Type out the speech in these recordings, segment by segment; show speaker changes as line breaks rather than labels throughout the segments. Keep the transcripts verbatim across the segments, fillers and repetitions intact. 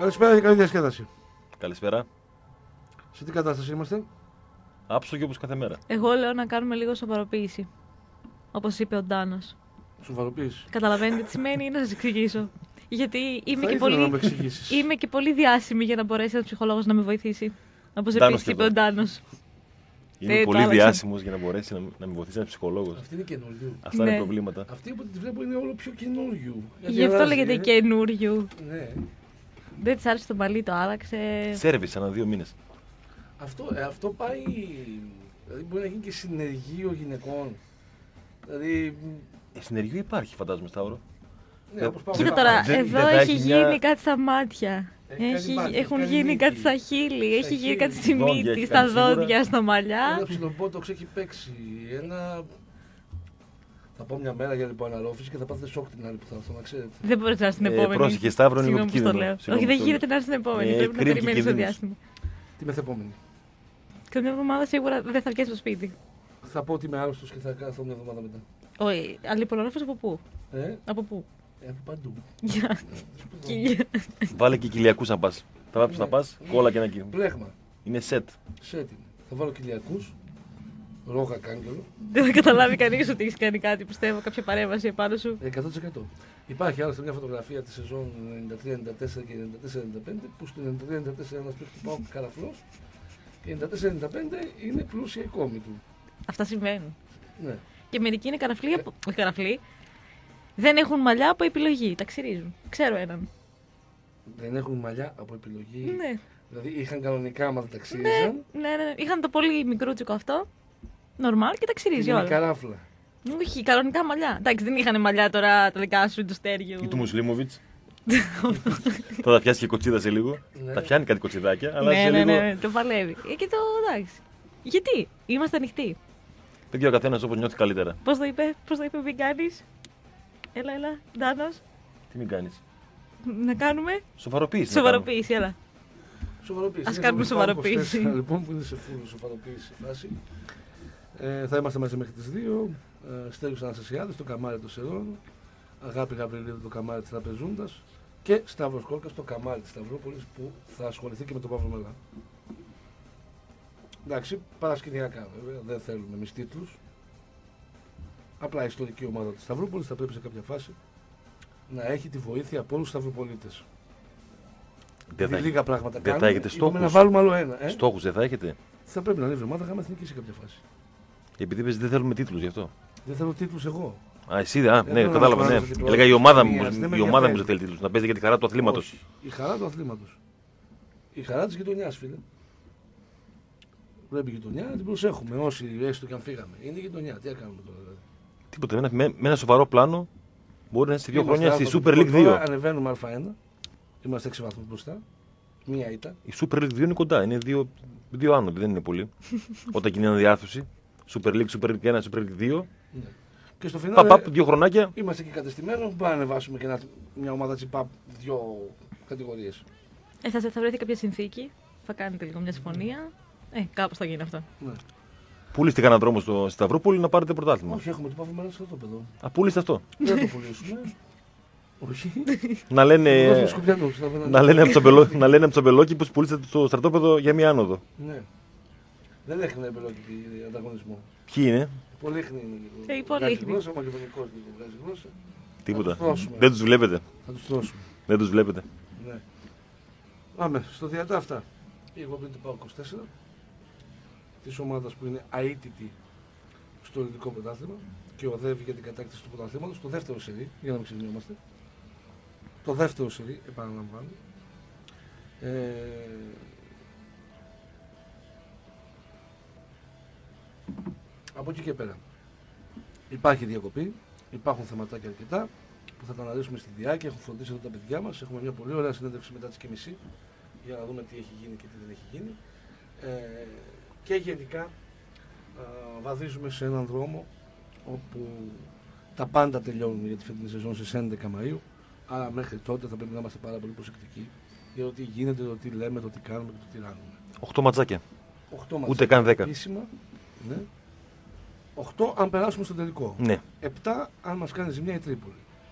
Καλησπέρα και καλή διασκέδαση.
Καλησπέρα.
Σε τι κατάσταση είμαστε?
Άψογοι όπως κάθε μέρα.
Εγώ λέω να κάνουμε λίγο σοβαροποίηση. Όπως είπε ο Ντάνος.
Σοβαροποίηση.
Καταλαβαίνετε τι σημαίνει ή να σας εξηγήσω? Γιατί είμαι,
Θα
και
ήθελα
πολύ...
να με εξηγήσεις.
είμαι και πολύ διάσημη για να μπορέσει ένας ψυχολόγος να με βοηθήσει. Όπως
Ντάνος
επίσης
και
είπε
εγώ.
ο Ντάνος.
Είναι
Ε, το
πολύ
άλλαξα.
διάσημος για να μπορέσει να, να με βοηθήσει ένα ψυχολόγος.
Αυτή είναι καινούριου.
Αυτά
Ναι.
είναι προβλήματα.
Αυτή που τη βλέπω είναι όλο πιο καινούριου.
Γι' αυτό λέγεται
ε.
καινούριου.
Ναι.
Δεν της άρεσε το μαλλί, το άλλαξε.
Σέρβις ανά δύο μήνες.
Αυτό, ε, αυτό πάει. Δηλαδή μπορεί να γίνει και συνεργείο γυναικών. Δηλαδή.
Ε, συνεργείο υπάρχει, φαντάζομαι, Σταύρο.
Ναι, όπως πάμε
Κοίτα
να-
τώρα,
δεν-
εδώ
δεν θα
έχει
έχει
γίνει
μια-
κάτι στα μάτια.
Έχει κάνει
Έχει,
μάτια,
έχουν
έχει κάνει
γίνει
μύτη.
κάτι στα χείλη, έχει γίνει
χείλη,
κάτι στη
δόντια
μύτη,
έχει
στα
κάνει σίγουρα.
δόντια, στα μαλλιά.
Ένα ψιλομπότοξ έχει παίξει. Ένα. Θα πω μια μέρα για λιποαναρρόφηση και θα πάθετε σοκ την άλλη που θα έρθω, να ξέρετε.
Δεν μπορεί να έρθει την
Ε,
επόμενη.
πρόσεχε, Σταύρο, είναι λίγο
Συγγνώμη που το
επικίνδυνο.
λέω.
Συγγνώμη
Όχι, δεν
που το
γίνεται να έρθει την επόμενη.
Ε,
Πρέπει να
κρύβει και
περιμένει το
κινδύνους.
διάστημα.
Τι μεθεπόμενη.
Και μια εβδομάδα σίγουρα δεν θα βγει στο σπίτι.
Θα πω ότι είμαι άρρωστο και θα κάθω μια εβδομάδα μετά.
Όχι, αλιπονόρφος από πού?
Ε,
Από πού?
ε από παντού.
Για. Κοιλιά.
Βάλε και κοιλιακούς να πας. Θα βάψεις να πας, κόλλα και ένα κύριο.
Πλέγμα.
Είναι σετ.
Σέτιν. Θα βάλω κοιλιακού. Ρόγα κάγκελο.
Δεν θα καταλάβει κανείς ότι έχει κάνει κάτι, πιστεύω, κάποια παρέμβαση επάνω σου.
εκατό τοις εκατό. Υπάρχει άλλωστε μια φωτογραφία τη σεζόν ενενήντα τρία ενενήντα τέσσερα και ενενήντα τέσσερα ενενήντα πέντε που στο ενενήντα τρία ενενήντα τέσσερα ένας παίχτης του ΠΑΟΚ καραφλός και ενενήντα τέσσερα ενενήντα πέντε είναι πλούσια η κόμη του.
Αυτά συμβαίνουν.
Ναι.
Και μερικοί είναι καραφλοί, από... όχι καραφλοί, δεν έχουν μαλλιά από επιλογή. Τα ξυρίζουν. Ξέρω έναν.
Δεν έχουν μαλλιά από επιλογή.
Ναι.
Δηλαδή είχαν κανονικά άμα δεν τα
Ναι,
ξύριζαν.
ναι, ναι. Είχαν το πολύ μικρούτσικο αυτό. Νορμάλ και τα ξυρίζει
Είναι
όλα.
καράφλα.
Όχι, κανονικά μαλλιά. Εντάξει, δεν είχαν μαλλιά τώρα τα δικά σου του Στέριου.
Ή του Μουσλίμοβιτς. Θα τα πιάσει και κοτσίδα σε λίγο.
Ναι.
Τα πιάνει κάτι κοτσιδάκια, αλλά
Ναι,
σε
ναι,
λίγο.
ναι, το παλεύει. Ε, και το εντάξει. Γιατί, είμαστε ανοιχτοί.
Παιδιά, ο καθένας όπως νιώθει καλύτερα.
Πώς το είπε, πώς το είπε, μην κάνεις. Έλα, έλα, Ντάνος.
Τι μην κάνεις.
Να κάνουμε
Σοβαροποίηση. να κάνουμε.
σοβαροποίηση, έλα.
Σοβαροποίηση.
Ας
Είναι
κάνουμε
το ΠΑΟΚ
σοβαροποίηση.
είκοσι τέσσερα, λοιπόν, που είναι σε φούλου σοβαροποίηση φάση. Ε, θα είμαστε μαζί μέχρι τις δύο. Ε, Στέλιος Αναστασιάδης, το καμάρι των Σερών. Αγάπη Γαβριλίδου, το καμάρι της Τραπεζούντας. Και Σταύρος Κόρκας, το καμάρι της Σταυρόπολης, που θα ασχοληθεί και με τον Παύλο Μελά. Εντάξει, παρασκηνιακά βέβαια, δεν θέλουμε εμείς τίτλους. Απλά η ιστορική ομάδα της Σταυρούπολης θα πρέπει σε κάποια φάση να έχει τη βοήθεια από όλους τους Σταυροπολίτες.
Δεν θα,
Δηλαδή, λίγα πράγματα
δεν θα
κάνουμε,
έχετε
είπαμε
στόχους.
να βάλουμε άλλο ένα. Ε?
Στόχους δεν θα έχετε.
Θα πρέπει να είναι εβδομάδα γάμα εθνική σε κάποια φάση.
Επειδή είπες δεν θέλουμε τίτλους γι' αυτό.
Δεν θέλω τίτλους εγώ.
Α, εσύ, α,
Δεν
ναι,
θέλω να
κατάλαβα,
μας
ναι.
πάρεις την
Έλεγα η ομάδα μου,
προβολή, δεν με
η ομάδα μου
ενδιαφέρει.
δεν θέλει τίτλους. Να παίζει για τη χαρά του αθλήματος.
Όχι. Η χαρά του αθλήματος. Η χαρά της γειτονιάς, φίλε. Πρέπει η γειτονιά να την προσέχουμε. Όσοι έστω και αν φύγαμε. Είναι η γειτονιά. Τι να κάνουμε τώρα. Δηλαδή.
Τίποτα. Με, με, με ένα σοβαρό πλάνο μπορεί να είναι σε δύο
Είμαστε
χρόνια στη
άνθρωποι
Super
που
League
τώρα
δύο.
Ανεβαίνουμε Α1. Είμαστε έξι βαθμούς μπροστά. Μία ήττα.
Η Super League δύο είναι κοντά. Είναι δύο, δύο άνοδοι, δεν είναι πολύ. Όταν γίνει αναδιάρθρωση. Super League, Super League ένα, Super League δύο.
Ναι. Και στο
Παπ,
φινάλε
παπ, δύο χρονάκια.
είμαστε και κατεστημένοι. Μπορούμε να ανεβάσουμε και ένα, μια ομάδα τσιπάπ δύο κατηγορίες.
Ε, θα, θα βρεθεί κάποια συνθήκη, θα κάνετε λίγο μια συμφωνία. Ε, κάπως θα γίνει αυτό.
Ναι.
Πούληστε κανένα δρόμο στο στη Σταυρούπολη να πάρετε πρωτάθλημα.
Όχι, έχουμε το πάμε ένα στρατόπεδο.
Α, πούληστε αυτό.
Δεν θα το πουλήσουμε. Όχι.
να λένε.
Δώσουμε Σκοπιανούς, θα βρούμε ένα-
να λένε από τσαμπελό- να λένε από τσαμπελόκι που πουλήσατε το στρατόπεδο για μία άνοδο.
Ναι. Δεν έχουν εμπελόκητη ανταγωνισμό.
Ποιοι είναι,
Πολύχνη είναι λίγο.
Ε, η Πολύχνη.
Βγάζει γλώσσα, ο Μακεδονικός λίγο βγάζει γλώσσα.
τίποτα.
Θα τους δώσουμε.
Δεν τους βλέπετε.
Θα τους δώσουμε.
Δεν τους βλέπετε.
Ναι. Πάμε στο διατά αυτά. Η εκπομπή του ΠΑΟΚ είκοσι τέσσερα της ομάδας που είναι αίτητη στο ελληνικό πρωτάθλημα και οδεύει για την κατάκτηση του πρωταθλήματος, το δεύτερο σερί, για να μην ξεχνιόμαστε. Το δεύτερο σερί, επαναλαμβάνω. Ε, από εκεί και πέρα υπάρχει διακοπή, υπάρχουν θεματάκια αρκετά που θα τα αναλύσουμε στη διάρκεια. Έχουν φροντίσει εδώ τα παιδιά μας. Έχουμε μια πολύ ωραία συνέντευξη μετά τις και μισή για να δούμε τι έχει γίνει και τι δεν έχει γίνει. Ε, και γενικά α, βαδίζουμε σε έναν δρόμο όπου τα πάντα τελειώνουν για τη φετινή σεζόν στις έντεκα Μαΐου. Άρα μέχρι τότε θα πρέπει να είμαστε πάρα πολύ προσεκτικοί για το τι γίνεται, το τι λέμε, το τι κάνουμε και το τι ράνουμε.
Οχτώ ματσάκια.
Οχτώ
Ούτε
ματσάκια
καν δέκα.
επίσημα. Ναι. Οχτώ αν περάσουμε στο τελικό.
Ναι.
Επτά αν μας κάνει ζημιά η Τρίπολη.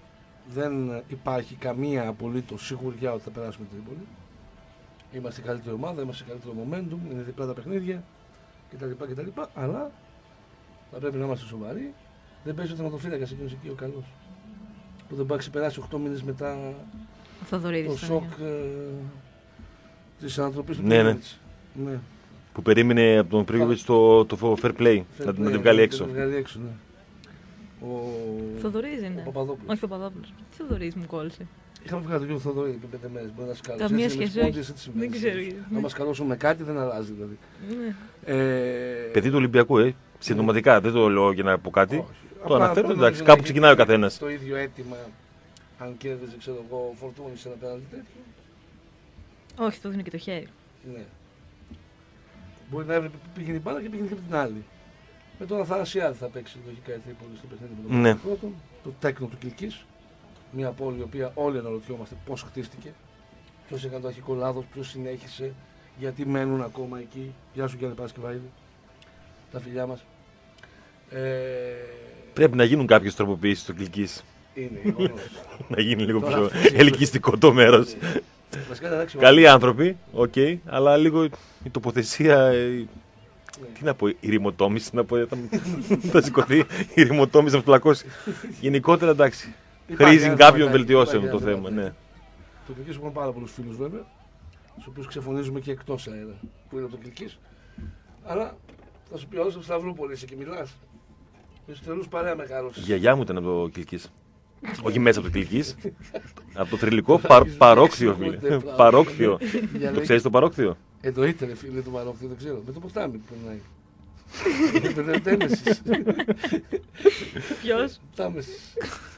δεν υπάρχει καμία απολύτως σιγουριά ότι θα περάσουμε την Τρίπολη. Είμαστε η καλύτερη ομάδα, είμαστε καλύτερο momentum, είναι διπλά τα παιχνίδια κτλ. κτλ. Αλλά θα πρέπει να είμαστε σοβαροί. Δεν παίζει ο τερματοφύλακας εκείνος εκεί ο καλός. Που δεν πάει να ξεπεράσει οκτώ μήνες μετά το σοκ ε, της ανατροπής του
ναι, ναι.
ναι.
Που περίμενε από τον Πρίγκοβιτς το, το fair play, fair να, play, να την βγάλει έξω.
Να την βγάλει έξω, ναι. Ο
Θοδωρής είναι.
Ο Παπαδόπουλος.
Όχι ο Παπαδόπουλος. Τι Θοδωρής μου κόλλησε.
Είχαμε βγάλει τον κύριο Θοδωρή πριν πέντε μέρες. Μπορεί να σκάλωσε.
Καμία σχέση. Δεν ξέρω.
Να μας καλώσουμε κάτι δεν αλλάζει δηλαδή.
Ναι.
Ε... Παιδί του Ολυμπιακού, ε. Συντοματικά, ναι. Δεν το λέω για να πω κάτι. Όχι. Το αναφέρω, εντάξει, κάπου ξεκινάει ο καθένας.
Το ίδιο αίτημα, αν κέρδιζε, ξέρω εγώ, Φορτούνη σε ένα πέναλτι τέτοιο.
Όχι, το δίνει και το χέρι.
Ναι. Μπορεί να έβρεπε πήγαινε η μπάλα και πήγαινε και από την άλλη. Με τον Αθανασιάδη θα παίξει λογικά η Τρίπολη στο παιχνίδι με τον
ναι.
πρώτο. Το τέκνο του Κιλκής. Μια πόλη η οποία όλοι αναρωτιόμαστε πώς χτίστηκε. Ποιος έκανε το αρχικό λάθος, ποιος συνέχισε, γιατί μένουν ακόμα εκεί. Γεια σου Γιάννη Παρασκευαίδη. Τα φιλιά μας. Ε...
Πρέπει να γίνουν κάποιες τροποποιήσεις στο Κιλκής.
Είναι, γεγονός.
Να γίνει λίγο πιο ελκυστικό το μέρος. Καλοί άνθρωποι, οκ, okay, αλλά λίγο η τοποθεσία. Η... Ναι. Τι να πω, η ρημοτόμηση, να πω, θα, θα σηκωθεί η ρημοτόμηση να φυλακώσει. Γενικότερα εντάξει. Χρήζει κάποιον βελτιώσεων το θέμα. Ναι.
Το Κιλκής έχουμε πάρα πολλούς φίλους βέβαια, στους οποίους ξεφωνίζουμε και εκτός αέρα που είναι από το Κιλκής. Αλλά θα σου πει όλος από Σταυρούπολη είσαι και μιλάς. Με τους τρελούς παρέα μεγάλωσες.
Η γιαγιά μου ήταν από το Κιλκής. Όχι μέσα από το Κιλκής. Από το θρυλικό παρ, παρόκθιο, φίλε. Παρόκθιο. Το ξέρεις το παρόκθιο?
Εννοείται, ρε φίλε, το παρόκθιο, δεν ξέρω. Με το ποτάμι που περνάει. Δεν Τάμεσης.
Ποιος?
Τάμεσης.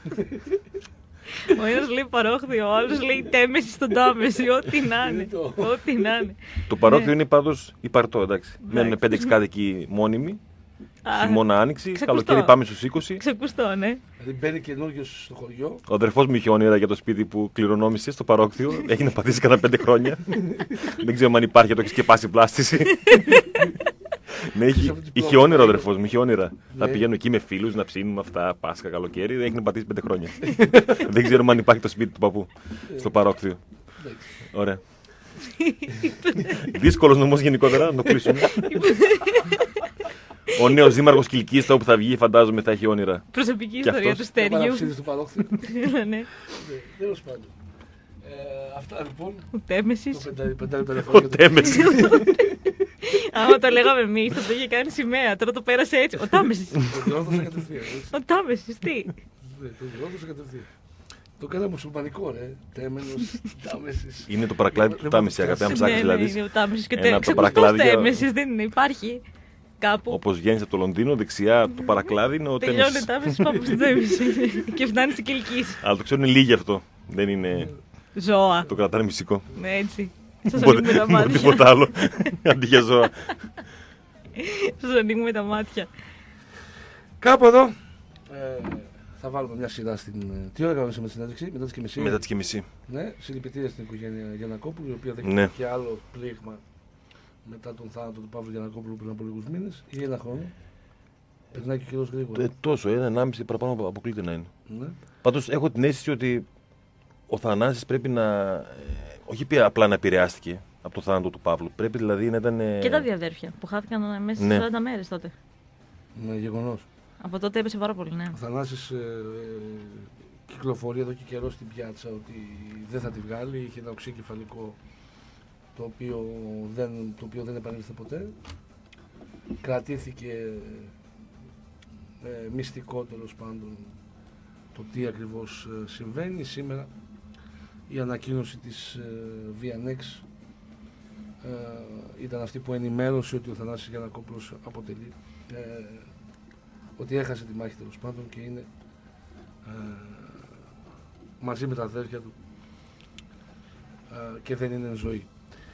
Ο ένας λέει παρόχθιο, ο άλλος λέει Τέμεση στον Τάμεση. Ό,τι να είναι. Ό,τι να είναι.
Το παρόκθιο είναι πάντως υπαρτό, εντάξει. Μένουν πέντε έξι κάτοικοι μόνιμοι. Χειμώνα άνοιξη, καλοκαίρι πάμε στους είκοσι.
Ξεκουστό, ναι.
Δηλαδή μπαίνει καινούριος στο χωριό.
Ο αδερφός μου είχε όνειρα για το σπίτι που κληρονόμησε στο παρόκτιο. Έχει να πατήσει κανένα πέντε χρόνια. Δεν ξέρω αν υπάρχει, το έχει σκεπάσει πλάστηση. Ναι, είχε, είχε όνειρα ο αδερφός μου, είχε όνειρα. Θα πηγαίνω εκεί με φίλους να ψήνουμε αυτά, Πάσχα, καλοκαίρι. Έχει να πατήσει πέντε χρόνια. Δεν ξέρω αν υπάρχει το σπίτι του παππού στο παρόκτιο. Ωραία. Δύσκολος νομός γενικότερα, να το κλείσουμε. Ο νέος δήμαρχος Κιλκής, όπου θα βγει, φαντάζομαι θα έχει όνειρα.
Προσωπική ιστορία του Στέριου.
Στο παρόκτιο.
Ναι.
Τέλος πάντων. Αυτά λοιπόν.
Ο Τέμεσης.
Ο Τέμεσης.
Άμα το λέγαμε εμείς, θα το είχε κάνει σημαία. Τώρα το πέρασε έτσι. Ο Τάμεσης. Ο Τάμεσης, τι.
Το διόρθωσα κατευθείαν. Το κάναμε μουσουλμανικό, ρε. Τέμενος, Τάμεσης.
Είναι το παρακλάδι του Τάμεση, αγαπητέ, αν ψάξεις δηλαδή.
Είναι ο Τάμεσης και ο Τέμεσης, δεν είναι, υπάρχει.
Όπως βγαίνεις από το Λονδίνο, δεξιά το παρακλάδι είναι ο Τέμεσης.
Τελειώνει ο Τάμεσης, πάμε στο Τέμεση και φτάνει στην Κιλκής.
Αλλά το ξέρουν λίγοι αυτό. Δεν είναι.
Ζώα.
Το κρατάνε μυστικό.
Ναι, έτσι. Σας ανοίγουμε τα μάτια.
Τίποτα άλλο. Αντί για ζώα.
Σας ανοίγουμε τα μάτια.
Κάπου εδώ ε, θα βάλουμε μια σειρά στην. Τι ώρα κάνουμε με τη συνέντευξη, μετά τις και μισή.
Μετά τις και μισή.
Ναι, συλληπιτήρια στην οικογένεια Γιαννακόπουλου, η οποία δέχτηκε
ναι.
και άλλο πλήγμα μετά τον θάνατο του Παύλου Γιαννακόπουλου πριν από λίγους μήνες ή ένα χρόνο. Περνάει και ο καιρός γρήγορα.
Ε, τόσο, ένα ενάμιση παραπάνω αποκλείται να είναι.
Ναι.
Πάντως έχω την αίσθηση ότι ο Θανάσης πρέπει να. Όχι απλά να επηρεάστηκε από το θάνατο του Παύλου. Πρέπει δηλαδή να ήταν.
Και τα δύο αδέρφια που χάθηκαν μέσα σε ναι. σαράντα μέρες τότε.
Ναι, γεγονός.
Από τότε έπεσε πάρα πολύ, ναι.
Ο Θανάσης ε, ε, κυκλοφορεί εδώ και καιρό στην πιάτσα ότι δεν θα τη βγάλει. Είχε ένα οξύ κεφαλικό το οποίο δεν, το οποίο δεν επανήλθε ποτέ. Κρατήθηκε ε, μυστικό τέλος πάντων το τι ακριβώς ε, συμβαίνει. Σήμερα η ανακοίνωση της ε, Βιανέξ ε, ήταν αυτή που ενημέρωσε ότι ο Θανάσης Γιαννακόπουλος αποτελεί ε, ότι έχασε τη μάχη τέλος πάντων και είναι ε, μαζί με τα αδέρφια του ε, και δεν είναι εν ζωή.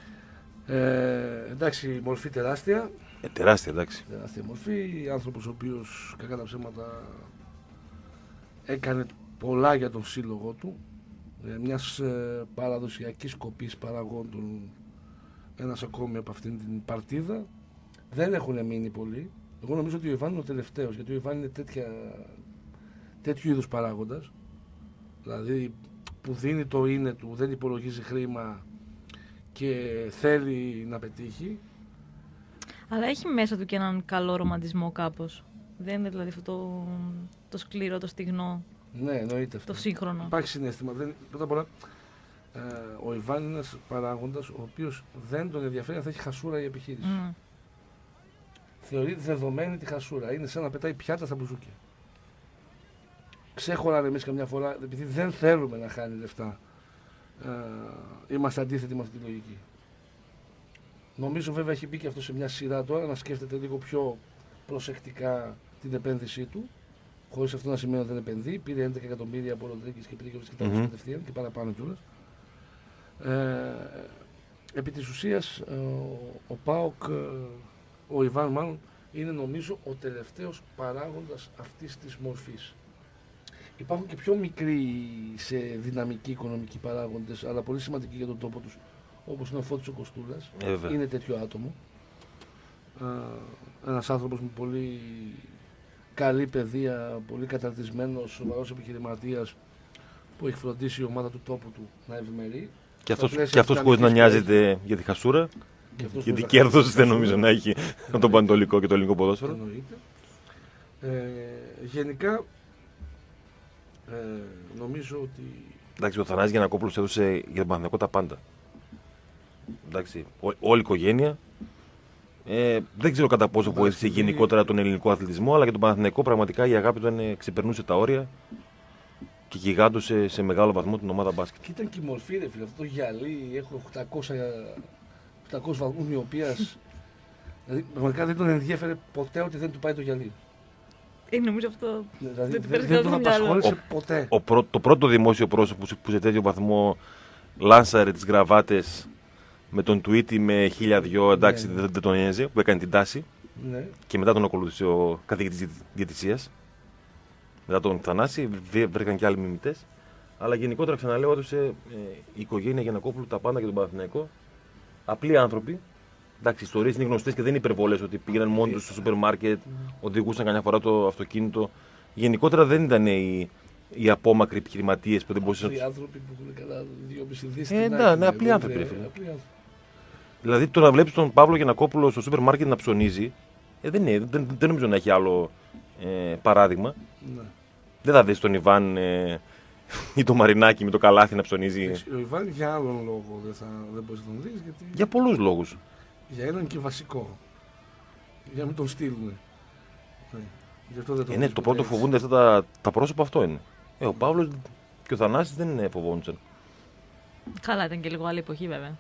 Ε, εντάξει, μορφή τεράστια.
Ε, τεράστια, εντάξει.
Τεράστια μορφή. Άνθρωπος ο οποίος κακά τα ψέματα έκανε πολλά για τον σύλλογο του. Ε, μιας ε, παραδοσιακής κοπής παραγόντων, ένας ακόμη από αυτήν την παρτίδα. Δεν έχουν μείνει πολλοί. Εγώ νομίζω ότι ο Ιβάν είναι ο τελευταίος, γιατί ο Ιβάν είναι τέτοια, τέτοιου είδους παράγοντας. Δηλαδή που δίνει το είναι του, δεν υπολογίζει χρήμα και θέλει να πετύχει.
Αλλά έχει μέσα του και έναν καλό ρομαντισμό κάπως. Δεν είναι δηλαδή αυτό το, το σκληρό, το στιγνό.
Ναι, εννοείται αυτό.
Το σύγχρονο.
Υπάρχει συναίσθημα. Δεν, πρώτα απ' όλα, ε, ο Ιβάν είναι ένας παράγοντας ο οποίος δεν τον ενδιαφέρει αν θα έχει χασούρα η επιχείρηση. Mm. Θεωρεί δεδομένη τη χασούρα. Είναι σαν να πετάει πιάτα στα μπουζούκια. Ξέχωραν εμείς καμιά φορά, επειδή δεν θέλουμε να χάνει λεφτά. Ε, είμαστε αντίθετοι με αυτή τη λογική. Νομίζω βέβαια έχει μπει και αυτό σε μια σειρά τώρα να σκέφτεται λίγο πιο προσεκτικά την επένδυσή του. Χωρίς αυτό να σημαίνει ότι δεν επενδύει. Πήρε έντεκα εκατομμύρια από Ροντρίγκες και πήγε και τα mm-hmm. κατευθείαν και παραπάνω κιόλας. Ε, επί της ουσίας, ε, ο, ο ΠΑΟΚ, ε, ο Ιβάν μάλλον, είναι νομίζω ο τελευταίος παράγοντας αυτής της μορφής. Υπάρχουν και πιο μικροί σε δυναμική οικονομική παράγοντες, αλλά πολύ σημαντικοί για τον τόπο τους, όπως είναι ο Φώτης ο Κοστούλας.
Ε,
είναι τέτοιο άτομο. Ε, ένας άνθρωπος με πολύ καλή παιδεία, πολύ καταρτισμένος, σοβαρός επιχειρηματίας που έχει φροντίσει η ομάδα του τόπου του να ευημερεί.
Και αυτός, και αυτός χωρίς να νοιάζεται για τη χασούρα, γιατί κέρδος δεν νομίζω να έχει από τον Πανετολικό και το ελληνικό ποδόσφαιρο.
Ε, γενικά, ε, νομίζω ότι...
Εντάξει, ο Θανάσης Γιαννακόπουλος έδωσε για τον Παναθηναϊκό τα πάντα. Εντάξει, ό, όλη η οικογένεια. Ε, δεν ξέρω κατά πόσο βοήθησε γενικότερα τον ελληνικό αθλητισμό, αλλά και τον Παναθηναϊκό πραγματικά η αγάπη του ε, ξεπερνούσε τα όρια και γιγάντωσε σε μεγάλο βαθμό την ομάδα μπάσκετ.
Και ήταν και η μορφή, ρε φίλε, αυτό το γυαλί, έχω οκτακόσιους βαθμούς μοιοπίας. Δηλαδή, πραγματικά δεν τον ενδιέφερε ποτέ ότι δεν του πάει το γυαλί.
Ε, νομίζω αυτό
δηλαδή,
δεν,
δεν, δεν τον απασχόλησε ποτέ.
Ο, ο, το πρώτο δημόσιο πρόσωπο που σε τέτοιο βαθμό λάνσαρε τις γραβάτες με τον tweet με χίλια δυο, εντάξει, ναι, ναι. δεν, δεν τον ένιωσε, που έκανε την τάση. Ναι. Και μετά τον ακολούθησε ο καθηγητής διαιτησίας. Μετά τον Θανάση, βρήκαν και άλλοι μιμητές. Αλλά γενικότερα ξαναλέω, έδωσε ε, η οικογένεια Γιαννακόπουλου τα πάντα και τον Παναθηναϊκό. Απλοί άνθρωποι. Εντάξει, οι ιστορίες είναι γνωστές και δεν είναι υπερβολές ότι πήγαιναν μόνοι τους στο σούπερ μάρκετ, οδηγούσαν καμιά φορά το αυτοκίνητο. Γενικότερα δεν ήταν οι, οι απόμακροι επιχειρηματίες που δεν μπορούσαν.
Απλοί άνθρωποι που έχουν καλά δυόμισι δις.
Ε, ναι, ναι, απλοί άνθρωποι. Δηλαδή το να βλέπεις τον Παύλο Γιαννακόπουλο στο σούπερ μάρκετ να ψωνίζει, ε, δεν, είναι, δεν, δεν νομίζω να έχει άλλο ε, παράδειγμα. Ναι. Δεν θα δεις τον Ιβάν ε, ή το Μαρινάκι με το καλάθι να ψωνίζει.
Ο Ιβάν για άλλον λόγο δεν, θα, δεν μπορείς να τον δεις. Γιατί...
Για πολλούς λόγους.
Για έναν και βασικό. Για να μην τον στείλουν. Ναι, δεν τον
ε, ναι, το πρώτο φοβούνται αυτά τα, τα πρόσωπα, αυτό είναι. Ε, ο Παύλος και ο Θανάσης δεν φοβόντουσαν.
Καλά, ήταν και λίγο άλλη εποχή βέβαια.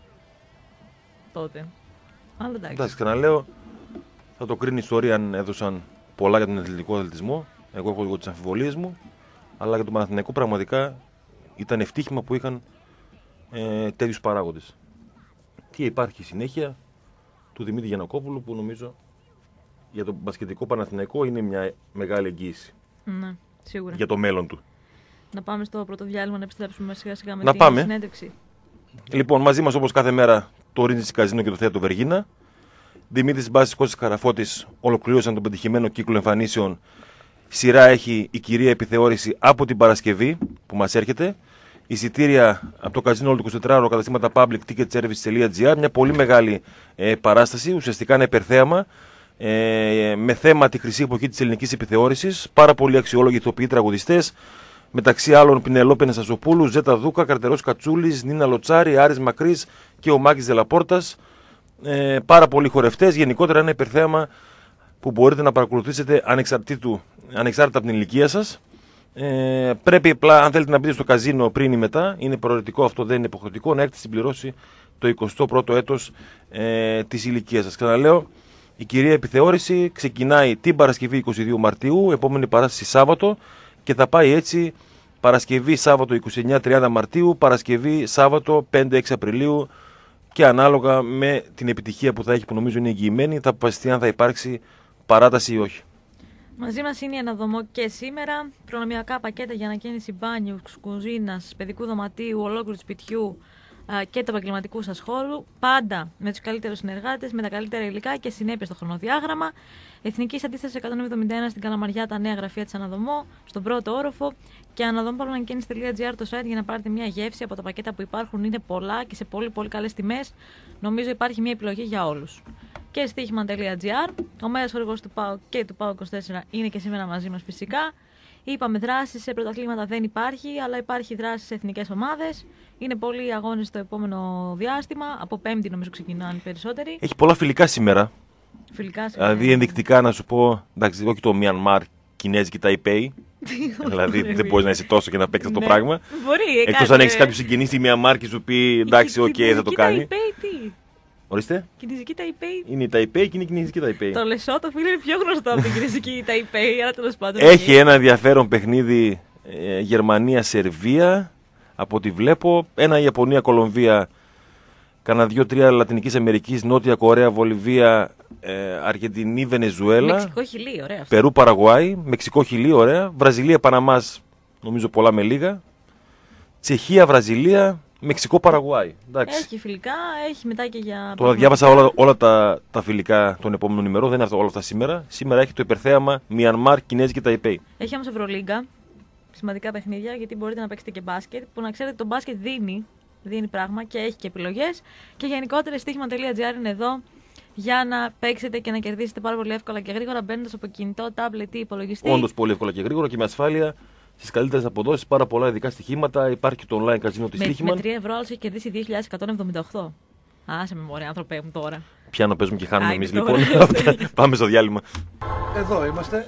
Τότε. Αλλά εντάξει.
Εντάξει, ξαναλέω, θα το κρίνει η ιστορία αν έδωσαν πολλά για τον αθλητικό αθλητισμό. Εγώ έχω λίγο τις αμφιβολίες μου. Αλλά για τον Παναθηναϊκό πραγματικά ήταν ευτύχημα που είχαν ε, τέτοιους παράγοντες. Και υπάρχει η συνέχεια του Δημήτρη Γιαννακόπουλου που νομίζω για τον μπασκετικό Παναθηναϊκό είναι μια μεγάλη εγγύηση.
Ναι, σίγουρα.
Για το μέλλον του.
Να πάμε στο πρώτο διάλειμμα να επιστρέψουμε σιγά σιγά με
να
την
πάμε.
συνέντευξη.
Λοιπόν, μαζί μας όπως κάθε μέρα το Ρίντζι Καζίνο και το Θέατρο Βεργίνα. Δημήτρης Μπάσης, Κώστας Καραφώτης ολοκλήρωσαν τον πετυχημένο κύκλο εμφανίσεων. Σειρά έχει η κυρία επιθεώρηση από την Παρασκευή που μας έρχεται. Εισιτήρια από το καζίνο όλο το εικοσιτετράωρο καταστήματα public ticket service τελεία gr. Μια πολύ μεγάλη ε, παράσταση, ουσιαστικά ένα υπερθέαμα ε, με θέμα τη χρυσή εποχή της ελληνικής επιθεώρησης. Πάρα πολύ αξιόλογοι ηθοποιοί τραγουδιστές. Μεταξύ άλλων Πινελόπε Νεσασοπούλου, Ζέτα Δούκα, Καρτερός Κατσούλης, Νίνα Λοτσάρη, Άρης Μακρύς και ο Μάκης Δελαπόρτας. Ε, πάρα πολλοί χορευτές. Γενικότερα ένα υπερθέαμα που μπορείτε να παρακολουθήσετε ανεξαρτήτου, ανεξάρτητα από την ηλικία σας. Ε, πρέπει απλά, αν θέλετε να μπείτε στο καζίνο πριν ή μετά, είναι προαιρετικό αυτό, δεν είναι υποχρεωτικό, να έχετε συμπληρώσει το εικοστό πρώτο έτος ε, της ηλικίας σας. Ξαναλέω, η κυρία επιθεώρηση ξεκινάει την Παρασκευή είκοσι δύο Μαρτίου, επόμενη παράσταση Σάββατο και θα πάει έτσι Παρασκευή Σάββατο είκοσι εννέα τριάντα Μαρτίου, Παρασκευή Σάββατο πέντε έξι Απριλίου και ανάλογα με την επιτυχία που θα έχει, που νομίζω είναι εγγυημένη, θα αποφασιστεί αν θα υπάρξει παράταση ή όχι.
Μαζί μας είναι η Αναδομό και σήμερα. Προνομιακά πακέτα για ανακαίνιση μπάνιου, κουζίνας, παιδικού δωματίου, ολόκληρου σπιτιού, και του επαγγελματικού σας χώρου, πάντα με τους καλύτερους συνεργάτες, με τα καλύτερα υλικά και συνέπεια στο χρονοδιάγραμμα. Εθνικής Αντίστασης εκατόν εβδομήντα ένα στην Καλαμαριά, τα νέα γραφεία της Αναδομό, στον πρώτο όροφο, και αναδομοπαρμανκαίνης τελεία τζι άρ το site για να πάρετε μια γεύση από τα πακέτα που υπάρχουν. Είναι πολλά και σε πολύ πολύ καλές τιμές. Νομίζω υπάρχει μια επιλογή για όλους. Και στοίχημα τελεία τζι άρ, ο μέγας χορηγός του ΠΑΟΚ και του ΠΑΟΚ είκοσι τέσσερα είναι και σήμερα μαζί μας φυσικά. Είπαμε, δράση σε πρωταθλήματα δεν υπάρχει, αλλά υπάρχει δράση σε εθνικές ομάδες. Είναι πολλοί αγώνες στο επόμενο διάστημα. Από Πέμπτη νομίζω ξεκινάνε οι περισσότεροι.
Έχει πολλά φιλικά σήμερα.
Φιλικά σήμερα.
Δηλαδή ενδεικτικά να σου πω, εντάξει, όχι το Μιανμάρ, Κινέζικη Ταϊπέη. Δηλαδή δεν μπορεί να είσαι τόσο και να παίξει αυτό το πράγμα.
Μπορεί.
Εκτός αν έχει κάποιο συγγενή στη Μιανμάρ και σου πει εντάξει, οκ, θα το κάνει.
Τι.
Ορίστε.
Κινέζικη Ταϊπέη.
Είναι η Ταϊπέη και είναι η Κινέζικη Ταϊπέη.
Το Λεσότο, φίλε, είναι πιο γνωστό από την Κινέζικη Ταϊπέη, αλλά τέλος πάντων.
Έχει ένα ενδιαφέρον παιχνίδι ε, Γερμανία-Σερβία. Από ό,τι βλέπω. Ένα Ιαπωνία-Κολομβία. Κάνα δύο-τρία Λατινικής Αμερικής. Νότια Κορέα, Βολιβία, ε, Αργεντινή, Βενεζουέλα.
Μεξικό-Χιλή, ωραία.
Περού-Παραγουάη. Μεξικό-Χιλή, ωραία. Βραζιλία-Παναμάς, νομίζω πολλά με λίγα. Τσεχία-Βραζιλία. Μεξικό-Παραγουάη.
Έχει φιλικά, έχει μετά και για.
Τώρα διάβασα όλα, όλα τα, τα φιλικά των επόμενων ημερών. Δεν είναι αυτό, όλα αυτά σήμερα. Σήμερα έχει το υπερθέαμα Μιανμάρ, Κινέζικη Ταϊπέη.
Έχει όμως Ευρωλίγκα. Σημαντικά παιχνίδια, γιατί μπορείτε να παίξετε και μπάσκετ. Που να ξέρετε, το μπάσκετ δίνει, δίνει πράγμα και έχει και επιλογές. Και γενικότερα στοίχημα τελεία τζι άρ είναι εδώ για να παίξετε και να κερδίσετε πάρα πολύ εύκολα και γρήγορα μπαίνοντας από κινητό, τάμπλετ ή υπολογιστή.
Όντως πολύ εύκολα και γρήγορα και με ασφάλεια. Στις καλύτερες αποδόσεις, πάρα πολλά ειδικά στοιχήματα. Υπάρχει και το online καζίνο της Στοίχημαν.
Με τρία ευρώ άλλος έχει κερδίσει δύο χιλιάδες εκατόν εβδομήντα οκτώ. Άσε με μωρέ, άνθρωπε μου τώρα.
Πιάνω, παίζουμε και χάνουμε εμείς λοιπόν.
τώρα.
Πάμε στο διάλειμμα.
Εδώ είμαστε.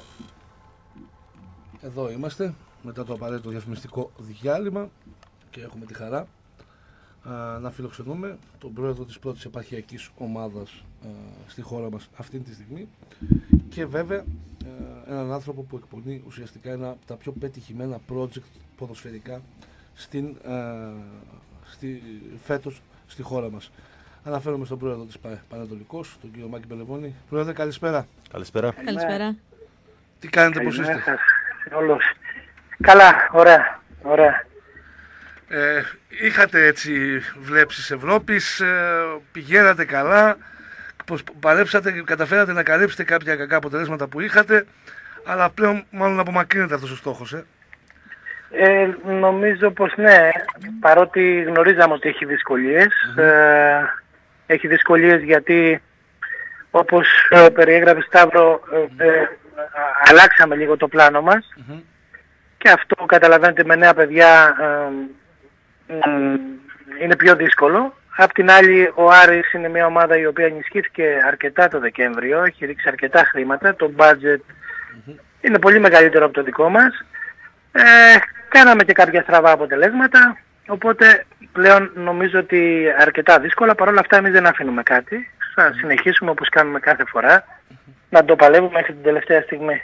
Εδώ είμαστε. Μετά το απαραίτητο διαφημιστικό διάλειμμα. Και έχουμε τη χαρά α, να φιλοξενούμε τον πρόεδρο της πρώτης επαρχιακής ομάδας α, στη χώρα μας αυτή τη στιγμή. Και βέβαια α, έναν άνθρωπο που εκπονεί ουσιαστικά ένα από τα πιο πετυχημένα project ποδοσφαιρικά στην, α, στη, φέτος στη χώρα μας. Αναφέρομαι στον πρόεδρο της Πανετολικός, τον κύριο Μάκη Μπελεβόνη. Πρόεδρε, καλησπέρα.
Καλησπέρα.
Καλησπέρα.
Τι κάνετε, πώς είστε?
Όλος. Καλά, ωραία, ωραία.
Ε, είχατε έτσι βλέψεις Ευρώπης, ε, πηγαίνατε καλά, παλέψατε και καταφέρατε να καλύψετε κάποια κακά αποτελέσματα που είχατε, αλλά πλέον μάλλον απομακρύνεται αυτός ο στόχος, ε.
Ε, νομίζω πως ναι, παρότι γνωρίζαμε ότι έχει δυσκολίες. Mm-hmm. Ε, έχει δυσκολίες γιατί, όπως ε, περιέγραφε Σταύρο, ε, ε, αλλάξαμε λίγο το πλάνο μας. Mm-hmm. Και αυτό, καταλαβαίνετε, με νέα παιδιά ε, ε, είναι πιο δύσκολο. Απ' την άλλη, ο Άρης είναι μια ομάδα η οποία ενισχύθηκε αρκετά το Δεκέμβριο, έχει ρίξει αρκετά χρήματα, το budget mm-hmm. είναι πολύ μεγαλύτερο από το δικό μας. Ε, κάναμε και κάποια στραβά αποτελέσματα, οπότε πλέον νομίζω ότι αρκετά δύσκολα. Παρ' όλα αυτά εμείς δεν αφήνουμε κάτι, θα συνεχίσουμε όπως κάνουμε κάθε φορά, να το παλεύουμε μέχρι την τελευταία στιγμή.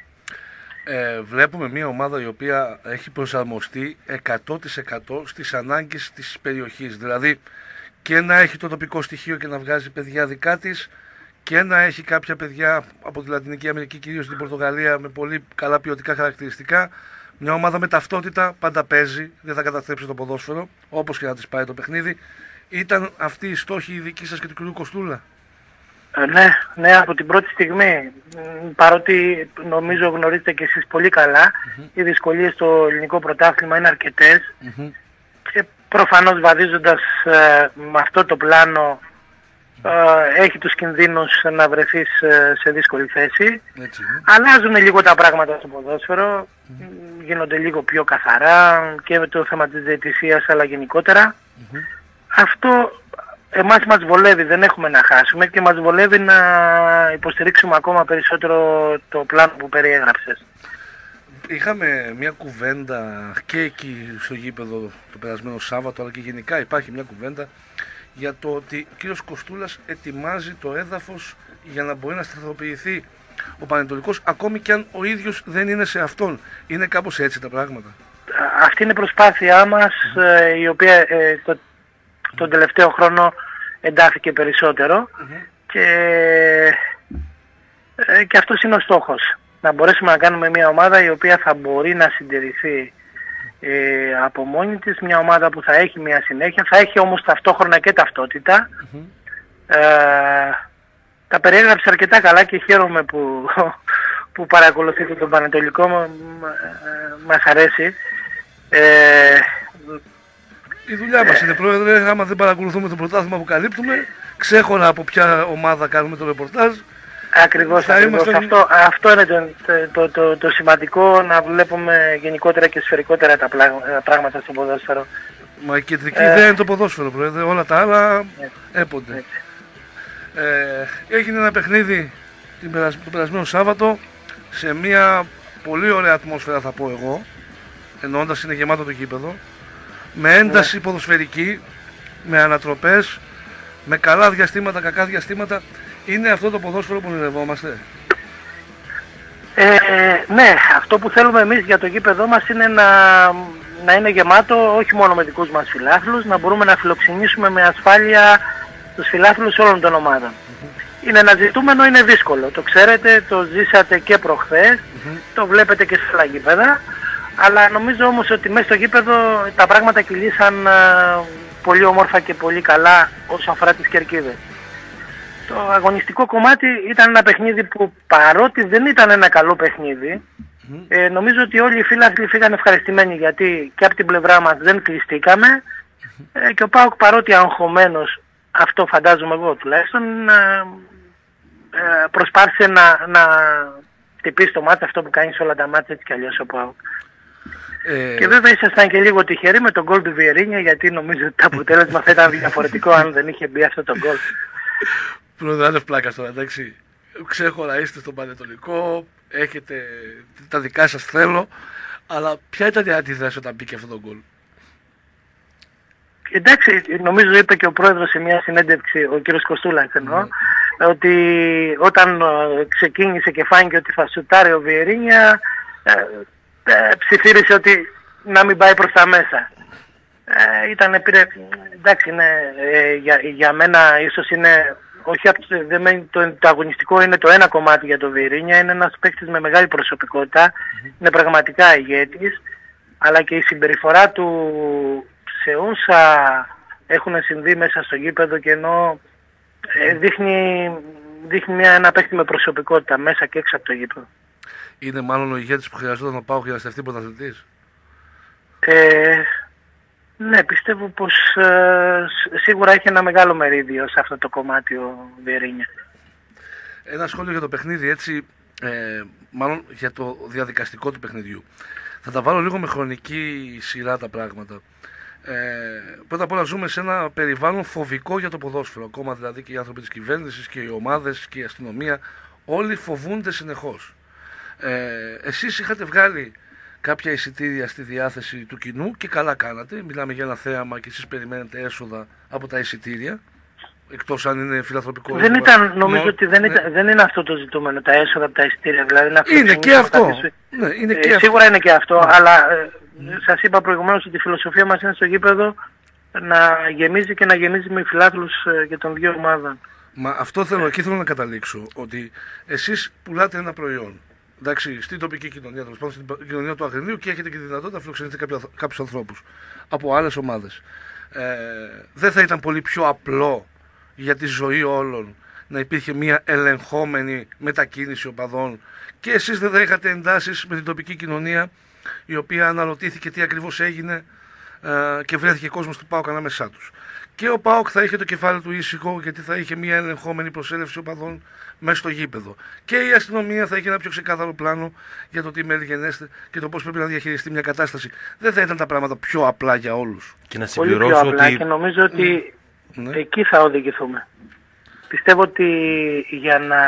Ε, βλέπουμε μια ομάδα η οποία έχει προσαρμοστεί εκατό τοις εκατό στις ανάγκες της περιοχής. Δηλαδή και να έχει το τοπικό στοιχείο και να βγάζει παιδιά δικά της και να έχει κάποια παιδιά από τη Λατινική Αμερική, κυρίως την Πορτογαλία, με πολύ καλά ποιοτικά χαρακτηριστικά. Μια ομάδα με ταυτότητα, πάντα παίζει, δεν θα καταστρέψει το ποδόσφαιρο, όπως και να της πάει το παιχνίδι. Ήταν αυτή η στόχη η δική σας και του κ. Κοστούλα?
Ε, ναι, ναι, από την πρώτη στιγμή, παρότι νομίζω γνωρίζετε και εσείς πολύ καλά, mm-hmm. οι δυσκολίες στο ελληνικό πρωτάθλημα είναι αρκετές mm-hmm. και προφανώς βαδίζοντας ε, με αυτό το πλάνο ε, έχει τους κινδύνους να βρεθείς ε, σε δύσκολη θέση. Έτσι, ναι. Αλλάζουν λίγο τα πράγματα στο ποδόσφαιρο, mm-hmm. γίνονται λίγο πιο καθαρά και με το θέμα της διαιτησίας αλλά γενικότερα. Mm-hmm. Αυτό εμάς μας βολεύει, δεν έχουμε να χάσουμε και μας βολεύει να υποστηρίξουμε ακόμα περισσότερο το πλάνο που περιέγραψες.
Είχαμε μια κουβέντα και εκεί στο γήπεδο το περασμένο Σάββατο, αλλά και γενικά υπάρχει μια κουβέντα για το ότι ο κύριος Κοστούλας ετοιμάζει το έδαφος για να μπορεί να σταθεροποιηθεί ο Πανετολικός, ακόμη και αν ο ίδιος δεν είναι σε αυτόν. Είναι κάπως έτσι τα πράγματα?
Αυτή είναι η προσπάθειά μας, mm-hmm. η οποία ε, το, τον τελευταίο χρόνο εντάθηκε περισσότερο mm-hmm. και, ε, και αυτός είναι ο στόχος. Να μπορέσουμε να κάνουμε μια ομάδα η οποία θα μπορεί να συντηρηθεί ε, από μόνη της, μια ομάδα που θα έχει μια συνέχεια, θα έχει όμως ταυτόχρονα και ταυτότητα. Mm-hmm. Ε, τα περιέγραψε αρκετά καλά και χαίρομαι που, που παρακολουθείτε τον Πανετολικό, μας αρέσει. Ε,
η δουλειά μας είναι, Πρόεδρε, άμα δεν παρακολουθούμε το πρωτάθλημα που καλύπτουμε, ξέχωρα από ποια ομάδα κάνουμε το ρεπορτάζ.
Ακριβώς, ακριβώς. Είμαστε... Αυτό, αυτό είναι το, το, το, το σημαντικό, να βλέπουμε γενικότερα και σφαιρικότερα τα πράγματα στο ποδόσφαιρο.
Μα η κεντρική ε... ιδέα είναι το ποδόσφαιρο, Πρόεδρε, όλα τα άλλα έπονται. Ε, έγινε ένα παιχνίδι το περασμένο Σάββατο σε μια πολύ ωραία ατμόσφαιρα, θα πω εγώ, εννοώντας είναι γεμάτο το γήπεδο, με ένταση ναι. ποδοσφαιρική, με ανατροπές, με καλά διαστήματα, κακά διαστήματα. Είναι αυτό το ποδόσφαιρο που ονειρευόμαστε?
Ε, ναι, αυτό που θέλουμε εμείς για το γήπεδό μας είναι να, να είναι γεμάτο, όχι μόνο με δικούς μας φιλάθλους, να μπορούμε να φιλοξενήσουμε με ασφάλεια τους φιλάθλους όλων των ομάδων. Mm-hmm. Είναι ένα ζητούμενο, είναι δύσκολο. Το ξέρετε, το ζήσατε και προχθές, mm-hmm. το βλέπετε και σε άλλα γήπεδα. Αλλά νομίζω όμως ότι μέσα στο γήπεδο τα πράγματα κυλήσαν uh, πολύ όμορφα και πολύ καλά όσο αφορά τις κερκίδες. Το αγωνιστικό κομμάτι ήταν ένα παιχνίδι που, παρότι δεν ήταν ένα καλό παιχνίδι, mm. ε, νομίζω ότι όλοι οι φίλαθλοι φύγαν ευχαριστημένοι, γιατί και από την πλευρά μας δεν κλειστήκαμε ε, και ο ΠΑΟΚ, παρότι αγχωμένος, αυτό φαντάζομαι εγώ τουλάχιστον, ε, ε, προσπάθησε να, να χτυπήσει το μάτι, αυτό που κάνει σε όλα τα μάτια έτσι κι αλλιώς ο ΠΑΟΚ. Ε... Και βέβαια ήσασταν και λίγο τυχεροί με τον γκολ του Βιερίνια, γιατί νομίζω ότι το αποτέλεσμα θα ήταν διαφορετικό αν δεν είχε μπει αυτό το γκολ.
Πρόεδρε, άνευ πλάκας τώρα, εντάξει. Ξέχωρα είστε στον Πανετολικό, έχετε τα δικά σας θέλω, αλλά ποια ήταν η αντίδραση όταν μπήκε αυτό το γκολ?
Εντάξει, νομίζω είπε και ο πρόεδρος σε μια συνέντευξη, ο κύριος Κοστούλας εννοώ, mm. ότι όταν ξεκίνησε και φάνηκε ότι θα σουτάρει ο Βιερίνια, ε, ε, ψιθύρισε ότι να μην πάει προς τα μέσα. Ε, ήταν, πήρε, εντάξει, ναι, ε, για, για μένα ίσως είναι, όχι, δεν, το, το αγωνιστικό είναι το ένα κομμάτι για το Βιερίνια, είναι ένας παίκτης με μεγάλη προσωπικότητα, mm-hmm. είναι πραγματικά ηγέτης, αλλά και η συμπεριφορά του σε όσα έχουν συμβεί μέσα στο γήπεδο, και ενώ ε, δείχνει, δείχνει μια, ένα παίκτη με προσωπικότητα μέσα και έξω από το γήπεδο.
Είναι μάλλον ο ηγέτης που χρειαζόταν να πάω για να στεφτεί πρωταθλητής.
Ε, ναι, πιστεύω πως ε, σίγουρα έχει ένα μεγάλο μερίδιο σε αυτό το κομμάτι ο Βιερίνια.
Ένα σχόλιο για το παιχνίδι, έτσι, ε, μάλλον για το διαδικαστικό του παιχνιδιού. Θα τα βάλω λίγο με χρονική σειρά τα πράγματα. Ε, πρώτα απ' όλα ζούμε σε ένα περιβάλλον φοβικό για το ποδόσφαιρο. Ακόμα δηλαδή και οι άνθρωποι της κυβέρνησης και οι ομάδες και η αστυνομία, όλοι φοβούνται συνεχώς. Ε, εσείς είχατε βγάλει κάποια εισιτήρια στη διάθεση του κοινού και καλά κάνατε. Μιλάμε για ένα θέαμα και εσείς περιμένετε έσοδα από τα εισιτήρια, εκτός αν είναι φιλανθρωπικό.
Δεν ήταν, νομίζω Μο... ότι δεν, ήταν, ναι. δεν είναι αυτό το ζητούμενο, τα έσοδα από τα εισιτήρια. Δηλαδή να
είναι και αυτό. Ναι, είναι και
ε,
αυτό.
Σίγουρα είναι και αυτό, ναι. αλλά ε, mm. σας είπα προηγουμένως ότι η φιλοσοφία μας είναι στο γήπεδο να γεμίζει και να γεμίζει με φιλάθλους ε, και των δύο ομάδων.
Μα αυτό θέλω, εκεί θέλω να καταλήξω, ότι εσείς πουλάτε ένα προϊόν. Εντάξει, στην τοπική κοινωνία, δηλαδή στην κοινωνία του Αγρινίου, και έχετε και τη δυνατότητα να φιλοξενήσετε κάποιους ανθρώπους από άλλες ομάδες. Ε, δεν θα ήταν πολύ πιο απλό για τη ζωή όλων να υπήρχε μια ελεγχόμενη μετακίνηση οπαδών, και εσείς δεν θα είχατε εντάσεις με την τοπική κοινωνία, η οποία αναρωτήθηκε τι ακριβώς έγινε ε, και βρέθηκε κόσμος του ΠΑΟΚ ανάμεσά τους. Και ο ΠΑΟΚ θα είχε το κεφάλι του ήσυχο, γιατί θα είχε μια ελεγχόμενη προσέλευση οπαδών μέσα στο γήπεδο. Και η αστυνομία θα είχε ένα πιο ξεκάθαρο πλάνο για το τι μεριγενέστε και το πώς πρέπει να διαχειριστεί μια κατάσταση. Δεν θα ήταν τα πράγματα πιο απλά για όλους?
Και να
πολύ πιο απλά ότι... και νομίζω ότι ναι. εκεί θα οδηγηθούμε. Πιστεύω ότι για να...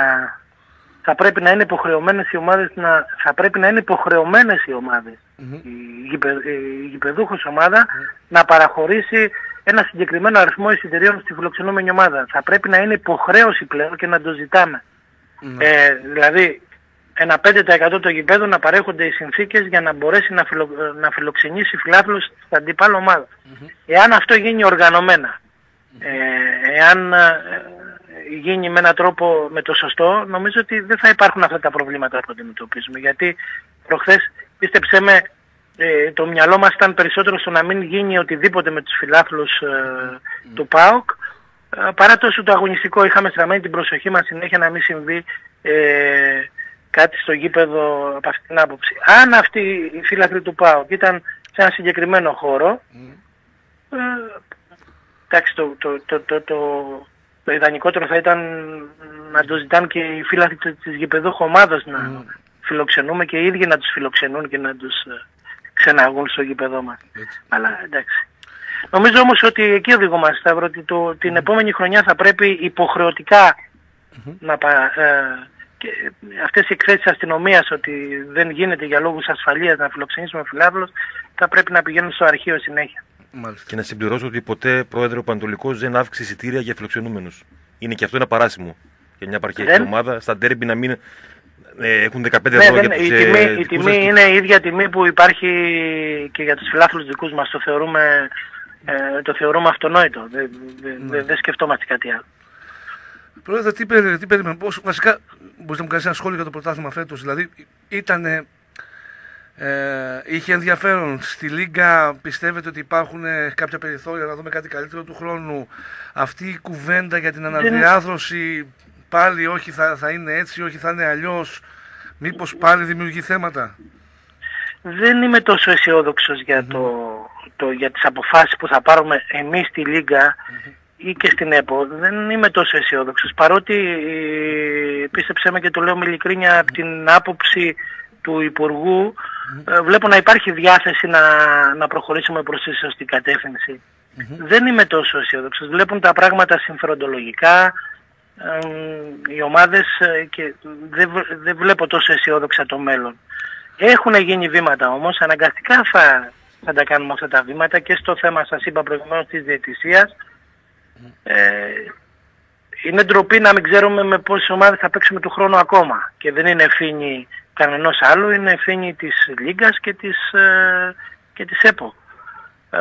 θα πρέπει να είναι υποχρεωμένες οι ομάδες, να... θα πρέπει να είναι υποχρεωμένες οι ομάδες, mm-hmm. η, γηπε... η γηπεδούχος ομάδα mm-hmm. να παραχωρήσει ένα συγκεκριμένο αριθμό εισιτηρίων στη φιλοξενούμενη ομάδα. Θα πρέπει να είναι υποχρέωση πλέον και να το ζητάμε. Mm. Ε, δηλαδή, ένα πέντε τοις εκατό των γηπέδων να παρέχονται οι συνθήκες για να μπορέσει να, φιλο, να φιλοξενήσει φιλάθλους στην αντίπαλη ομάδα. Mm-hmm. Εάν αυτό γίνει οργανωμένα, mm-hmm. ε, εάν ε, γίνει με έναν τρόπο με το σωστό, νομίζω ότι δεν θα υπάρχουν αυτά τα προβλήματα που αντιμετωπίζουμε. Γιατί προχθές, πίστεψέ με, ε, το μυαλό μας ήταν περισσότερο στο να μην γίνει οτιδήποτε με τους φιλάθλους ε, mm. του ΠΑΟΚ, ε, παρά τόσο το αγωνιστικό. Είχαμε στραμμένη την προσοχή μας συνέχεια να μην συμβεί ε, κάτι στο γήπεδο από αυτή την άποψη. Αν αυτοί οι φίλαθλοι του ΠΑΟΚ ήταν σε ένα συγκεκριμένο χώρο, mm. ε, εντάξει, το, το, το, το, το, το ιδανικότερο θα ήταν να το ζητάνε και οι φίλαθλοι της γηπεδούχου ομάδος να mm. φιλοξενούμε και οι ίδιοι να τους φιλοξενούν και να τους ε, ξεναγούν στο γήπεδό μας. Έτσι. Αλλά εντάξει. Νομίζω όμως ότι εκεί οδηγούμαστε, Σταύρο, ότι το, την mm. επόμενη χρονιά θα πρέπει υποχρεωτικά mm-hmm. να πα, ε, και αυτές οι εκθέσεις της αστυνομίας ότι δεν γίνεται για λόγους ασφαλείας να φιλοξενήσουμε φιλάθλους, θα πρέπει να πηγαίνουν στο αρχείο συνέχεια.
Μάλιστα. Και να συμπληρώσω ότι ποτέ πρόεδρε ο Πανατολικός δεν αύξησε εισιτήρια για φιλοξενούμενους. Είναι και αυτό ένα παράσημο για μια επαρχιακή δεν... ομάδα στα ντέρμπι να μην ε, έχουν δεκαπέντε ευρώ ναι, για τους,
η τιμή, ε, η τιμή είναι η ίδια τιμή που υπάρχει και για τους φιλάθλους δικούς μας. Το θεωρούμε, ε, το θεωρούμε αυτονόητο. Δεν δε, ναι. δε σκεφτόμαστε κάτι άλλο.
Πρόεδρε, τι, περι, τι περιμένουμε, πώς, βασικά μπορείς να μου κάνεις ένα σχόλιο για το πρωτάθλημα φέτος, δηλαδή ήτανε, ε, είχε ενδιαφέρον στη Λίγκα, πιστεύετε ότι υπάρχουν ε, κάποια περιθώρια να δούμε κάτι καλύτερο του χρόνου, αυτή η κουβέντα για την αναδιάθρωση πάλι όχι θα, θα είναι έτσι, όχι θα είναι αλλιώς, μήπως πάλι δημιουργεί θέματα?
Δεν είμαι τόσο αισιόδοξος για, mm-hmm. το, το, για τις αποφάσεις που θα πάρουμε εμείς στη Λίγκα, mm-hmm. ή και στην ΕΠΟ. Δεν είμαι τόσο αισιόδοξος, παρότι πίστεψέ με και το λέω με ειλικρίνεια, από την άποψη του Υπουργού mm-hmm. βλέπω να υπάρχει διάθεση να, να προχωρήσουμε προς τη σωστή κατεύθυνση. Mm-hmm. Δεν είμαι τόσο αισιόδοξος. Βλέπουν τα πράγματα συμφεροντολογικά ε, οι ομάδες και δεν, δεν βλέπω τόσο αισιόδοξα το μέλλον. Έχουν γίνει βήματα όμως, αναγκαστικά θα, θα τα κάνουμε αυτά τα βήματα και στο θέμα, σας είπα προηγουμένως, της διαιτησίας. Ε, είναι ντροπή να μην ξέρουμε με πόσες ομάδες θα παίξουμε του χρόνου ακόμα και δεν είναι ευθύνη κανενός άλλου, είναι ευθύνη της Λίγκας και της, ε, και της ΕΠΟ. Ε,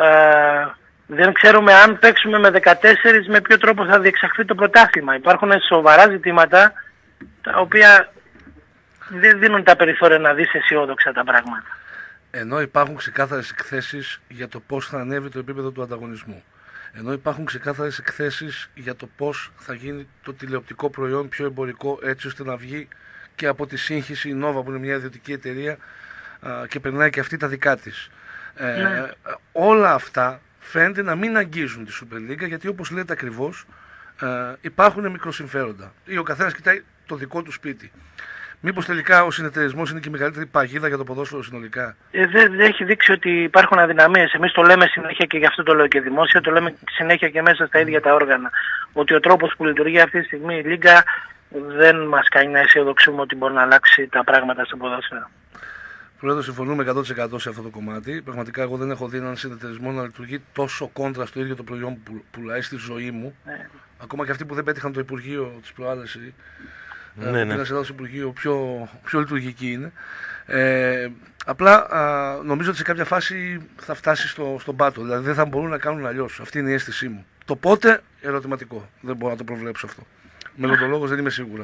δεν ξέρουμε αν παίξουμε με δεκατέσσερις με ποιο τρόπο θα διεξαχθεί το πρωτάθλημα. Υπάρχουν σοβαρά ζητήματα τα οποία δεν δίνουν τα περιθώρια να δεις αισιόδοξα τα πράγματα.
Ενώ υπάρχουν ξεκάθαρες εκθέσεις για το πώς θα ανέβει το επίπεδο του ανταγωνισμού. Ενώ υπάρχουν ξεκάθαρες εκθέσεις για το πώς θα γίνει το τηλεοπτικό προϊόν πιο εμπορικό, έτσι ώστε να βγει και από τη σύγχυση η Nova, που είναι μια ιδιωτική εταιρεία α, και περνάει και αυτή τα δικά της. Ε, ναι. Όλα αυτά φαίνεται να μην αγγίζουν τη Super League, γιατί όπως λέτε ακριβώς ε, υπάρχουν μικροσυμφέροντα ή ο καθένας κοιτάει το δικό του σπίτι. Μήπως τελικά ο συνεταιρισμός είναι και η μεγαλύτερη παγίδα για το ποδόσφαιρο συνολικά?
Ε, δεν δε έχει δείξει ότι υπάρχουν αδυναμίες. Εμείς το λέμε συνέχεια και γι' αυτό το λέω και δημόσια, το λέμε συνέχεια και μέσα στα ίδια τα όργανα. Ότι ο τρόπος που λειτουργεί αυτή τη στιγμή η Λίγκα δεν μας κάνει να αισιοδοξούμε ότι μπορεί να αλλάξει τα πράγματα στο ποδόσφαιρο.
Πρόεδρε, συμφωνούμε εκατό τοις εκατό σε αυτό το κομμάτι. Πραγματικά εγώ δεν έχω δει έναν συνεταιρισμό να λειτουργεί τόσο κόντρα στο ίδιο το προϊόν που πουλάει στη ζωή μου. Ναι. Ακόμα και αυτοί που δεν πέτυχαν το Υπουργείο της προάλλες. Ναι, ναι. Πήγα σε εδώ στο Υπουργείο πιο, πιο λειτουργική είναι. Ε, απλά α, νομίζω ότι σε κάποια φάση θα φτάσει στο, στον πάτο. Δηλαδή δεν θα μπορούν να κάνουν αλλιώς. Αυτή είναι η αίσθησή μου. Το πότε, ερωτηματικό. Δεν μπορώ να το προβλέψω αυτό. Μελλοντολόγος δεν είμαι σίγουρα.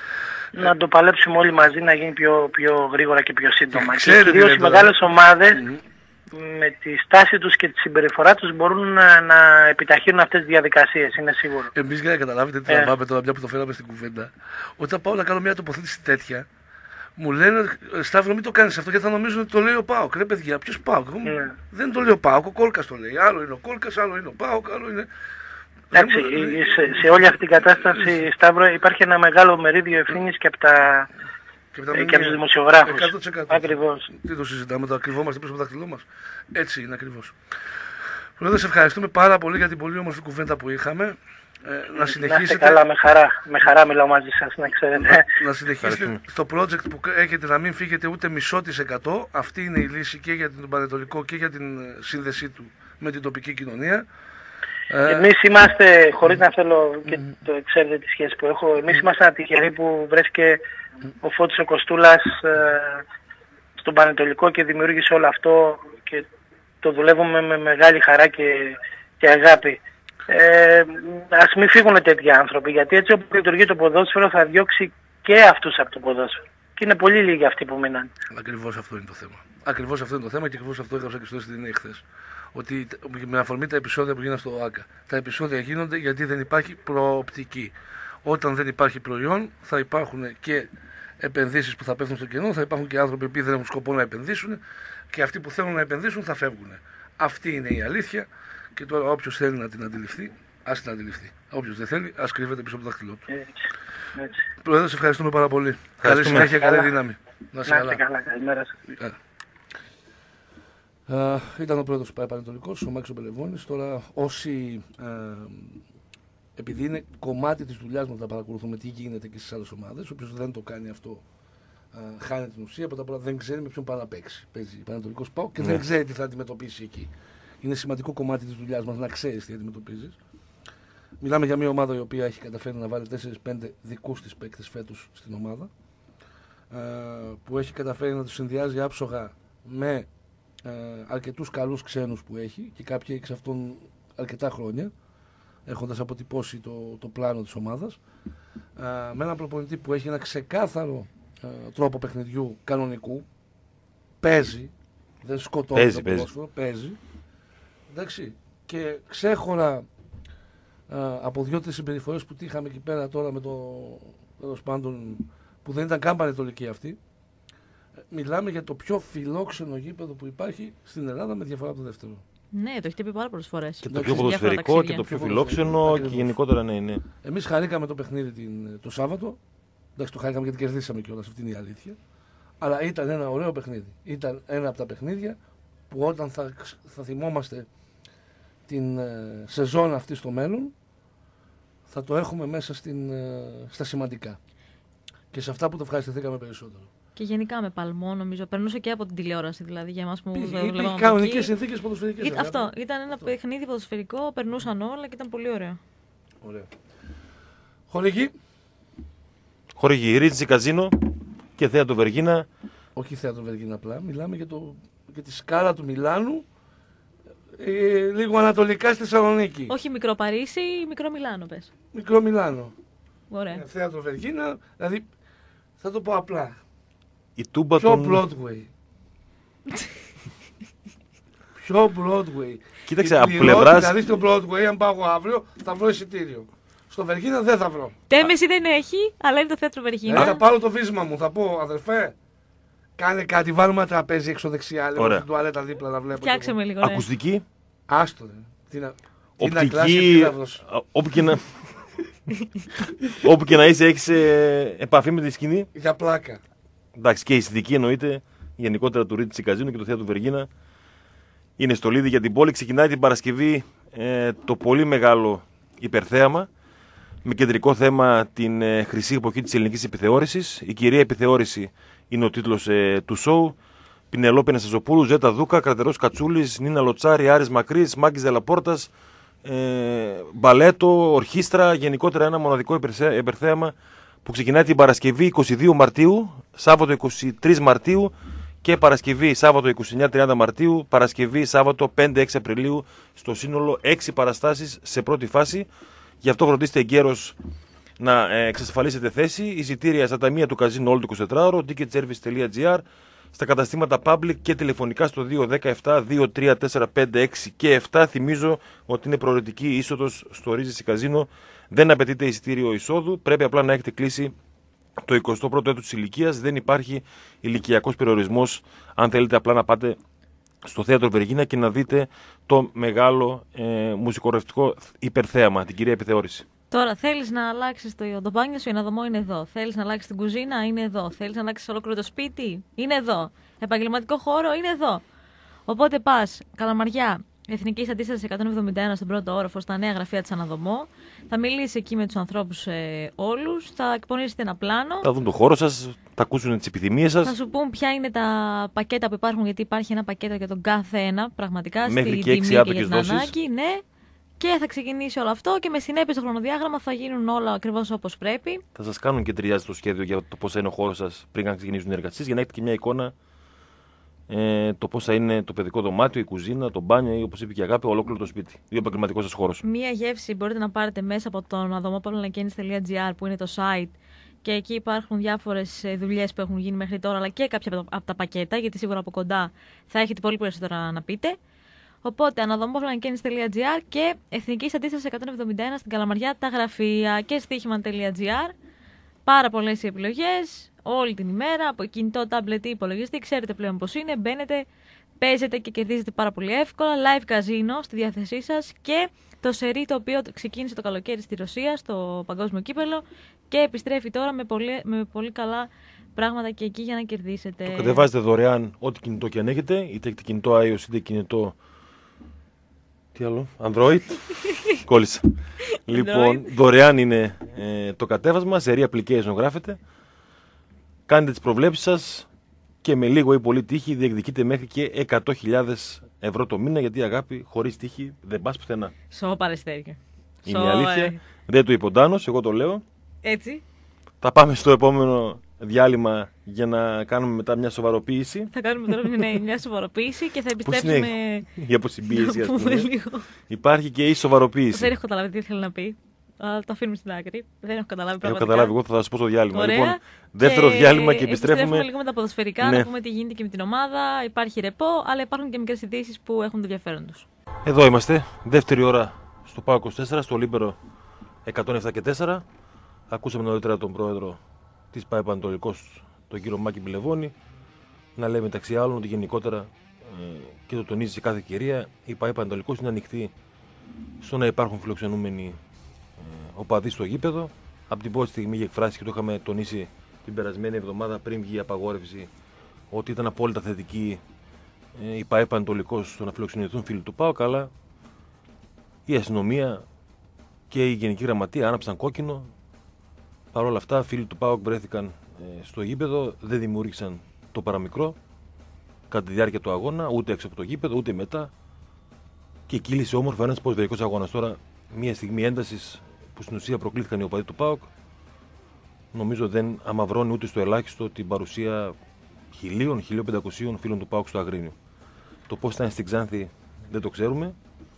Να ε, το παλέψουμε όλοι μαζί να γίνει πιο, πιο γρήγορα και πιο σύντομα. Και κυρίως οι μεγάλες ομάδες mm-hmm. με τη στάση τους και τη συμπεριφορά τους μπορούν να, να επιταχύνουν αυτές τις διαδικασίες, είναι σίγουρο.
Εμείς για να καταλάβετε τι θα πάμε τώρα, μια που το φέραμε στην κουβέντα, όταν πάω να κάνω μια τοποθέτηση τέτοια, μου λένε Σταύρο, μην το κάνεις αυτό γιατί θα νομίζουν ότι το λέει ο ΠΑΟΚ. Ρε παιδιά, ποιος ΠΑΟΚ? Yeah. Δεν το λέει ο ΠΑΟΚ, ο Κόλκας το λέει. Άλλο είναι ο Κόλκας, άλλο είναι ο ΠΑΟΚ, άλλο είναι.
Εντάξει, σε, σε όλη αυτή την κατάσταση, Σταύρο, υπάρχει ένα μεγάλο μερίδιο ευθύνης και από τα. Και από, και από τους δημοσιογράφους.
εκατό τοις εκατό.
Ακριβώς.
Τι το συζητάμε, το κρυβόμαστε πίσω από το δάχτυλό μας. Έτσι είναι ακριβώς. Πρόεδρε, σε ευχαριστούμε πάρα πολύ για την πολύ όμορφη κουβέντα που είχαμε. Ε, να συνεχίσετε. Να είστε καλά,
με χαρά. Με χαρά μιλάω μαζί σας, να ξέρετε.
Να συνεχίσετε στο project που έχετε, να μην φύγετε ούτε μισό της εκατό. Αυτή είναι η λύση και για τον Πανετολικό και για την σύνδεσή του με την τοπική κοινωνία.
Εμείς είμαστε, χωρίς να θέλω και το ξέρετε τη σχέση που έχω, εμείς είμαστε ατυχεροί που βρέθηκε ο Φώτης ο Κοστούλας ε, στον Πανετολικό και δημιούργησε όλο αυτό και το δουλεύουμε με μεγάλη χαρά και, και αγάπη. Ε, ας μην φύγουν τέτοιοι άνθρωποι, γιατί έτσι όπως λειτουργεί το ποδόσφαιρο θα διώξει και αυτούς από το ποδόσφαιρο. Και είναι πολύ λίγοι αυτοί που μείναν.
Ακριβώς αυτό είναι το θέμα. ακριβώς αυτό είναι το θέμα και ακριβώς αυτό έγραψα και στο ες τι εν έι χθες. Ότι με αφορμή τα επεισόδια που γίνανε στο ΟΑΚΑ. Τα επεισόδια γίνονται γιατί δεν υπάρχει προοπτική. Όταν δεν υπάρχει προϊόν, θα υπάρχουν και επενδύσεις που θα πέφτουν στο κενό, θα υπάρχουν και άνθρωποι που δεν έχουν σκοπό να επενδύσουν και αυτοί που θέλουν να επενδύσουν θα φεύγουν. Αυτή είναι η αλήθεια και τώρα όποιος θέλει να την αντιληφθεί, ας την αντιληφθεί. Όποιος δεν θέλει, ας κρύβεται πίσω από το δάχτυλό του.
Έτσι, έτσι.
Πρόεδρε, σε ευχαριστούμε πάρα πολύ. Καλή συνέχεια, καλή δύναμη.
Να είστε καλά. καλά. Καλημέρα σας.
Uh, ήταν ο πρόεδρος του Πανετολικός, ο Μάκης Πελεβώνης. Τώρα όσοι, uh, επειδή είναι κομμάτι της δουλειάς μας να παρακολουθούμε τι γίνεται και στις άλλες ομάδες, όποιος δεν το κάνει αυτό uh, χάνει την ουσία. Πρώτα απ' όλα δεν ξέρει με ποιον πάει να παίξει. Παίζει Πανετολικός ΠΑΟΚ και ναι. δεν ξέρει τι θα αντιμετωπίσει εκεί. Είναι σημαντικό κομμάτι της δουλειάς μας να ξέρεις τι αντιμετωπίζεις. Μιλάμε για μια ομάδα η οποία έχει καταφέρει να βάλει τέσσερα πέντε δικούς της παίκτες φέτος στην ομάδα, uh, που έχει καταφέρει να τους συνδυάζει άψογα με Uh, αρκετούς καλούς ξένους που έχει και κάποιοι εξ αυτών αρκετά χρόνια, έχοντας αποτυπώσει το, το πλάνο της ομάδας, uh, με έναν προπονητή που έχει ένα ξεκάθαρο uh, τρόπο παιχνιδιού κανονικού, παίζει, δεν σκοτώνει
παίζει,
το ποδόσφαιρο, παίζει. παίζει, εντάξει, και ξέχωρα uh, από δύο-τρεις συμπεριφορές που τύχαμε εκεί πέρα τώρα με το, τέλος πάντων, που δεν ήταν καν πανετολική αυτή. Μιλάμε για το πιο φιλόξενο γήπεδο που υπάρχει στην Ελλάδα με διαφορά από το δεύτερο.
Ναι, το έχετε πει πάρα πολλές φορές.
Και το πιο ποδοσφαιρικό και το πιο φιλόξενο και γενικότερα ναι, ναι.
Εμείς χαρήκαμε το παιχνίδι την, το Σάββατο. Εντάξει, το χαρήκαμε γιατί κερδίσαμε κιόλας, αυτή είναι η αλήθεια. Αλλά ήταν ένα ωραίο παιχνίδι. Ήταν ένα από τα παιχνίδια που όταν θα, θα θυμόμαστε την ε, σεζόν αυτή στο μέλλον, θα το έχουμε μέσα στην, ε, στα σημαντικά. Και σε αυτά που το ευχαριστηθήκαμε περισσότερο. Και
γενικά με παλμό, νομίζω. Περνούσε και από την τηλεόραση, δηλαδή για εμάς που
βλέπαμε. Υπήρχε κανονικές συνθήκες ποδοσφαιρικές.
Ή, αυτό. Ήταν ένα αυτό. παιχνίδι ποδοσφαιρικό, περνούσαν όλα και ήταν πολύ ωραίο.
Ωραία. Χορηγή.
Χορηγή. Ρίτσι Καζίνο και Θέατρο Βεργίνα.
Όχι Θέατρο Βεργίνα απλά. Μιλάμε για, το, για τη σκάλα του Μιλάνου. Ε, λίγο ανατολικά στη Θεσσαλονίκη.
Όχι μικρό Παρίσι, μικρό Μιλάνο πες.
Μικρό Μιλάνο.
Ωραία.
Ε, Θέατρο Βεργίνα, δηλαδή θα το πω απλά.
Η τούμπα
Πιο
των...
Broadway. Πιο Broadway.
Κοίταξε, από πλευράς...
Δηλαδή στο Broadway, αν πάω αύριο, θα βρω εισιτήριο. Στο Βεργίνα δεν θα βρω.
Τέμεση δεν έχει, αλλά είναι το Θέατρο Βεργίνα.
Δηλαδή θα πάρω το βίσμα μου, θα πω αδερφέ, κάνε κάτι, βάλουμε ένα τραπέζι έξω δεξιά, λέω στην τουαλέτα δίπλα να βλέπω.
Φτιάξε με λίγο. Ναι.
Ακουστική.
Άστο, ρε. Τι να...
Οπτική. Όπου και να... Όπου και να είσαι, έχεις ε, επαφή με τη σκηνή.
Για πλάκα.
Εντάξει, και η αισθητική εννοείται, γενικότερα του Ρίτσι Καζίνο και το Θέατρο Βεργίνα. Είναι στολίδι για την πόλη. Ξεκινάει την Παρασκευή ε, το πολύ μεγάλο υπερθέαμα, με κεντρικό θέμα την ε, χρυσή εποχή της ελληνικής επιθεώρησης. Η κυρία επιθεώρηση είναι ο τίτλος ε, του σοου. Πινελόπη Αναστασοπούλου, Ζέτα Δούκα, Κρατερός Κατσούλης, Νίνα Λοτσάρη, Άρης Μακρύς, Μάκης Δελαπόρτας, ε, μπαλέτο, ορχήστρα, γενικότερα ένα μοναδικό υπερθέαμα που ξεκινάει την Παρασκευή είκοσι δύο Μαρτίου, Σάββατο είκοσι τρεις Μαρτίου και Παρασκευή Σάββατο είκοσι εννέα τριάντα Μαρτίου, Παρασκευή Σάββατο πέντε έξι Απριλίου, στο σύνολο έξι παραστάσεις σε πρώτη φάση. Γι' αυτό φροντίστε εγκαίρως να ε, εξασφαλίσετε θέση. Εισιτήρια στα ταμεία του Καζίνο όλο το εικοσιτετράωρο, ticketservice τελεία gr, στα καταστήματα public και τηλεφωνικά στο δύο ένα επτά δύο τρία τέσσερα πέντε έξι και επτά. Θυμίζω ότι είναι προαιρετική είσοδος στο Ρίζιση Καζίνο. Δεν απαιτείται εισιτήριο εισόδου. Πρέπει απλά να έχετε κλείσει το εικοστό πρώτο έτος της ηλικίας. Δεν υπάρχει ηλικιακός περιορισμός. Αν θέλετε απλά να πάτε στο Θέατρο Βεργίνα και να δείτε το μεγάλο ε, μουσικορευτικό υπερθέαμα, την κυρία επιθεώρηση.
Τώρα θέλεις να αλλάξεις το, το μπάνιο σου, η αναδομό είναι εδώ. Θέλεις να αλλάξεις την κουζίνα, είναι εδώ. Θέλεις να αλλάξεις ολόκληρο το σπίτι, είναι εδώ. Επαγγελματικό χώρο, είναι εδώ. Οπότε πας, Καλαμαριά, Εθνικής Αντίστασης εκατόν εβδομήντα ένα στον πρώτο όροφο, στα νέα γραφεία της Αναδομό. Θα μιλήσεις εκεί με τους ανθρώπους ε, όλους, θα εκπονήσετε ένα πλάνο.
Θα δουν το χώρο σας, θα ακούσουν τις επιθυμίες σας.
Θα σου πούν ποια είναι τα πακέτα που υπάρχουν, γιατί υπάρχει ένα πακέτο για τον κάθε ένα, πραγματικά,
μέχρι
στη
και έξι
τιμή και
άπληκες
για την
δόσεις.
ανάγκη. Ναι. Και θα ξεκινήσει όλο αυτό και με συνέπεια στο χρονοδιάγραμμα θα γίνουν όλα ακριβώς όπως πρέπει.
Θα σας κάνουν και ταιριάζει το σχέδιο για το πώς είναι ο χώρος σας πριν να ξεκινήσουν οι εργασίες, για να έχετε και μια εικόνα ε, το πώς θα είναι το παιδικό δωμάτιο, η κουζίνα, το μπάνιο ή όπως είπε και η Αγάπη, ολόκληρο το σπίτι. Ή ο επαγγελματικός σας χώρος.
Μία γεύση μπορείτε να πάρετε μέσα από το αναδομόπαυλο τελεία gr που είναι το site και εκεί υπάρχουν διάφορες δουλειές που έχουν γίνει μέχρι τώρα, αλλά και κάποια από τα πακέτα, γιατί σίγουρα από κοντά θα έχετε πολύ περισσότερα να πείτε. Οπότε, αναδομόφλανκέννης.gr και Εθνικής Αντίστασης εκατόν εβδομήντα ένα στην Καλαμαριά τα γραφεία και στοίχημα.gr. Πάρα πολλές οι επιλογές, όλη την ημέρα, από κινητό, τάμπλετ ή υπολογιστή. Ξέρετε πλέον πώς είναι, μπαίνετε, παίζετε και κερδίζετε πάρα πολύ εύκολα. Live casino στη διάθεσή σας και το σερί το οποίο ξεκίνησε το καλοκαίρι στη Ρωσία, στο παγκόσμιο κύπελο και επιστρέφει τώρα με πολύ, με πολύ καλά πράγματα και εκεί για να κερδίσετε.
Το κατεβάζετε δωρεάν ό,τι κινητό και αν έχετε, είτε έχετε κινητό iOS είτε κινητό. Τι άλλο, Android. Κόλλησα. Λοιπόν, δωρεάν είναι ε, το κατέβασμα, σερί application γράφετε. Κάνετε τις προβλέψεις σας και με λίγο ή πολύ τύχη διεκδικείτε μέχρι και εκατό χιλιάδες ευρώ το μήνα, γιατί αγάπη χωρίς τύχη δεν πας πουθενά.
Σώπα ρε Στέργιο.
Είναι η αλήθεια. Δεν το είπε ο Ντάνος, εγώ το λέω.
Έτσι.
Θα πάμε στο επόμενο διάλειμμα για να κάνουμε μετά μια σοβαροποίηση.
Θα κάνουμε τώρα μια, μια σοβαροποίηση και θα επιστρέψουμε.
Πώς είναι η αποσυμπίεση, ας πούμε.
Λίγο.
Υπάρχει και η σοβαροποίηση.
Δεν έχω καταλάβει τι ήθελε να πει. Αλλά το αφήνουμε στην άκρη. Δεν έχω καταλάβει
πραγματικά.
Έχω
καταλάβει, εγώ θα σας πω στο διάλειμμα.
Ωραία.
Λοιπόν, δεύτερο
και
διάλειμμα και επιστρέφουμε.
Επιστρέφουμε λίγο με τα ποδοσφαιρικά,
ναι.
να πούμε τι γίνεται και με την ομάδα. Υπάρχει ρεπό, αλλά υπάρχουν και μικρές ειδήσεις που έχουν το ενδιαφέρον τους.
Εδώ είμαστε. Δεύτερη ώρα στο ΠΑΟΚ είκοσι τέσσερα, στο Λίμπερο εκατόν επτά και τέσσερα. Ακούσαμε νωρίτερα τον πρόεδρο της ΠΑΕ Πανατολικός, τον κύριο Μάκη Μπιλεβόνη, να λέει μεταξύ άλλων ότι γενικότερα ε, και το τονίζει σε κάθε ευκαιρία, η ΠΑΕ Πανατολικός είναι ανοιχτή στο να υπάρχουν φιλοξενούμενοι ε, οπαδοί στο γήπεδο. Από την πρώτη στιγμή είχε εκφράσει και το είχαμε τονίσει την περασμένη εβδομάδα πριν βγει η απαγόρευση, ότι ήταν απόλυτα θετική ε, η ΠΑΕ Πανατολικός στο να φιλοξενηθούν φίλοι του ΠΑΟΚ, αλλά η αστυνομία και η Γενική Γραμματεία άναψαν κόκκινο. Παρ' όλα αυτά, φίλοι του ΠΑΟΚ βρέθηκαν ε, στο γήπεδο, δεν δημιούργησαν το παραμικρό κατά τη διάρκεια του αγώνα, ούτε έξω από το γήπεδο, ούτε μετά. Και κύλησε όμορφα ένας ποδοσφαιρικός αγώνας. Τώρα, μια στιγμή έντασης που στην ουσία προκλήθηκαν οι οπαδοί του ΠΑΟΚ, νομίζω δεν αμαυρώνει ούτε στο ελάχιστο την παρουσία χιλίων, χίλια πεντακοσίων φίλων του ΠΑΟΚ στο Αγρίνιο. Το πώς ήταν στην Ξάνθη δεν το ξέρουμε.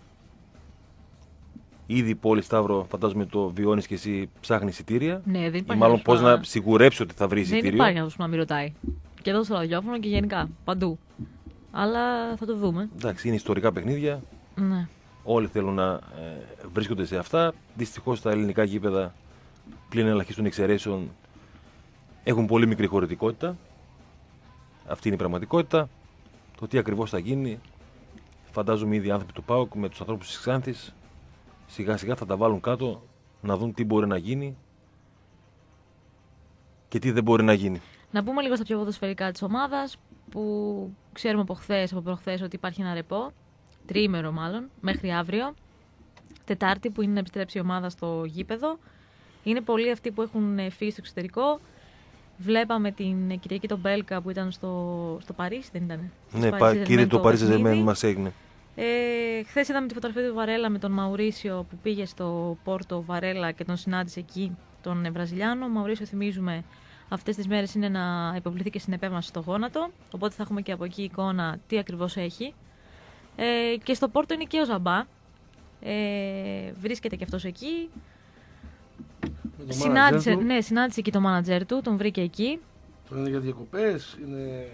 Ήδη η πόλη, Σταύρο, φαντάζομαι το βιώνεις και εσύ, ψάχνει εισιτήρια.
Ναι, δεν υπάρχει.
Ή μάλλον πώς να σιγουρέψει ότι θα βρει εισιτήριο.
Δεν υπάρχει άνθρωπος που να μην ρωτάει. Και εδώ στο ραδιόφωνο και γενικά. Παντού. Αλλά θα το δούμε.
Εντάξει, είναι ιστορικά παιχνίδια.
Ναι.
Όλοι θέλουν να ε, βρίσκονται σε αυτά. Δυστυχώς τα ελληνικά γήπεδα, πλην ελαχίστων εξαιρέσεων, έχουν πολύ μικρή χωρητικότητα. Αυτή είναι η πραγματικότητα. Το τι ακριβώς θα γίνει, φαντάζομαι ήδη οι άνθρωποι του ΠΑΟΚ με τους ανθρώπους της Ξάνθης σιγά σιγά θα τα βάλουν κάτω να δουν τι μπορεί να γίνει και τι δεν μπορεί να γίνει.
Να πούμε λίγο στα πιο ποδοσφαιρικά της ομάδας, που ξέρουμε από χθες, από προχθές, ότι υπάρχει ένα ρεπό, τριήμερο μάλλον, μέχρι αύριο. Τετάρτη που είναι να επιστρέψει η ομάδα στο γήπεδο. Είναι πολλοί αυτοί που έχουν φύγει στο εξωτερικό. Βλέπαμε την Κυριακή τον Μπέλκα που ήταν στο, στο Παρίσι, δεν ήταν?
Ναι, πα, κύριε το Παρίσι Ζερμέν μας έγινε.
Ε, χθες είδαμε τη φωτογραφία του Βαρέλα με τον Μαουρίσιο που πήγε στο Πόρτο Βαρέλα και τον συνάντησε εκεί, τον Βραζιλιάνο. Μαουρίσιο, θυμίζουμε, αυτές τις μέρες είναι να υποβληθεί και στην επέμβαση στο γόνατο. Οπότε θα έχουμε και από εκεί εικόνα τι ακριβώς έχει. Ε, και στο Πόρτο είναι και ο Ζαμπά. Ε, βρίσκεται και αυτός εκεί. Συνάντησε, ναι, συνάντησε εκεί το μάνατζερ του, τον βρήκε εκεί.
Τώρα είναι για διακοπές, είναι...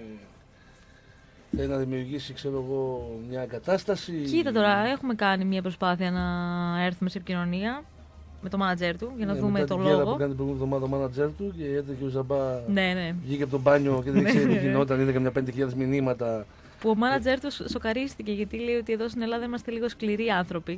θέλει να δημιουργήσει, ξέρω εγώ, μια κατάσταση.
Κοίτα τώρα, έχουμε κάνει μια προσπάθεια να έρθουμε σε επικοινωνία με το μάνατζερ του για να
ναι,
δούμε
μετά
το
την
λόγο.
που κάνει την προηγούμενη εβδομάδα το μάνατζερ του και έρθει και ο Ζαμπά.
Ναι, ναι.
Βγήκε από τον μπάνιο και δεν ξέρει τι γινόταν, είδε καμιά πέντε χιλιάδες μηνύματα.
Που ο μάνατζερ του σοκαρίστηκε γιατί λέει ότι εδώ στην Ελλάδα είμαστε λίγο σκληροί άνθρωποι.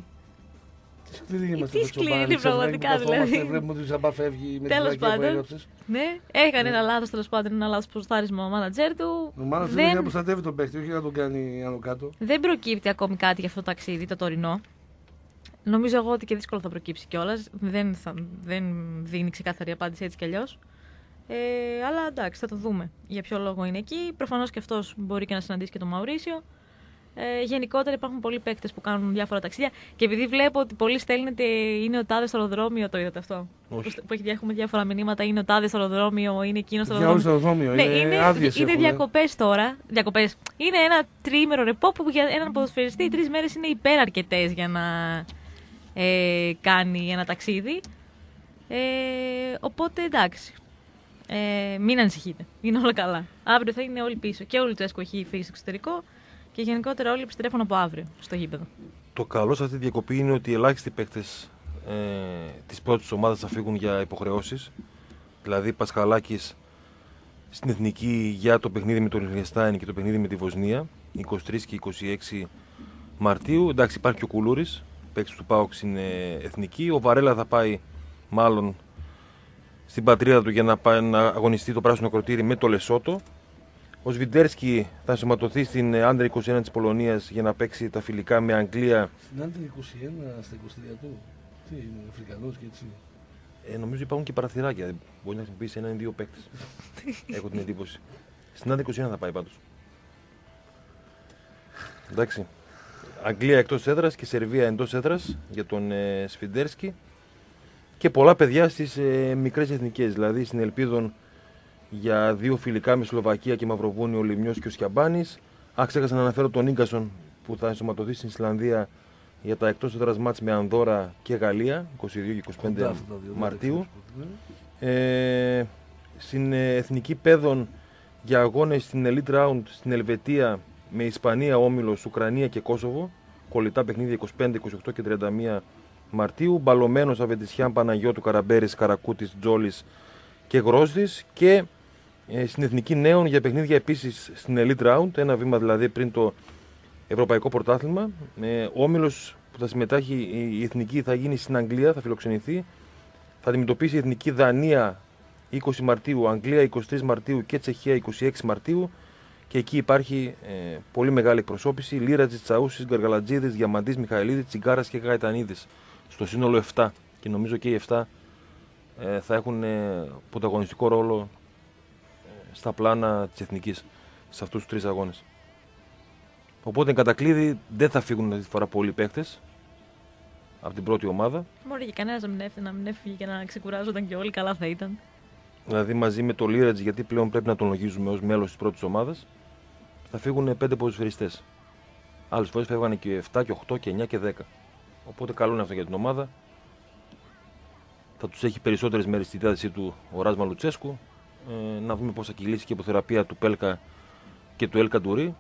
Τι είμαστε
τι σκληροί πραγματικά δηλαδή.
Βλέπουμε ότι ο Ζαμπά φεύγει με
τέλος
τη φυλακή που
έγραψες. Ναι, έκανε ένα λάθος, τέλος πάντων, ένα λάθος προστάρισμα ο μάνατζερ του.
Ο μάνατζερ δεν... είναι να προστατεύει τον παίκτη, όχι να τον κάνει άνω κάτω.
Δεν προκύπτει ακόμη κάτι για αυτό το ταξίδι, το τωρινό. Νομίζω εγώ ότι και δύσκολο θα προκύψει κιόλας. Δεν, θα, δεν δίνει ξεκάθαρη απάντηση έτσι κι αλλιώς. Ε, αλλά εντάξει, θα το δούμε για ποιο λόγο είναι εκεί. Προφανώς και αυτός μπορεί και να συναντήσει και τον Μαουρίσιο. Ε, γενικότερα υπάρχουν πολλοί παίκτες που κάνουν διάφορα ταξίδια. Και επειδή βλέπω ότι πολλοί στέλνετε είναι ο τάδε στο αεροδρόμιο, το είδατε αυτό? Όχι. Που έχουμε διάφορα μηνύματα, είναι ο τάδε στο αεροδρόμιο, είναι εκείνο στο αεροδρόμιο.
Στο αεροδρόμιο,
ναι,
είναι,
είναι,
άδειες
είναι διακοπές τώρα. Διακοπές. Είναι ένα τριήμερο ρεπό που για έναν ποδοσφαιριστή τρεις μέρες είναι υπεραρκετές για να ε, κάνει ένα ταξίδι. Ε, οπότε εντάξει. Ε, μην ανησυχείτε. Είναι όλα καλά. Αύριο θα είναι όλοι πίσω. Και ο Λουτσέσκου έχει φύγει στο εξωτερικό και γενικότερα όλοι επιστρέφουν από αύριο στο γήπεδο.
Το καλό σε αυτή τη διακοπή είναι ότι οι ελάχιστοι παίκτες ε, της πρώτης ομάδας θα φύγουν για υποχρεώσεις. Δηλαδή Πασχαλάκης στην Εθνική για το παιχνίδι με τον Λιχτενστάιν και το παιχνίδι με τη Βοσνία, είκοσι τρεις και είκοσι έξι Μαρτίου. Εντάξει, υπάρχει και ο Κουλούρης, παίκτης του ΠΑΟΚ στην Εθνική. Ο Βαρέλα θα πάει μάλλον στην πατρίδα του για να, πάει, να αγωνιστεί το πράσινο κροτήρι με το Λεσότο. Ο Σβιντέρσκι θα ενσωματωθεί στην Άντερ είκοσι ένα της Πολωνίας για να παίξει τα φιλικά με Αγγλία.
Στην Άντερ είκοσι ένα στα είκοσι τρία του. Τι είναι, Αφρικανός και έτσι.
Ε, νομίζω υπάρχουν και παραθυράκια. Μπορεί να χρησιμοποιήσει έναν ή δύο παίκτες. Έχω την εντύπωση. Στην Άντερ είκοσι ένα θα πάει πάντως. Εντάξει. Αγγλία εκτός έδρας και Σερβία εντός έδρας για τον ε, Σφιντέρσκι. Και πολλά παιδιά στις ε, μικρές εθνικές. Δηλαδή στην Ελπίδων για δύο φιλικά με Σλοβακία και Μαυροβούνιο, ο Λιμιός και ο Σκιαμπάνης. Α, ξέχασα να αναφέρω τον Ίγκασον που θα ενσωματωθεί στην Ισλανδία για τα εκτός έδρας μάτς με Ανδόρα και Γαλλία, είκοσι δύο και είκοσι πέντε Μαρτίου. Ε, στην ε, Εθνική Παιδών για αγώνες στην Elite Round στην Ελβετία με Ισπανία, Όμιλος, Ουκρανία και Κόσοβο. Κολλητά παιχνίδια είκοσι πέντε, είκοσι οκτώ και τριάντα μία Μαρτίου. Μπαλωμένος Αβεντισιάν, Παναγιώτου, Καραμπέρης, Καρακούτης, Τζόλης και Γρόσδης. Και ε, στην Εθνική Νέων για παιχνίδια επίσης στην Elite Round, ένα βήμα δηλαδή πριν το Ευρωπαϊκό Πρωτάθλημα. Ε, Όμιλος που θα συμμετάχει η Εθνική θα γίνει στην Αγγλία, θα φιλοξενηθεί. Θα αντιμετωπίσει η Εθνική Δανία είκοσι Μαρτίου, Αγγλία είκοσι τρεις Μαρτίου και Τσεχία είκοσι έξι Μαρτίου. Και εκεί υπάρχει ε, πολύ μεγάλη εκπροσώπηση. Λίρατζης, Τσαούσης, Γκαργαλατζίδης, Διαμαντής, Μιχαηλίδης, Τσιγκάρας και Γαϊτανίδης. Στο σύνολο επτά. Και νομίζω και οι επτά ε, θα έχουν ε, πρωταγωνιστικό ρόλο ε, στα πλάνα της Εθνικής σε αυτούς τους τρεις αγώνες. Οπότε εν κατακλείδη δεν θα φύγουν αυτή τη φορά πολλοί παίκτες από την πρώτη ομάδα.
Μπορεί και κανένας να μην έφυγε, να μην έφυγε και να ξεκουράζονταν και όλοι, καλά θα ήταν.
Δηλαδή μαζί με το Λίρατζ, γιατί πλέον πρέπει να τον λογίζουμε ως μέλος της πρώτης ομάδας, θα φύγουν πέντε ποδοσφαιριστές. Άλλες φορές φεύγανε και επτά και οκτώ και εννιά και δέκα. Οπότε καλό είναι αυτό για την ομάδα. Θα τους έχει περισσότερες μέρες στη διάθεσή του ο Ράσμα Λουτσέσκου. Ε, να δούμε πώς θα κυλήσει και η υποθεραπεία του Πέλκα και του Έλκα Ντουρί.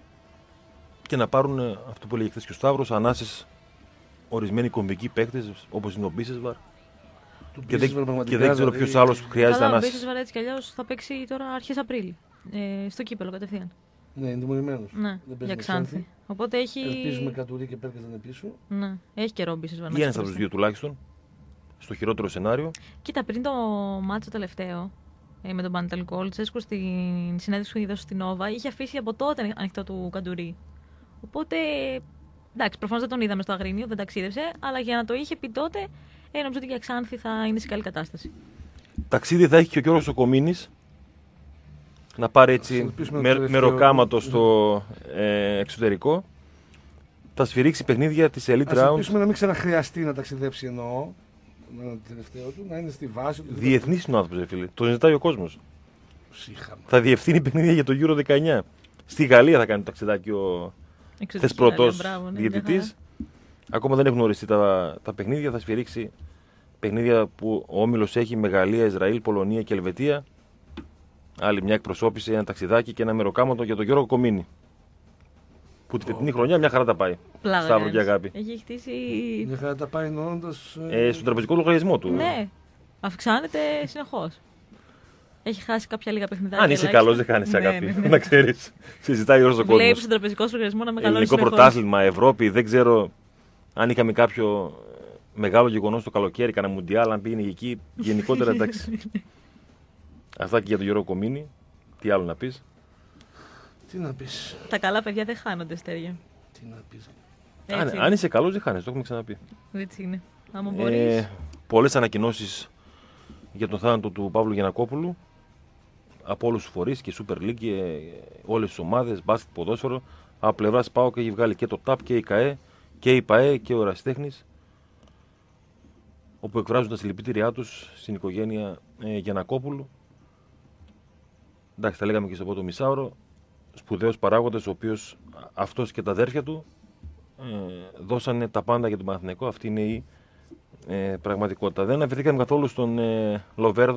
Και να πάρουν αυτό που έλεγε χθες και ο Σταύρος, ανάσες ορισμένοι κομβικοί παίκτες όπως είναι ο Μπίσεσβαρ. Και δεν, και δεν ξέρω ποιος άλλος χρειάζεται ανάσες.
Ο Μπίσεσβαρ έτσι κι αλλιώς θα παίξει τώρα αρχές Απρίλη. Ε, στο κύπελο κατευθείαν.
Ναι, είναι τιμωρημένος.
Ναι, για Ξάνθη. Οπότε έχει.
Ελπίζουμε Κατουρί και Πέλκα να είναι πίσω.
Ναι, έχει καιρό ο Μπίσεσβαρ.
Ή ένας από τους δύο τουλάχιστον. Στο χειρότερο σενάριο.
Κοίτα, πριν το μάτσο τελευταίο ε, με τον Πανετολικό, ο Λουτσέσκου στην συνέντευξη που είχε δώσει στην Νόβα είχε αφήσει από τότε ανοιχτό του Καντουρί. Οπότε, εντάξει, προφανώς δεν τον είδαμε στο Αγρίνιο, δεν ταξίδευσε, αλλά για να το είχε πει τότε, ε, νομίζω ότι για Ξάνθη θα είναι σε καλή κατάσταση. Ταξίδι
θα έχει και ο Γιώργος ο Κομίνης, να πάρει έτσι με, μεροκάματο στο ε, εξωτερικό. Θα σφυρίξει παιχνίδια της Elite Round.
Ας ελπίσουμε να μην ξαναχρειαστεί να ταξιδέψει, εννοώ, με το τελευταίο του, να είναι στη βάση του.
Διεθνής είναι ο άνθρωπος, φίλε. Το ζητάει ο κόσμος.
Σύχαμα.
Θα διευθύνει παιχνίδια για το Euro δεκαεννιά. Στη Γαλλία θα κάνει το ταξιδάκι ο χθες πρώτος ναι, διαιτητής. Ακόμα δεν έχουν οριστεί τα, τα παιχνίδια. Θα σφυρίξει παιχνίδια που ο Όμιλος έχει με Γαλλία, Ισραήλ, Πολωνία και Ελβετία. Άλλη μια εκπροσώπηση, ένα ταξιδάκι και ένα μεροκάματο για τον Γιώργο Κομίνη. Που τη φετινή χρονιά μια χαρά τα πάει.
Πλάγα,
Σταύρο και αγάπη.
Έχει χτίσει.
Μια χαρά τα πάει εννοώντας.
Ε, στον τραπεζικό λογαριασμό του.
Ναι, αυξάνεται συνεχώς. Έχει χάσει κάποια λίγα παιχνιδάκια.
Αν είσαι καλός, δεν χάνεις αγάπη. Ναι, ναι, ναι. Να ξέρεις. Συζητάει όλος ο κόσμος.
Βλέπει τον τραπεζικό λογαριασμό να μεγαλώνει.
Ελληνικό πρωτάθλημα, Ευρώπη, δεν ξέρω αν είχαμε κάποιο μεγάλο γεγονός το καλοκαίρι, κανένα μουντιάλ, αν πήγαινε εκεί. Γενικότερα εντάξει. Αυτά και για τον Γιώργο Κομίνη. Τι άλλο να πεις.
Τι να πεις.
Τα καλά παιδιά δεν χάνονται, Στέργια.
Τι να πεις.
Αν, αν είσαι καλός, δεν χάνεις, το έχουμε ξαναπεί.
Έτσι είναι. Άμα μπορείς. Ε,
πολλές ανακοινώσεις για τον θάνατο του Παύλου Γιαννακόπουλου από όλους τους φορείς και Super League και όλες τις ομάδες, μπάσκετ, ποδόσφαιρο. Από πλευράς ΠΑΟΚ έχει βγάλει και το ΤΑΠ και η ΚΑΕ και η ΠΑΕ και ο Ερασιτέχνης, όπου εκφράζουν τα συλληπιτήριά τους στην οικογένεια ε, Γιαννακόπουλου. Εντάξει, τα λέγαμε και στο πρώτο μισάωρο. Σπουδαίος παράγοντας, ο οποίος αυτός και τα αδέρφια του ε, δώσανε τα πάντα για τον Παναθηναϊκό. Αυτή είναι η ε, πραγματικότητα. Δεν αναφερθήκαμε καθόλου στον ε, Λοβέρδο,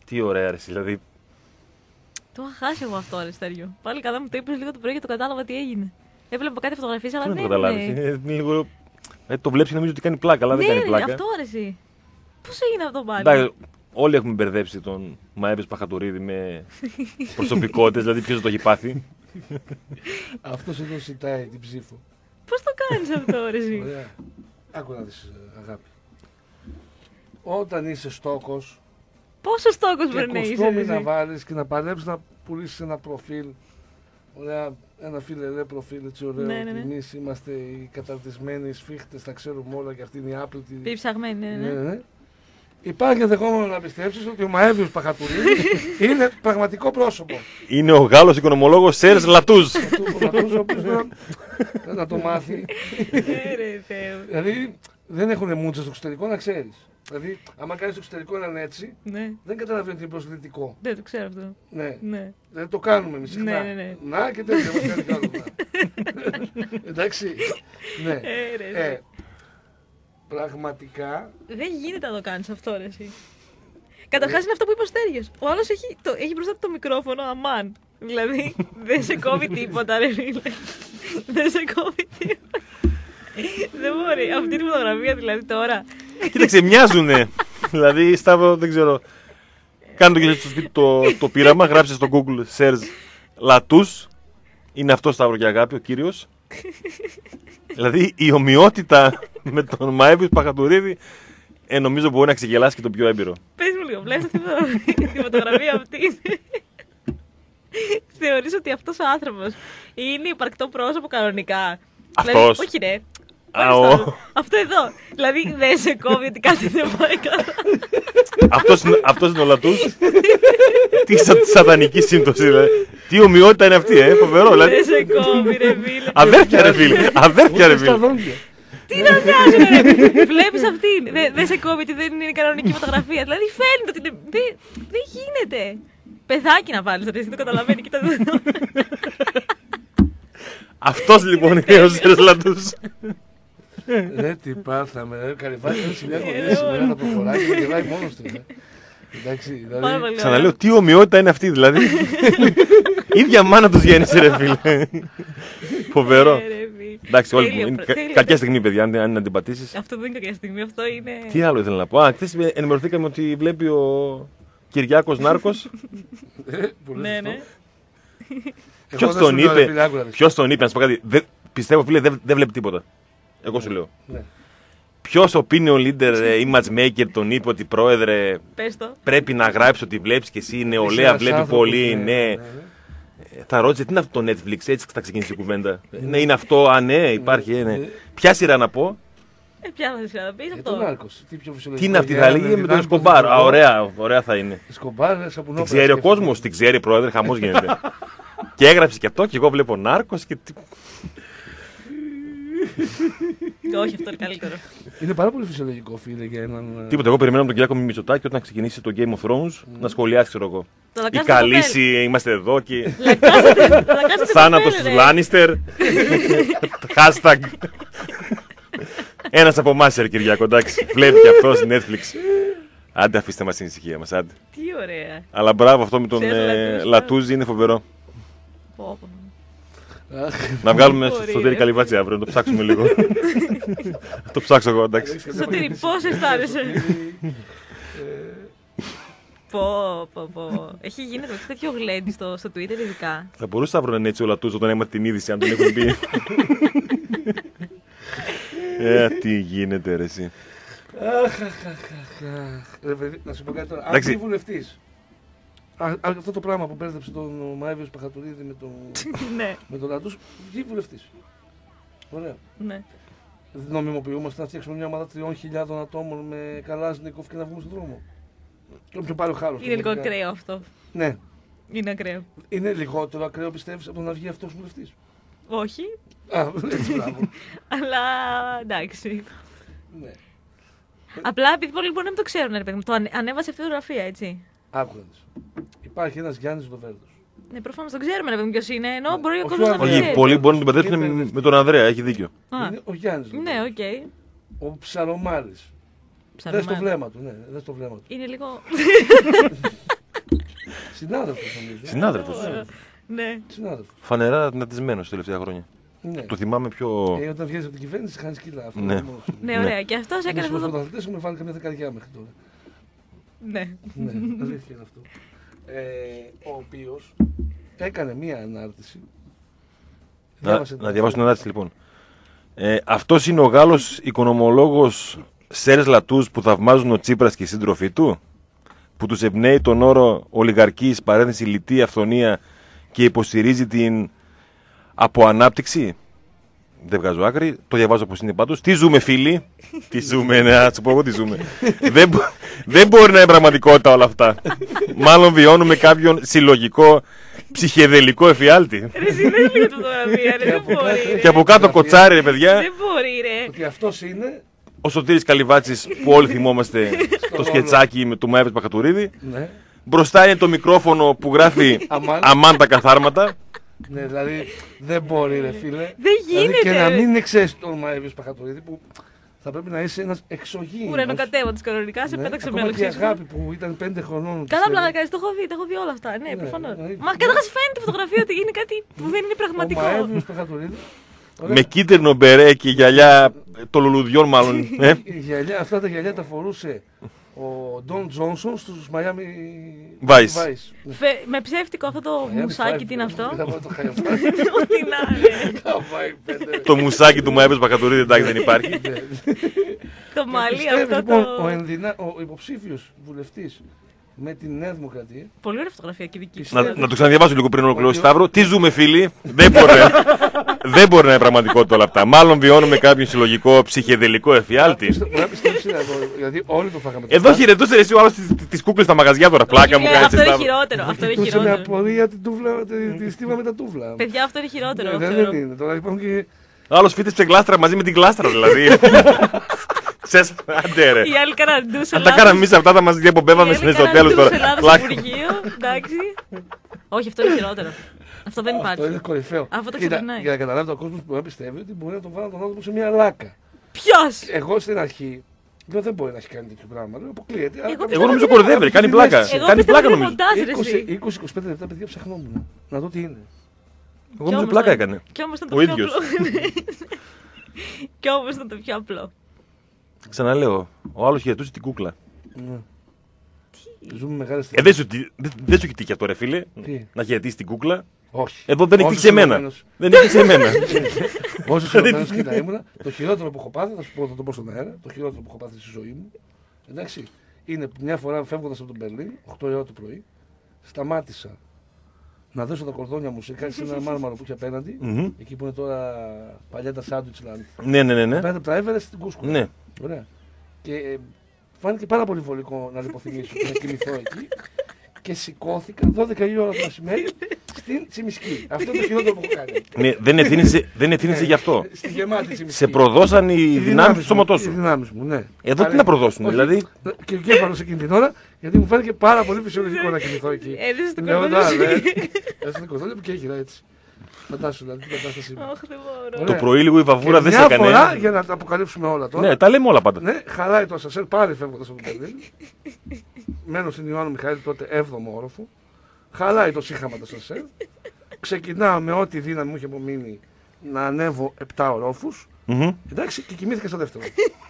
Τι ωραία, ρε, δηλαδή.
Το είχα χάσει εγώ αυτό, Αριστέριο. Πάλι καλά μου το είπε λίγο το πρωί και το κατάλαβα τι έγινε. Έβλεπα κάτι φωτογραφίες, αλλά
Δεν
δεν
το καταλάβει. Λίγο. Ε, το βλέπει και νομίζω ότι κάνει πλάκα, αλλά
ναι,
δεν κάνει
ναι,
πλάκα.
αυτό αρέσει. Πώς έγινε αυτό πάλι.
Εντάξει, όλοι έχουμε μπερδέψει τον Μαέβη Παχατουρίδη με προσωπικότητες, δηλαδή ποιος το έχει πάθει.
Αυτός εδώ ζητάει την ψήφο.
Πώς το κάνεις αυτό, αρέσει.
Ωραία. Άκου να δεις, αγάπη. Όταν είσαι στόκος
Πόσο στόκος
και
πρέπει να είσαι.
κουστούμι να
εσύ.
βάλεις και να παλέψεις να πουλήσεις ένα προφίλ. Ωραία, ένα φιλελέ προφίλ έτσι ωραίο.
Ναι, ναι, ναι.
Εμείς είμαστε οι καταρτισμένοι σφίχτες, τα ξέρουμε όλα και αυτή είναι η άπλητη.
Τι ψαγμένη, ναι,
Ναι,
ναι.
ναι. Υπάρχει ενδεχόμενο να πιστέψεις ότι ο Μαέβιος Παχατουρίδης είναι πραγματικό πρόσωπο.
Είναι ο Γάλλος οικονομολόγος Σέρς Λατούζ.
Αυτού που ο οποίος να, να το μάθει.
Ε, ρε Θεέ.
Δηλαδή δεν έχουν μούτσα στο εξωτερικό, να ξέρεις. Δηλαδή, άμα κάνεις στο εξωτερικό έναν έτσι,
Ναι,
δεν καταλαβαίνει ότι είναι προσβλητικό.
δεν το ξέρω αυτό.
Ναι.
Ναι.
Δεν το κάνουμε εμείς συχνά.
Ναι, ναι, ναι.
Να και τέτοια μας κάνει κάνουμε. Εντάξει. Ναι.
Ε, ρε,
Ε,
ρε.
πραγματικά.
Δεν γίνεται να το κάνεις αυτό, ρε εσύ. Καταρχάς είναι αυτό που είπε ο Στέργιος. Ο άλλος έχει, το, έχει μπροστά του το μικρόφωνο, αμάν. Δηλαδή, δεν σε κόβει τίποτα, ρε φίλε. Δεν σε κόβει τίποτα. Δεν μπορεί. Αυτή τη φωτογραφία δηλαδή τώρα.
Κοίταξε, μοιάζουνε. Δηλαδή, Σταύρο, δεν ξέρω. Κάνε το και στο σπίτι το, το πείραμα, γράψε στο Google Search Λατούς. Είναι αυτό Σταύρο και αγάπη, ο κύριος. Δηλαδή, η ομοιότητα με τον Μαέβη Παχατουρίδη ε, νομίζω μπορεί να ξεγελάσει και τον πιο έμπειρο.
Πες μου λίγο, βλέπεις αυτή τη φωτογραφία- τη φωτογραφία αυτή. Θεωρείς ότι αυτός ο άνθρωπος είναι υπαρκτό πρόσωπο κανονικά. Δηλαδή,
Αυτός.
όχι ρε.
Α,
Πάρε
ο.
στο- Αυτό εδώ. Δηλαδή δεν σε κόβει ότι κάτι δεν πάει καλά.
Αυτός είναι, αυτός είναι ο Λατούς. Τι σα, σατανική σύμπτωση, δηλαδή. Τι ομοιότητα είναι αυτή, ε, φοβερό. Δηλαδή.
Δεν σε κόβει ρε φίλε.
Αδέρφια ρε φίλε, αδέρφια ρε
Ούτε στα
φίλε.
δόντια.
Τι να μοιάζει ρε. Βλέπεις αυτήν. Δεν δεν σε κόβει ότι δεν είναι κανονική φωτογραφία. Δηλαδή φαίνεται ότι είναι... Δεν δεν γίνεται. Παιδάκι να βάλεις ρε, εσύ το καταλαβαίνει. Κοίτα εδώ.
Αυτός λοιπόν είναι ο Σέρς Λατούς.
Ρε τι πάθαμε, ρε Καρυβάκη, δεν συνέχω
Ε,
δεν σήμερα θα προχωράει και γελάει μόνος του. ε. Εντάξει,
Πάρα
δηλαδή.
πολύ
Ξαναλέω, τι ομοιότητα είναι αυτή, δηλαδή. Ίδια μάνα τους γέννησε, ρε φίλε. Φοβερό.
ωραία, ρε, φίλε.
Εντάξει, όλοι
Τέλειο,
είναι
προ-
κα-
τέλειο.
κακιά στιγμή, παιδιά, αν αν την πατήσεις.
Αυτό δεν είναι κακιά στιγμή, αυτό είναι.
Τι άλλο ήθελα να πω. Α, χθες ενημερωθήκαμε ότι βλέπει ο Κυριάκος Νάρκος.
ε, που λες
Ναι,
αυτό.
ναι.
Εγώ
Ποιος
δεν
τον
σου λέω, ρε
είπε,
φίλε, άκου να δεις.
ποιος τον είπε, να σου πω κάτι. Δεν- Πιστεύω, φίλε, δεν δεν βλέπει τίποτα. Εγώ σου λέω.
Ναι.
Ποιος opinion leader, ε, image maker τον είπε ότι πρόεδρε
Πες το.
πρέπει να γράψει ότι βλέπεις και εσύ, η
Είσαι
νεολαία
ένας
βλέπει
άνθρωπος,
πολύ, ναι.
ναι.
Ε, Θα ρώτησε τι είναι αυτό το Netflix, έτσι θα ξεκινήσει η κουβέντα. Ναι, είναι αυτό, α ναι, υπάρχει, ε, ναι.
Ναι.
Ποια σειρά να πω,
Ε, ποια θα σειρά να πεις
Για
αυτό.
τον Νάρκος. Τι πιο φυσιολογικό.
τι είναι αυτή η
για έναν
Γαλλία με τον
Ελληνάρχο
Εσκομπάρ. Α,
δικό.
ωραία, ωραία θα είναι.
Εσκομπάρ, ρε, σαπουνόπερα
Την ξέρει ο
σκέφτομαι.
κόσμος, την ξέρει πρόεδρε, χαμός γίνεται. Και έγραψε και αυτό και εγώ βλέπω Νάρκος και. τι-
Όχι, αυτό είναι καλύτερο.
Είναι πάρα πολύ φυσιολογικό, φίλε, για έναν.
Τίποτα, εγώ περιμένω τον Κυριάκο Μητσοτάκη όταν ξεκινήσει το Game of Thrones να σχολιάσει, ξέρω εγώ.
Το
Οι
Λακάζα
καλύσι, είμαστε εδώ και.
Θάνατο
Θάνατο στου Λάνιστερ. Hashtag. Ένα από εμά, ρε Κυριακό, εντάξει. Βλέπει και αυτό Netflix. Άντε, αφήστε μα στην ησυχία μα, άντε.
Τι ωραία.
Αλλά μπράβο, αυτό με τον
Ξέρεις,
ε,
Λατούζ,
Λατούζ είναι φοβερό.
Πω, πω.
Αχ,
Να βγάλουμε
Μπορεί,
στο τέλει
ρε.
καλυβάτσι αύριο, να το ψάξουμε λίγο. Θα το ψάξω εγώ, εντάξει.
Σωτήρη, πώς αισθάνεσαι. Πω, πω, πω. Έχει γίνει το τέτοιο γλέντι στο, στο Twitter ειδικά.
Θα μπορούσε να βρουν έτσι ο Λατούζ όταν έμαθε την είδηση, αν τον έχουν πει. Ε, τι γίνεται, ρε εσύ.
Αχ, αχ, αχ, αχ, αχ. Ρε, παιδί, να σου πω κάτι τώρα. Αν
Εντάξει.
είσαι βουλευτής, α- αυτό το πράγμα που μπέρδεψε τον Μαέβιος Παχατουρίδη με τον,
Ναι,
με τον Λατούς, βγει βουλευτής. Ωραία.
ναι.
Νομιμοποιούμαστε να φτιάξουμε μια ομάδα τριών χιλιάδων ατόμων με καλάζνικοφ και να βγούμε στον δρόμο. Και όποιο πάρει ο χάρος.
Είναι λίγο
πραγματικά.
ακραίο αυτό.
Ναι.
Είναι ακραίο.
Είναι λιγότερο ακραίο, πιστεύεις, από το να βγει αυτός βουλευτής.
Όχι,
Α, έτσι, μπράβο.
αλλά εντάξει.
Ναι.
Απλά επειδή πολλοί μπορεί να μην το ξέρουν, ρε παιδί μου. Το ανε- ανέβασε αυτή τη φωτογραφία, έτσι.
Άκου να δεις. Υπάρχει ένας Γιάννης Λοβέρδος.
Ναι, προφανώς τον ξέρουμε, ρε παιδί μου, ποιος είναι. Ενώ
Ναι.
μπορεί ο
Όχι,
κόσμος να μην
όχι,
Όχι,
ξέρει.
πολλοί μπορούν να τον μπερδέψουν με τον Ανδρέα, έχει δίκιο.
Α,
Είναι ο Γιάννης
ναι,
Λοβέρδος.
οκ.
Ο Ψαρομάρης. Δες το
Ψαρομάτι.
βλέμμα του, ναι, δες το βλέμμα του.
Είναι λίγο.
Συνάδελφος νομίζω.
Συνάδελφος.
Ναι.
Συνάδελφος.
Φανερά δυνατισμένος τα τελευταία χρόνια.
Ναι.
Το θυμάμαι πιο.
Ε, όταν βγαίνεις από την κυβέρνηση, χάνεις κιλά. Αυτό
Ναι.
είναι μόνο σου.
Ναι, ωραία. Και αυτός έκανε
Εμείς
αυτό
ως
το.
πρωταθλητές έχουμε βάλει καμιά δεκαριά μέχρι τώρα.
Ναι.
Ναι, αλήθεια είναι αυτό. Ε, ο οποίος έκανε μία ανάρτηση.
Να,
Διάβασε
να διαβάσω την ανάρτηση λοιπόν. Ε, αυτός είναι ο Γάλλος οικονομολόγος Σέρς Λατούς που θαυμάζουν ο Τσίπρας και οι σύντροφοί του, που τους εμπνέει τον όρο ολιγαρκής, παρένθεση λιτή αυθονία και υποστηρίζει την αποανάπτυξη. Δεν βγάζω άκρη, το διαβάζω όπως είναι πάντως. Τι ζούμε, φίλοι? Τι ζούμε, ναι, να σου πω εγώ τι ζούμε. δεν, μπο- δεν μπορεί να είναι πραγματικότητα όλα αυτά. Μάλλον βιώνουμε κάποιον συλλογικό ψυχεδελικό εφιάλτη.
Ρε, συνέχεια λίγο τη φωτογραφία, ρε. Δεν μπορεί.
Και από κάτω κοτσάρι, ρε παιδιά,
Δεν μπορεί, ρε.
ότι αυτός είναι.
ο Σωτήρης Καλυβάτσης που όλοι θυμόμαστε το σκετσάκι με του Μαέβης Παχατουρίδη.
Ναι,
Μπροστά είναι το μικρόφωνο που γράφει
Αμάν.
αμάν τα καθάρματα.
ναι, δηλαδή δεν μπορεί, ρε φίλε.
Δεν
Δηλαδή και
γίνεται,
να
ρε.
μην ξέρεις το όνομα Εύης Παχατουρίδη που θα πρέπει να είσαι ένας εξωγήινος.
Ουρανοκατέβατος κανονικά, σε
Ναι,
πέταξε
ακόμα
με
και η
αλεξίσου.
αγάπη που ήταν πέντε χρονών.
Καλά
της,
πλάκα
ε,
κάνεις, το έχω δει, το έχω δει όλα αυτά. Ναι,
Ναι,
προφανώς.
ναι, ναι.
Μα καταρχάς φαίνεται τη φωτογραφία ότι είναι κάτι που δεν είναι
Ο
πραγματικό.
Μαέβιος Παχατουρίδη.
Με κίτρινο μπερέ και γυαλιά των λουλουδιών μάλλον. Ε?
Η γυαλιά, αυτά τα γυαλιά τα φορούσε ο Ντόν Τζόνσον στους Miami
Vice.
Ναι.
Φε- Με ψεύτικο αυτό το
Miami
μουσάκι,
Five,
τι είναι αυτό.
ήταν από το Χαϊφάι.
Ό,τι να είναι.
Χαϊφάι, πέντε.
Το μουσάκι του Μαέβης Παχατουρίδη εντάξει δεν υπάρχει.
Ναι.
Το μαλλί
Πιστεύει,
αυτό
λοιπόν,
το.
ο, ενδυνα... ο υποψήφιος βουλευτής με τη Νέα Δημοκρατία.
Πολύ ωραία φωτογραφία και δική σου.
να, να το ξαναδιαβάσω λίγο πριν ολοκληρώσει Σταύρο. Τι ζούμε, φίλοι? δεν, μπορεί, δεν μπορεί να είναι πραγματικότητα όλα αυτά. Μάλλον βιώνουμε κάποιον συλλογικό ψυχεδελικό εφιάλτη.
Μπορεί να πιστέψει εδώ, γιατί όλοι το φάγαμε.
Εδώ χαιρετούσε εσύ ο άλλο τι κούκλε στα μαγαζιά τώρα. Πλάκα μου
Ε,
κάνει.
Αυτό είναι χειρότερο. Αυτό είναι
Κοιτούσε με
χειρότερο.
απορία την τούβλα, τη, τη στίβα με τα τούβλα.
Παιδιά, αυτό είναι χειρότερο.
Ναι, δεν,
θεωρώ.
δεν είναι. Τώρα υπάρχουν και.
Άλλο φύτεψε γλάστρα μαζί με την γλάστρα δηλαδή. Ξέρεις, άντε ρε.
Οι άλλοι κάναν ντου σε
Αν τα κάναμε εμεί αυτά, θα μα διαπομπεύαμε στο τέλο τώρα.
Στο Υπουργείο, εντάξει. Όχι, αυτό είναι χειρότερο. Αυτό δεν
Αυτό είναι
υπάρχει.
κορυφαίο.
Αυτό το
Κοίτα,
ξεπερνάει.
για να καταλάβει ο κόσμο που μπορεί να πιστεύει ότι μπορεί να τον βάλει τον άνθρωπο σε μια λάκα.
Ποιο!
Εγώ στην αρχή λέω δεν μπορεί να έχει κάνει τέτοιο πράγμα. Λέω αποκλείεται. αλλά
Εγώ
κάποια
Εγώ νομίζω
στιγμή-
κορδεύει, κάνει πλάκα.
Εγώ
Κάνει
πιστεύω
πλάκα
ότι είναι
νομίζω.
μοντάζ, ρε,
είκοσι
εσύ.
είκοσι είκοσι πέντε λεπτά παιδιά ψαχνόμουν. Να δω τι είναι.
Εγώ νομίζω πλάκα έκανε.
Κι όμως ήταν
Ο
το πιο
ίδιος.
απλό. Κι όμως ήταν το πιο απλό.
Ξαναλέω, ο άλλο χαιρετούσε την κούκλα.
Ναι. Ζούμε μεγάλε
Ε,
στιγμές.
δεν σου, τι- δεν, δεν σου έχει τύχει αυτό, ρε φίλε.
Τι?
Να χαιρετήσει την κούκλα.
Όχι.
Εδώ δεν έχει
Όσο
τύχει σε μένα.
συλλογμένος-
Δεν έχει τύχει σε μένα.
Όσο συλλογμένος και να ήμουν, το χειρότερο που έχω πάθει, θα σου πω, θα το πω στον αέρα, το χειρότερο που έχω πάθει στη ζωή μου, εντάξει, είναι που μια φορά φεύγοντας από τον Μπερλίν, οκτώ η ώρα το πρωί, σταμάτησα να δώσω τα κορδόνια μου σε, κάτι- σε ένα μάρμαρο που είχε απέναντι,
Μμμ.
εκεί που είναι τώρα παλιά τα Sandwich Land.
Ναι, ναι, ναι. ναι.
Απέναντι από τα Everest στην Κούσκου.
Ναι.
Ωραία. Και ε, φάνηκε πάρα πολύ βολικό να λιποθυμίσω και να κοιμηθώ εκεί. Και σηκώθηκα δώδεκα η ώρα το μεσημέρι στην Τσιμισκή. Αυτό είναι το χειρότερο που έχω κάνει.
Ναι, δεν ευθύνησε, δεν ευθύνησε γι' αυτό.
Στη γεμάτη Τσιμισκή.
Σε προδώσαν οι δυνάμει του
μου,
σώματό
Οι
σου.
δυνάμεις μου, ναι.
Εδώ τι
Αλλά-
να προδώσουν,
όχι,
δηλαδή.
Και ο κέφαλος εκείνη την ώρα, γιατί μου φάνηκε πάρα πολύ φυσιολογικό να κοιμηθώ εκεί.
Έδειξε το
Λέω,
κορδόνι
«Να,
σου.
ναι». Έδειξε το κορδόνι μου και έγιρα έτσι. Φαντάσου δηλαδή την κατάστασή μου.
Αχ, δεν μπορώ.
Ωραία.
Το πρωί λίγο η βαβούρα
Και
δεν σε
μια φορά,
έκανε.
για να τα αποκαλύψουμε όλα τώρα.
Ναι, τα λέμε όλα πάντα.
Ναι, χαλάει το ασανσέρ πάλι φεύγοντας από το Μπερλίν. Μένω στην Ιωάννου Μιχαήλ τότε έβδομο όροφο. Χαλάει το σύγχαμα το ασανσέρ. Ξεκινάω με ό,τι δύναμη μου είχε απομείνει να ανέβω επτά ορόφους.
Μμμ.
Εντάξει, και κοιμήθηκα στο δεύτερο.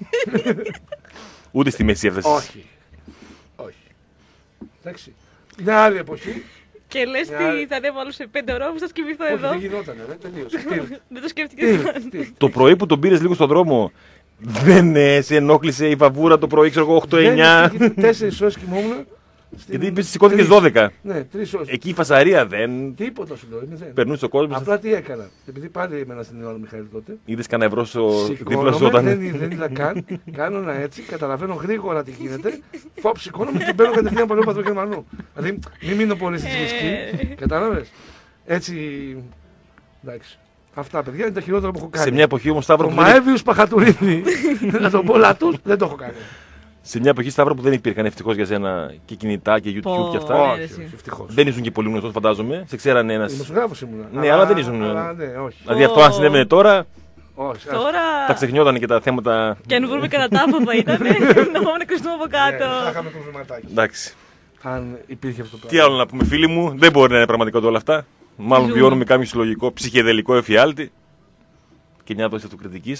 Ούτε στη μέση έφτασε.
Όχι. Όχι. Εντάξει. Μια άλλη εποχή.
Και λες
Μια
τι,
άλλη-
θα ανέβω άλλο σε πέντε ώρες, θα σκεφτώ
Όχι,
εδώ.
δεν γινότανε, ρε, τελείωσε. Τι,
Δεν το σκέφτηκες καν.
τι, τι.
Το πρωί που τον πήρε λίγο στον δρόμο, δεν ε, σε ενόχλησε η βαβούρα το πρωί, ξέρω εγώ, οκτώ εννιά.
Τέσσερις ώρες κοιμόμουν. στην-
Γιατί είπε σηκώθηκε
τρεις.
δώδεκα.
Ναι, τρεις ώρες.
Εκεί η φασαρία δεν
Τίποτα σου λέω, είναι δεν.
περνούσε ο κόσμο.
Απλά τι έκανα. Επειδή πάλι έμενα στην Ιωάννου Μιχαήλ τότε.
Είδε κανένα ευρώ στο δίπλα σου
Σηκώνομαι,
όταν.
δεν, δεν είδα καν. Κάνω ένα έτσι, καταλαβαίνω γρήγορα τι γίνεται. Φόπ, σηκώνομαι και μπαίνω κατευθείαν από τον Γερμανού. Δηλαδή, μην μείνω πολύ στη Τσιμισκή. Κατάλαβε. Έτσι. Εντάξει. Αυτά παιδιά είναι τα χειρότερα που έχω κάνει.
Σε μια εποχή όμω, Σταύρο,
Το
που δεν...
Μαέβιους Παχατουρίδη, να τον πω λατούς, δεν το έχω κάνει.
σε μια εποχή, Σταύρο, που δεν υπήρχαν ευτυχώ για σένα και κινητά και YouTube
Πω.
και αυτά.
Ναι,
Όχι,
εσύ.
όχι, ευτυχώς.
Δεν ήσουν και πολύ γνωστό, φαντάζομαι. Σε ξέρανε ένα.
Δημοσιογράφος ήμουνα.
Ναι, αλλά δεν ήσουν-
Αλλά, ναι, όχι.
Δηλαδή αυτό αν συνέβαινε τώρα,
όχι.
Τώρα.
τα ξεχνιόταν και τα θέματα.
Και αν βρούμε κανένα τάφο θα ήταν. Να πάμε να κρυστούμε από
Ναι, θα
κάτω.
είχαμε το βηματάκι.
Εντάξει.
Αν υπήρχε αυτό το
Τι
πράγμα.
άλλο να πούμε, φίλοι μου, δεν μπορεί να είναι πραγματικότητα όλα αυτά. Μάλλον
Ζούμε.
βιώνουμε κάποιο συλλογικό ψυχεδελικό εφιάλτη και μια δόση αυτοκριτική.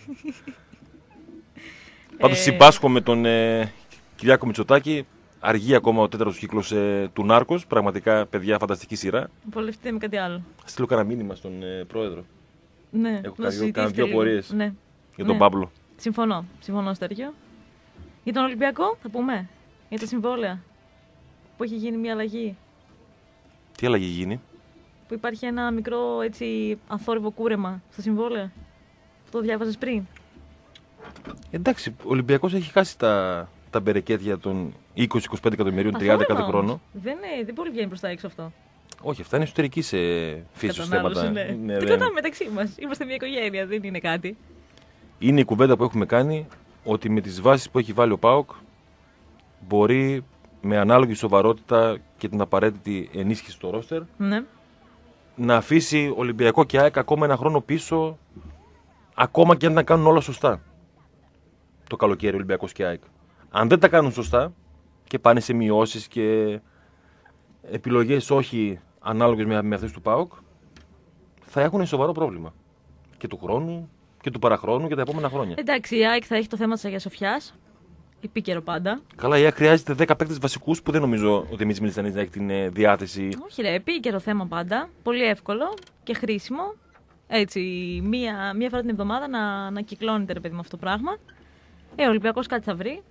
Πάντως
Ε,
συμπάσχω με τον ε, Κυριάκο Μητσοτάκη. Αργεί ακόμα ο τέταρτος κύκλος ε, του Νάρκος. Πραγματικά, παιδιά, φανταστική σειρά.
Βολευτείτε με κάτι άλλο.
Στείλω κανένα μήνυμα στον ε, πρόεδρο
Ναι,
Έχω
να
κάνει δύο-
συζητήσετε
κάνει δύο
λίγο.
πορείες.
Ναι.
για τον
Ναι.
Παύλο.
Συμφωνώ. Συμφωνώ, Στέργιο. Για τον Ολυμπιακό, θα πούμε. Για τα συμβόλαια. Που έχει γίνει μια αλλαγή.
Τι αλλαγή γίνει.
Που υπάρχει ένα μικρό έτσι αθόρυβο κούρεμα στα συμβόλαια. Αυτό το διάβαζες πριν.
Εντάξει, ο Ολυμπιακός έχει χάσει τα, τα μπερεκέτια των είκοσι με είκοσι πέντε εκατομμυρίων, τριάντα κάθε
Αθόρυβο
χρόνο.
όμως. Δεν, είναι, δεν πολύ βγαίνει προς τα έξω αυτό.
Όχι, αυτά είναι εσωτερική σε φύσεως
Κατανάλωση,
θέματα.
ναι.
Ναι,
Το
δεν-
κρατάμε μεταξύ μας. Είμαστε μια οικογένεια, δεν είναι κάτι.
Είναι η κουβέντα που έχουμε κάνει ότι με τις βάσεις που έχει βάλει ο ΠΑΟΚ μπορεί με ανάλογη σοβαρότητα και την απαραίτητη ενίσχυση στο ρόστερ
Ναι.
να αφήσει Ολυμπιακό και ΑΕΚ ακόμα ένα χρόνο πίσω, ακόμα και αν τα κάνουν όλα σωστά. Το καλοκαίρι Ολυμπιακός και ΑΕΚ. Αν δεν τα κάνουν σωστά και πάνε σε μειώσεις και επιλογές όχι ανάλογες με, με αυτές του ΠΑΟΚ, θα έχουν σοβαρό πρόβλημα. Και του χρόνου και του παραχρόνου και τα επόμενα χρόνια.
Εντάξει, η ΑΕΚ θα έχει το θέμα της Αγίας Σοφιάς. Επίκαιρο πάντα.
Καλά, η ΑΕΚ χρειάζεται δέκα παίκτες βασικούς που δεν νομίζω ότι εμείς οι Μιλιστανείς να έχει την ε, διάθεση.
Όχι ρε, επίκαιρο θέμα πάντα. Πολύ εύκολο και χρήσιμο. Έτσι, μία, μία φορά την εβδομάδα να, να κυκλώνεται ρε παιδί με αυτό το πράγμα. Ε, ο Ολυμπιακός κάτι θα βρει.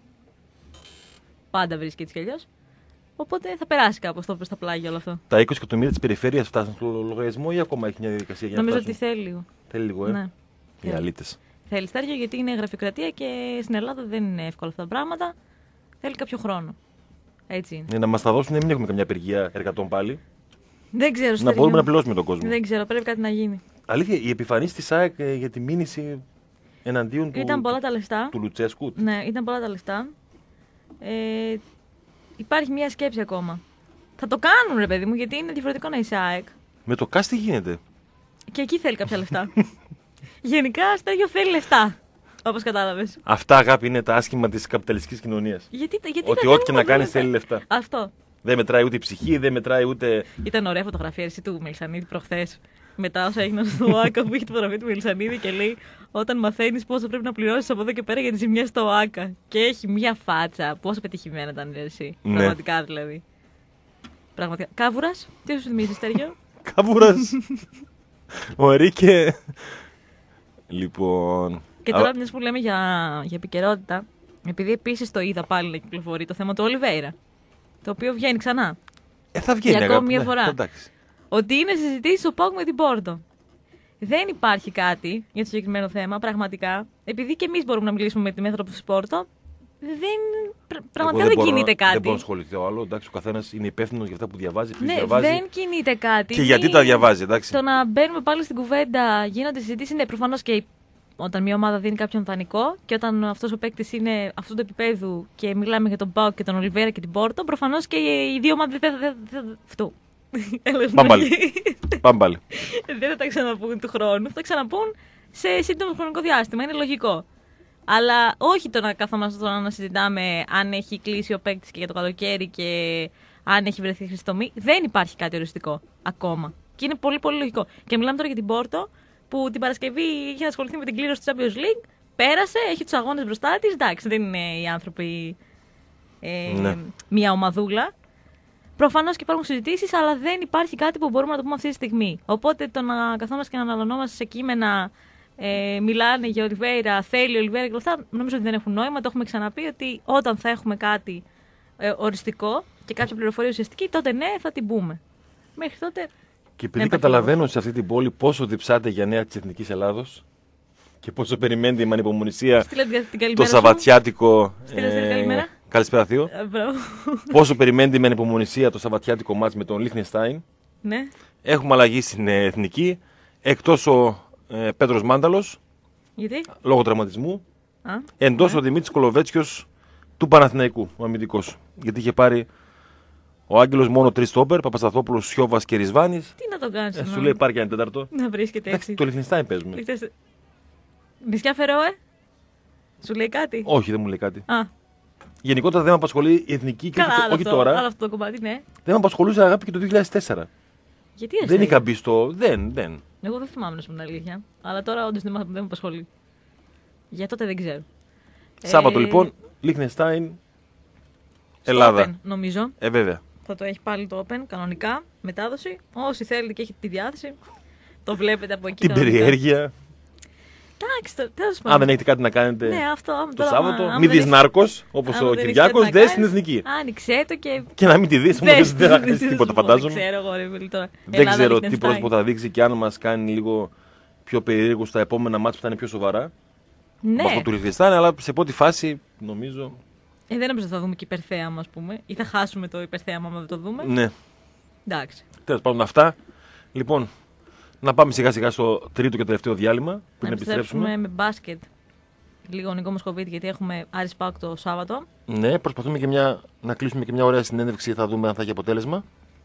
Πάντα βρίσκει έτσι κι αλλιώς. Οπότε θα περάσει κάπως το προς τα πλάγια όλο αυτό.
Τα είκοσι εκατομμύρια της περιφέρειας φτάσαν στο λογαριασμό ή ακόμα έχει μια διαδικασία για να
Νομίζω ότι
φτάσουν.
θέλει λίγο.
Θέλει λίγο, ε.
Ναι.
Οι αλήτες.
Θέλει Στέργιο γιατί είναι γραφειοκρατία και στην Ελλάδα δεν είναι εύκολα αυτά τα πράγματα. Θέλει κάποιο χρόνο. Έτσι είναι.
Ναι, να μας τα δώσουν, μην έχουμε καμιά απεργία εργατών πάλι.
Δεν ξέρω
Να
Στέργιο.
μπορούμε να πληρώσουμε τον κόσμο.
Δεν ξέρω, πρέπει κάτι να γίνει.
Αλήθεια, η επιφανής της ΑΕΚ ε, για τη μήνυση εναντίον του,
Ήταν πολλά τα λεφτά.
του Λουτσέσκου.
Ναι, ήταν πολλά τα λεφτά. Ε, υπάρχει μια σκέψη ακόμα. Θα το κάνουν ρε παιδί μου, γιατί είναι διαφορετικό να είσαι ΑΕΚ.
Με το ΚΑΣ τι γίνεται.
Και εκεί θέλει κάποια λεφτά. Γενικά, Στέργιο θέλει λεφτά. Όπως κατάλαβες.
Αυτά, αγάπη, είναι τα άσχημα της καπιταλιστικής κοινωνίας.
Γιατί, γιατί
Ότι
τα
ό,τι και να
θέλουμε
κάνεις
λεφτά.
θέλει λεφτά.
Αυτό.
Δεν μετράει ούτε η ψυχή, δεν μετράει ούτε.
Ήταν ωραία φωτογραφία εσύ του Μελισανίδη προχθές. Μετά όσα έγιναν στο ΆΚΑ που είχε τη φωτογραφία του Μελισανίδη και λέει: Όταν μαθαίνεις πόσο πρέπει να πληρώσεις από εδώ και πέρα για τη ζημιά στο ΆΚΑ. Και έχει μια φάτσα. Πόσο πετυχημένα ήταν ρε, εσύ.
Ναι.
Πραγματικά δηλαδή. Πραγματικά. Κάβουρας, τι σου θυμίζει, Στέργιο.
Καβούρας. Ο Ερίκε. Λοιπόν.
Και
Α,
τώρα, μια που λέμε για, για επικαιρότητα, επειδή επίσης το είδα πάλι να κυκλοφορεί το θέμα του Ολιβέηρα. Το οποίο βγαίνει ξανά.
Ε, θα βγαίνει
για ακόμη
αγάπη,
μια
ναι,
φορά.
εντάξει.
Ότι είναι συζητήσει ο ΠΑΟΚ με την Πόρτο. Δεν υπάρχει κάτι για το συγκεκριμένο θέμα, πραγματικά. Επειδή και εμείς μπορούμε να μιλήσουμε με τη μέθοδο του Πόρτο, δεν, πρα- πραγματικά
Εγώ
δεν,
μπορώ να-
κινείται κάτι.
Δεν μπορώ να ασχοληθώ άλλο. Εντάξει, ο καθένας είναι υπεύθυνο για αυτά που διαβάζει, ποιος
Ναι,
διαβάζει.
δεν κινείται κάτι.
Και γιατί
Μη-
τα διαβάζει, εντάξει.
Το να μπαίνουμε πάλι στην κουβέντα, γίνονται συζητήσεις, ναι, προφανώς και όταν μια ομάδα δίνει κάποιον δανεικό και όταν αυτός ο παίκτης είναι αυτού του επίπεδου και μιλάμε για τον ΠΑΟΚ και τον Ολιβέρα και την Πόρτο, προφανώς και οι δύο ομάδες δεν θα. Αυτού.
Πάμε πάλι. Πάμε πάλι.
Δεν θα τα ξαναπούν του χρόνου, θα τα ξαναπούν σε σύντομο χρονικό διάστημα. Είναι λογικό. Αλλά όχι το να καθόμαστε τώρα να συζητάμε αν έχει κλείσει ο παίκτη και για το καλοκαίρι και αν έχει βρεθεί χρυσή τομή. Δεν υπάρχει κάτι οριστικό ακόμα. Και είναι πολύ πολύ λογικό. Και μιλάμε τώρα για την Πόρτο που την Παρασκευή είχε ασχοληθεί με την κλήρωση του Champions League. Πέρασε, έχει του αγώνε μπροστά τη. Εντάξει, δεν είναι οι άνθρωποι ε,
Ναι.
μια ομαδούλα. Προφανώς και υπάρχουν συζητήσεις, αλλά δεν υπάρχει κάτι που μπορούμε να το πούμε αυτή τη στιγμή. Οπότε το να καθόμαστε και να αναλωνόμαστε σε κείμενα, ε, μιλάνε για Ολιβέηρα, θέλει ο Ολιβέηρα και όλα αυτά, νομίζω ότι δεν έχουν νόημα. Το έχουμε ξαναπεί ότι όταν θα έχουμε κάτι ε, οριστικό και κάποια πληροφορία ουσιαστική, τότε ναι, θα την πούμε. Μέχρι τότε.
Και επειδή
υπάρχει
καταλαβαίνω σε αυτή την πόλη πόσο διψάτε για νέα της Εθνικής Ελλάδος και πόσο περιμένετε με ανυπομονησία
Στείλε την την
το
καλημέρα. σου.
Σαββατιάτικο.
Στείλε την καλημέρα.
Καλησπέρα, Θείο.
Ε, μπράβο.
Πόσο περιμένετε με ανυπομονησία το Σαββατιάτικο μάτς με τον Λίχνεστάιν.
Ναι.
Έχουμε αλλαγή στην ε, Εθνική. Εκτός ο ε, Πέτρος Μάνταλος,
Γιατί.
λόγω τραυματισμού.
Α,
Εντός ο Δημήτρης Κολοβέτσιος του Παναθηναϊκού, ο αμυντικός. Γιατί είχε πάρει ο Άγγελος μόνο τρεις στόπερ, Παπασταθόπουλος, Σιώβας και Ρισβάνης.
τι να το κάνεις.
Ε,
να-
σου λέει πάρει και ένα τέταρτο.
Να βρίσκεται
Εντάξει,
έτσι.
το Λιχνεστάιν παίζουμε.
Νησιά Φερόε. Σου λέει κάτι.
Όχι, δεν μου λέει κάτι.
Α,
Γενικότερα δεν με απασχολεί η εθνική και
Καλά,
όχι,
άλλο
όχι
αυτό,
τώρα.
άλλο αυτό το κομμάτι, ναι.
Δεν με απασχολούσε αγάπη και το δύο χιλιάδες τέσσερα.
Γιατί εσύ.
Δεν είχα μπει στο. Δεν, δεν.
Εγώ δεν θυμάμαι να σου πω την αλήθεια. Αλλά τώρα όντως δεν, δεν με απασχολεί. Για τότε δεν ξέρω.
Σάββατο
Ε,
λοιπόν, Λίχτενστάιν,
στο
Ελλάδα.
Open, νομίζω.
Ε, βέβαια.
Θα το έχει πάλι το Open κανονικά, μετάδοση. Όσοι θέλετε και έχετε τη διάθεση, το βλέπετε από εκεί.
Την
κανονικά.
περιέργεια.
Εντάξει, το- τέλος
Αν
πάντων.
δεν έχετε κάτι να κάνετε
Ναι, αυτό. άμα
το
τώρα,
Σάββατο,
άμα
μη
δεν
δεις
έχεις-
νάρκος, όπως
άμα
ο
δεν έχεις
Κυριάκος,
κάτι να
δες στην
κάνεις,
εθνική.
Άνοιξέ το και.
Και να μην τη δεις, όμως
Δες,
δεν θα
δες,
κάνεις
δες,
τίποτα,
δες,
φαντάζομαι.
Δεν ξέρω εγώ, ρε φίλε, τώρα.
Δεν
Ελλάδα,
ξέρω τι
Liechtenstein.
πρόσωπο θα δείξει και αν μας κάνει λίγο πιο περίεργο στα επόμενα μάτς που θα είναι πιο σοβαρά.
Ναι,
Με αυτό του Λιχτενστάιν, αλλά σε πρώτη φάση νομίζω.
ε, δεν νομίζω ότι θα δούμε και υπερθέαμα, ας πούμε. Ή θα χάσουμε το υπερθέαμα άμα δεν το δούμε.
Ναι,
Εντάξει.
τέλος πάντων αυτά. Λοιπόν, να πάμε σιγά σιγά στο τρίτο και τελευταίο διάλειμμα
Να
πριν
επιστρέψουμε
επιστρέψουμε.
με μπάσκετ. Λίγο Νικό Μοσχοβίτη, γιατί έχουμε Άρης ΠΑΟΚ το Σάββατο.
Ναι, προσπαθούμε και μια, να κλείσουμε και μια ωραία συνέντευξη, θα δούμε αν θα έχει αποτέλεσμα.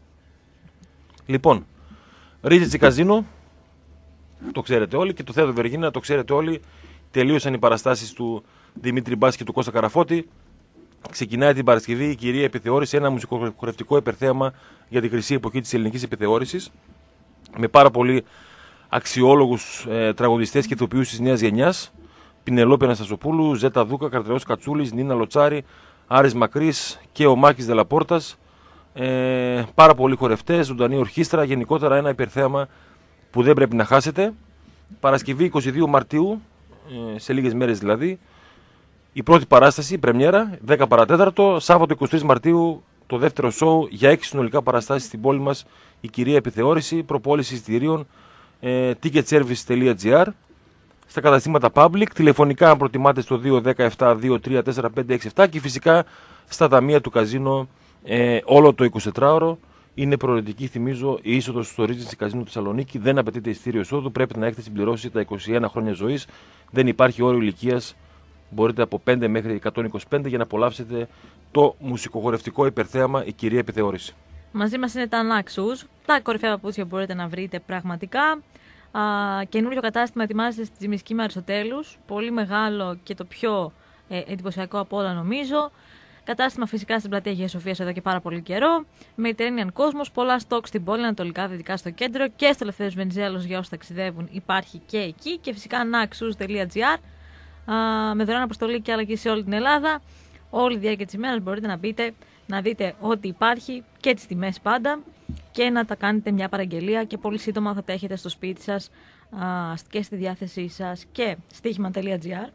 Λοιπόν, Ρίτζιτσι Καζίνο, το ξέρετε όλοι, και το Θέατρο Βεργίνα, το ξέρετε όλοι. Τελείωσαν οι παραστάσεις του Δημήτρη Μπάση και του Κώστα Καραφώτη. Ξεκινάει την Παρασκευή η κυρία Επιθεώρηση, ένα μουσικοχορευτικό υπερθέαμα για την χρυσή εποχή της ελληνικής επιθεώρησης. Με πάρα πολύ αξιόλογους ε, τραγουδιστές και ηθοποιούς της νέας γενιάς. Πινελόπη Αναστασοπούλου, Ζέτα Δούκα, Καρτελαιός Κατσούλης, Νίνα Λοτσάρη, Άρης Μακρύς και ο Μάκης Δελαπόρτας. Ε, πάρα πολλοί χορευτές, ζωντανή ορχήστρα, γενικότερα ένα υπερθέαμα που δεν πρέπει να χάσετε. Παρασκευή εικοστή δεύτερη Μαρτίου, ε, σε λίγες μέρες δηλαδή, η πρώτη παράσταση, η πρεμιέρα, δέκα παρά τέταρτο, Σάββατο εικοστή τρίτη Μαρτίου, το δεύτερο σοου για έξι συνολικά παραστάσεις στην πόλη μας, η κυρία Επιθεώρηση, προπόληση εισιτηρίων, ε, ticketservice τελεία gr, στα καταστήματα Public, τηλεφωνικά αν προτιμάτε στο δύο ένα επτά δύο τρία τέσσερα πέντε έξι επτά και φυσικά στα ταμεία του καζίνο ε, όλο το εικοσιτετράωρο. Είναι προαιρετική, θυμίζω, η είσοδος στο Regency Καζίνο Θεσσαλονίκη. Δεν απαιτείται εισιτήριο εισόδου, πρέπει να έχετε συμπληρώσει τα είκοσι ένα χρόνια ζωής. Δεν υπάρχει όριο ηλικίας. Μπορείτε από πέντε μέχρι εκατόν είκοσι πέντε για να απολαύσετε το μουσικοχορευτικό υπερθέαμα η κυρία Επιθεώρηση.
Μαζί μας είναι τα Naxos, τα κορυφαία παπούτσια που μπορείτε να βρείτε πραγματικά. Α, καινούριο κατάστημα ετοιμάζεται στη Τζιμισκή με Αριστοτέλους. Πολύ μεγάλο και το πιο ε, εντυπωσιακό από όλα νομίζω. Κατάστημα φυσικά στην πλατεία Αγίας Σοφίας εδώ και πάρα πολύ καιρό. Mediterranean Cosmos, πολλά στόκ στην πόλη, ανατολικά, δυτικά στο κέντρο και στο Ελευθέριος Βενιζέλος για όσους ταξιδεύουν υπάρχει και εκεί. Και φυσικά naxos τελεία gr με δωρεάν αποστολή και άλλα και σε όλη την Ελλάδα. Όλη τη διάρκεια της ημέρας μπορείτε να μπείτε, να δείτε ό,τι υπάρχει και τις τιμές πάντα και να τα κάνετε μια παραγγελία και πολύ σύντομα θα τα έχετε στο σπίτι σας α, και στη διάθεσή σας και στοίχημα τελεία gr.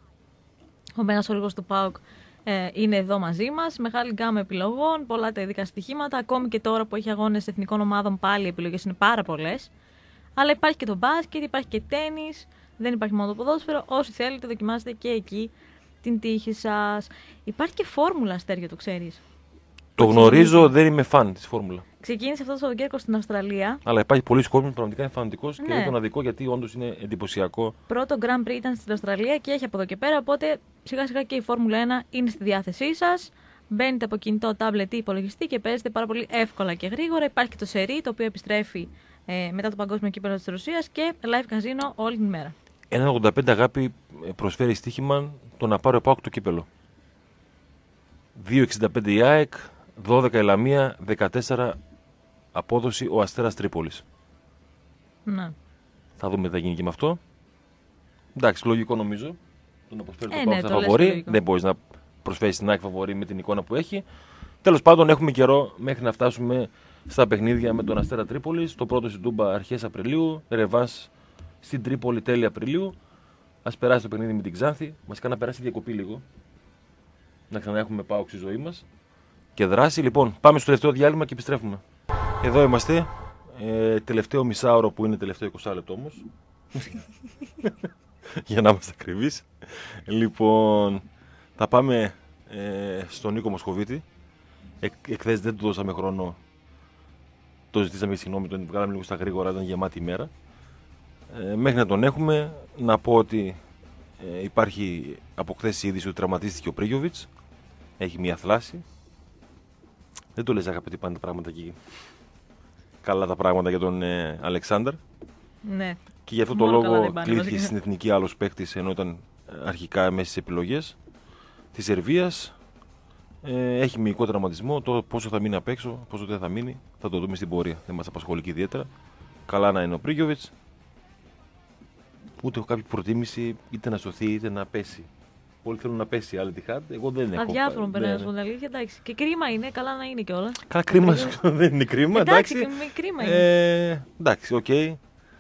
Ο Μέγας Χορηγός του ΠΑΟΚ ε, είναι εδώ μαζί μας. Μεγάλη γκάμα επιλογών, πολλά τα ειδικά στοιχήματα. Ακόμη και τώρα που έχει αγώνες εθνικών ομάδων, πάλι οι επιλογές είναι πάρα πολλές. Αλλά υπάρχει και το μπάσκετ, υπάρχει και τένις, δεν υπάρχει μόνο το ποδόσφαιρο. Όσοι θέλετε, δοκιμάστε και εκεί την τύχη σας. Υπάρχει και φόρμουλα, Αστέριο, το ξέρεις.
Το γνωρίζω, δεν είμαι φαν της φόρμουλα.
Ξεκίνησε αυτό το Σαββατοκύριακο στην Αυστραλία.
Αλλά υπάρχει πολλοί κόσμος που πραγματικά είναι φανατικός
Ναι.
και δεν τον αδικό γιατί όντως είναι εντυπωσιακό.
Πρώτο Grand Prix ήταν στην Αυστραλία και έχει από εδώ και πέρα. Οπότε σιγά σιγά και η Φόρμουλα ένα είναι στη διάθεσή σας. Μπαίνετε από κινητό, τάμπλετ ή υπολογιστή και παίζετε πάρα πολύ εύκολα και γρήγορα. Υπάρχει και το σερί, το οποίο επιστρέφει ε, μετά το Παγκόσμιο Κύπελλο της Ρωσίας και live καζίνο όλη την μέρα.
Ένα ογδόντα πέντε αγάπη προσφέρει στοίχημα το να πάρω ΠΑΟΚ το κύπελο. δύο εξήντα πέντε η ΑΕΚ, δώδεκα η Λαμία, δεκατέσσερα απόδοση ο Αστέρας Τρίπολης.
Ναι.
Θα δούμε τι θα γίνει και με αυτό. Εντάξει, λογικό νομίζω. Το να προσφέρει
Ε,
το ΠΑΟΚ
ναι,
στα
το λες
φαβορί.
λογικό.
Δεν μπορεί να προσφέρει την ΑΕΚ φαβορί με την εικόνα που έχει. Τέλος πάντων, έχουμε καιρό μέχρι να φτάσουμε στα παιχνίδια με τον Αστέρα Τρίπολης. Το πρώτο στην Τούμπα αρχές Απριλίου, ρεβάνς στην Τρίπολη τέλη Απριλίου. Ας περάσει το παιχνίδι με την Ξάνθη. Μας κάνει να περάσει διακοπή λίγο. Να ξανά έχουμε ΠΑΟΚ στη ζωή μας. Και δράση. Λοιπόν, πάμε στο τελευταίο διάλειμμα και επιστρέφουμε. Εδώ είμαστε. Ε, τελευταίο μισάωρο που είναι τελευταίο είκοσι λεπτό όμως. Για να είμαστε ακριβείς. Λοιπόν, θα πάμε ε, στον Νίκο Μοσχοβίτη. Εκ, Εκθέσεις δεν του δώσαμε χρόνο. Το ζητήσαμε συγγνώμη, τον βγάλαμε λίγο στα γρήγορα, ήταν γεμάτη ημέρα. Ε, μέχρι να τον έχουμε, να πω ότι ε, υπάρχει από χθες η είδηση ότι τραυματίστηκε ο Πρίγιοβιτς. Έχει μια θλάση. Δεν το λες αγαπητοί πάνε τα πράγματα εκεί. Καλά τα πράγματα για τον ε, Αλεξάνδρ.
Ναι.
Και γι' αυτό το
Μόνο καλά
λόγο
δεν πάνε,
κλείθηκε
βασικά.
στην εθνική άλλος παίκτης ενώ ήταν αρχικά μέσα στις επιλογές της Σερβίας. Ε, έχει μυϊκό τραυματισμό. Το πόσο θα μείνει απ' έξω, πόσο δεν θα μείνει, θα το δούμε στην πορεία. Δεν μας απασχολεί και ιδιαίτερα. Καλά να είναι ο Πρίγιοβιτς. Ούτε έχω κάποια προτίμηση είτε να σωθεί είτε να πέσει. Όλοι θέλουν να πέσει άλλη τη χάρτη. Εγώ δεν έχω.
Αδιάφορο
ναι,
περνάει
ναι.
από την αλήθεια. Εντάξει. Και κρίμα είναι, καλά να είναι κιόλα.
Καλά, κρίμα δεν είναι κρίμα.
Εντάξει,
Εντάξει,
κρίμα είναι.
ε, εντάξει, οκ. Okay.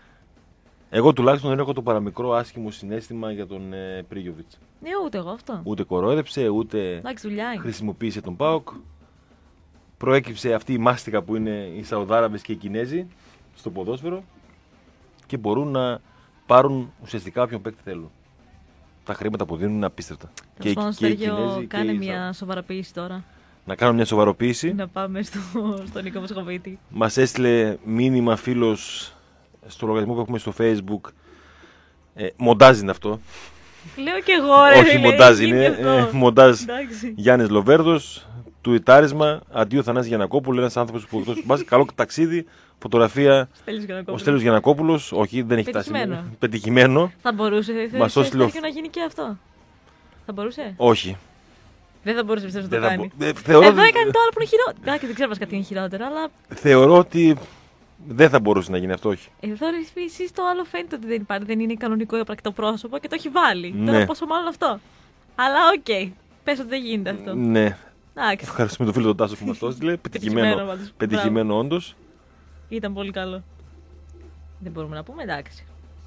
Εγώ τουλάχιστον δεν έχω το παραμικρό άσχημο συναίσθημα για τον ε, Πρίγιοβιτς.
Ναι, ούτε εγώ αυτό.
Ούτε κορόιδεψε, ούτε
Εντάξει, δουλειά είναι.
χρησιμοποίησε τον ΠΑΟΚ. Προέκυψε αυτή η μάστιγα που είναι οι Σαουδάραβες και οι Κινέζοι στο ποδόσφαιρο και μπορούν να πάρουν ουσιαστικά όποιον παίκτη θέλουν. Τα χρήματα που δίνουν είναι απίστευτα.
Και, και, και οι Κινέζοι κάνε
και
μια σοβαροποίηση τώρα.
Να κάνω μια σοβαροποίηση.
Να πάμε στο, στον Νίκο Μοσχοβίτη.
Μας έστειλε μήνυμα φίλος στο λογαριασμό που έχουμε στο Facebook. Ε, μοντάζ είναι αυτό.
Λέω και εγώ, ρε.
Όχι, μοντάζ είναι. Ε, μοντάζ Γιάννης Λοβέρδος. Του ητάρισμα. Αντίο Θανάση Γιαννακόπουλου. Ένας άνθρωπος που εκτός του μπάσκετ. Καλό ταξίδι. Φωτογραφία. Ο Στέλιος Γιαννακόπουλος. Όχι, δεν έχει φτάσει. Πετυχημένο.
Θα μπορούσε
Μας το στείλω...
να γίνει και αυτό. Θα μπορούσε.
Όχι.
Δεν θα μπορούσε πιστεύω να το κάνει.
Μπο... Θεωρώ...
Εδώ έκανε το άλλο που είναι χειρότερο. Εντάξει, δεν ξέρω μας κάτι είναι χειρότερο, αλλά.
Θεωρώ ότι δεν θα μπορούσε να γίνει αυτό, όχι.
Εδώ εσείς το άλλο φαίνεται ότι δεν υπάρχει, δεν είναι κανονικό υπαρκτό πρόσωπο και το έχει βάλει.
Ναι.
Τώρα πόσο μάλλον αυτό. Αλλά οκ. Okay. Πες ότι δεν γίνεται αυτό.
Ναι.
Εντάξει.
Ευχαριστούμε τον φίλο τον Τάσο που μας το έστειλε. Πετυχημένο, πετυχημένο όντως.
Ήταν πολύ καλό. Δεν μπορούμε να πούμε, εντάξει.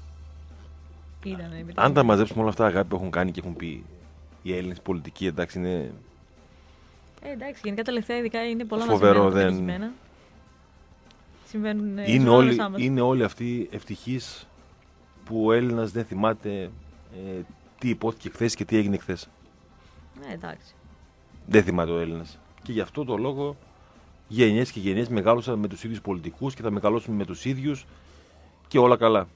Ήτανε,
αν τα μαζέψουμε όλα αυτά αγάπη που έχουν κάνει και έχουν πει οι Έλληνες πολιτικοί, εντάξει, είναι.
Ε, εντάξει, γενικά τελευταία ειδικά είναι πολλά
φοβερό,
μαζεμένα,
δεν...
πετυχημένα. Συμβαίνουν.
Είναι όλοι, είναι όλοι αυτοί ευτυχείς που ο Έλληνας δεν θυμάται ε, τι υπόθηκε χθες και τι έγινε χθες.
Ναι, εντάξει.
Δεν θυμάται ο Έλληνας. Και γι' αυτό το λόγο γενιές και γενιές μεγάλωσαν με τους ίδιους πολιτικούς και θα μεγαλώσουν με τους ίδιους και όλα καλά.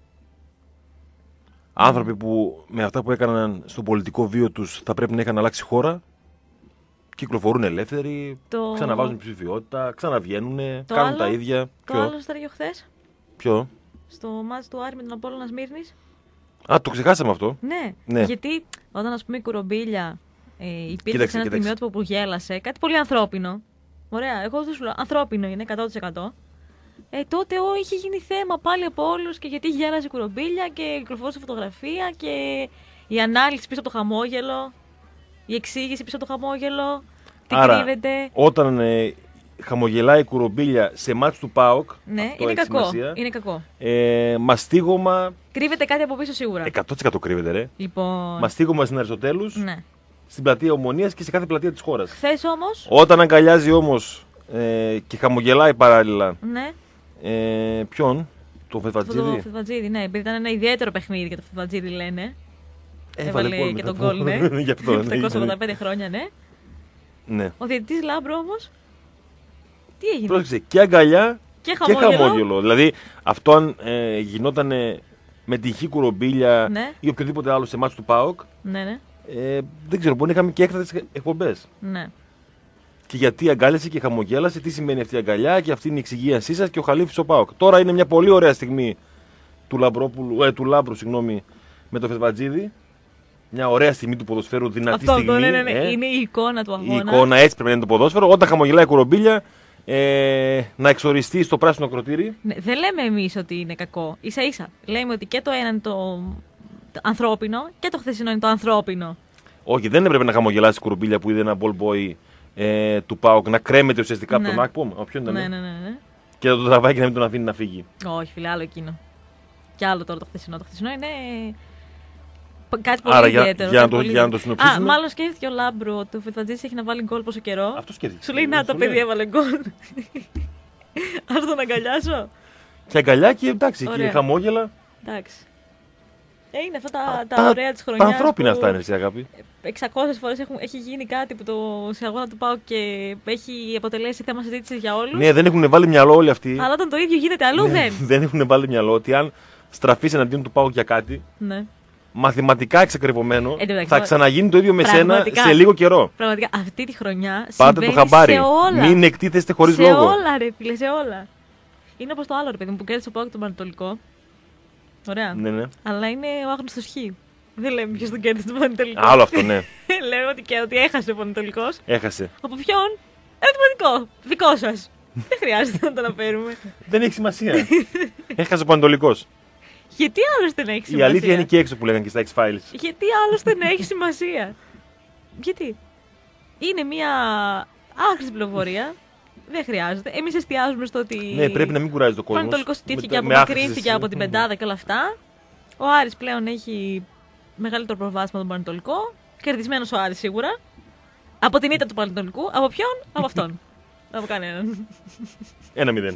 Άνθρωποι που με αυτά που έκαναν στο πολιτικό βίο τους θα πρέπει να είχαν αλλάξει χώρα, κυκλοφορούν ελεύθεροι, το... ξαναβάζουν ψηφιότητα, ξαναβγαίνουν, κάνουν
άλλο,
τα ίδια.
Το
Ποιο?
άλλο στέργιο χθες.
Ποιο?
Στο μάτς του Άρη με τον Απόλλωνα Σμύρνης.
Α, το ξεχάσαμε αυτό.
Ναι,
ναι.
γιατί όταν ας πούμε η Κουρομπίλια ε, υπήρχε σε ένα στιγμιότυπο που γέλασε, κάτι πολύ ανθρώπινο. Ωραία, εγώ δεν σου λέω, ανθρώπινο είναι εκατό τοις εκατό. Ε, τότε ό, είχε γίνει θέμα πάλι από όλους και γιατί γέλασε η Κουρομπίλια και κυκλοφορούσε φωτογραφία και η ανάλυση πίσω από το χαμόγελο, η εξήγηση πίσω από το χαμόγελο, τι
άρα,
κρύβεται.
Όταν ε, χαμογελάει η Κουρομπίλια σε μάτς του ΠΑΟΚ,
ναι, είναι κακό, σημασία, είναι κακό.
Ε, μαστίγωμα...
Κρύβεται κάτι από πίσω σίγουρα.
εκατό τοις εκατό κρύβεται, ρε.
Λοιπόν...
Μαστίγωμα στην Αριστοτέλους,
ναι.
στην πλατεία Ομονίας και σε κάθε πλατεία της χώρας.
Χθες όμως...
Όταν αγκαλιάζει όμως ε, και χαμογελάει παράλληλα...
Ναι.
Ε, ποιον, το Φετβατζίδη.
Το Φετβατζίδη, ναι. Επειδή ήταν ένα ιδιαίτερο παιχνίδι για το Φετβατζίδη, λένε.
Έβαλε,
Έβαλε και τον γκολ, ναι.
Γι' αυτό.
επτακόσια ογδόντα πέντε χρόνια, ναι.
Ναι.
Ο διαιτητής Λάμπρο όμως. Τι έγινε.
Πρόσεξε, και αγκαλιά
και χαμόγελο.
Και χαμόγελο. Δηλαδή, αυτό αν ε, γινόταν με την Χ Κουρομπίλια
ναι.
ή οποιοδήποτε άλλο σε μάτς του ΠΑΟΚ.
Ναι, ναι.
Ε, δεν ξέρω, μπορεί να είχαμε και έκτατες εκπομπές.
Ναι.
Και γιατί αγκάλιασε και χαμογέλασε, τι σημαίνει αυτή η αγκαλιά και αυτή είναι η εξυγίασή σας και ο Χαλίφης ο ΠΑΟΚ. Τώρα είναι μια πολύ ωραία στιγμή του, Λαμπρόπουλου, ε, του Λάμπρου συγγνώμη, με το Φετβατζίδη. Μια ωραία στιγμή του ποδοσφαίρου, δυνατή
αυτό,
στιγμή.
Ναι, ναι, ναι.
Ε,
είναι η εικόνα του αγώνα.
Η εικόνα έτσι πρέπει να είναι το ποδόσφαιρο. Όταν χαμογελάει η Κουρομπίλια, ε, να εξοριστεί στο πράσινο ακροτήρι.
Ναι, δεν λέμε εμείς ότι είναι κακό. Ίσα ίσα. Λέμε ότι και το ένα είναι το, το ανθρώπινο και το χθεσινό είναι το ανθρώπινο.
Όχι, δεν έπρεπε να χαμογελάσει η Κουρομπίλια που είδε ένα ball boy ε, του ΠΑΟΚ να κρέμεται ουσιαστικά ναι. από τον Ακπομ. Ποιον ήταν.
Ναι, ναι, ναι, ναι.
Και να τον τραβάει και να μην τον αφήνει να φύγει.
Όχι, φίλε, άλλο εκείνο. Και άλλο τώρα το χθεσινό. Το χθεσινό είναι. Κάτι πολύ
Άρα,
ιδιαίτερο.
Για, για, πολύ... για να το συνοψίσουμε.
Α, μάλλον σκέφτηκε ο Λάμπρο ότι ο Φετβατζής έχει να βάλει γκολ πόσο καιρό.
Αυτό σκέφτηκε.
Σου λέει να το παιδί έβαλε γκολ. Ας τον αγκαλιάσω.
Και αγκαλιά και εντάξει, ωραία. Και χαμόγελα.
Εντάξει. Ε, είναι αυτά τα, τα, τα ωραία της χρονιάς.
Τα ανθρώπινα αυτά είναι, εσύ αγάπη.
εξακόσιες φορές έχουν, έχει γίνει κάτι που το σε αγώνα του ΠΑΟΚ και έχει αποτελέσει θέμα συζήτησης για όλους.
Ναι, δεν έχουν βάλει μυαλό όλοι αυτοί.
Αλλά όταν το ίδιο γίνεται αλλού
ναι,
δεν.
Δεν έχουν βάλει μυαλό ότι αν στραφείς εναντίον του ΠΑΟΚ για κάτι.
Ναι.
Μαθηματικά εξακριβωμένο,
ε,
θα ξαναγίνει το ίδιο με σένα σε λίγο καιρό.
Πραγματικά αυτή τη χρονιά
πάτε το χαμπάρι.
Σε όλα.
Μην εκτίθεστε χωρίς
σε
λόγο.
Σε όλα, ρε φίλε, σε όλα. Είναι όπως το άλλο, ρε παιδί μου, που κέρδισε ο ΠΑΟΚ τον Πανατολικό. Ωραία.
Ναι, ναι.
Αλλά είναι ο άγνωστος Χ. Δεν λέμε ποιος τον κέρδισε το Πανετολικό.
Άλλο αυτό, ναι.
Λέμε ότι, και ότι έχασε ο Πανετολικός.
Έχασε.
Από ποιον? Ερωτηματικό. Δικό σας. Δεν χρειάζεται να το αναφέρουμε.
Δεν έχει σημασία. Έχασε ο Πανετολικός.
Γιατί άλλωστε δεν έχει σημασία.
Η αλήθεια είναι και έξω που λέγανε και στα X-Files.
Γιατί άλλωστε δεν έχει σημασία. Γιατί. Είναι μια άχρηστη πληροφορία. Δεν χρειάζεται. Εμείς εστιάζουμε στο ότι.
Ναι, πρέπει να μην κουράζει το κόσμο.
Ο Πανετολικός στήθηκε και απομακρύνθηκε από την πεντάδα και όλα αυτά. Ο Άρης πλέον έχει μεγαλύτερο προβάσμα τον Πανετολικό. Κερδισμένος ο Άρης σίγουρα. Από την ήττα του Πανετολικού. Από ποιον? Από αυτόν. Από κανέναν.
Ένα μηδέν.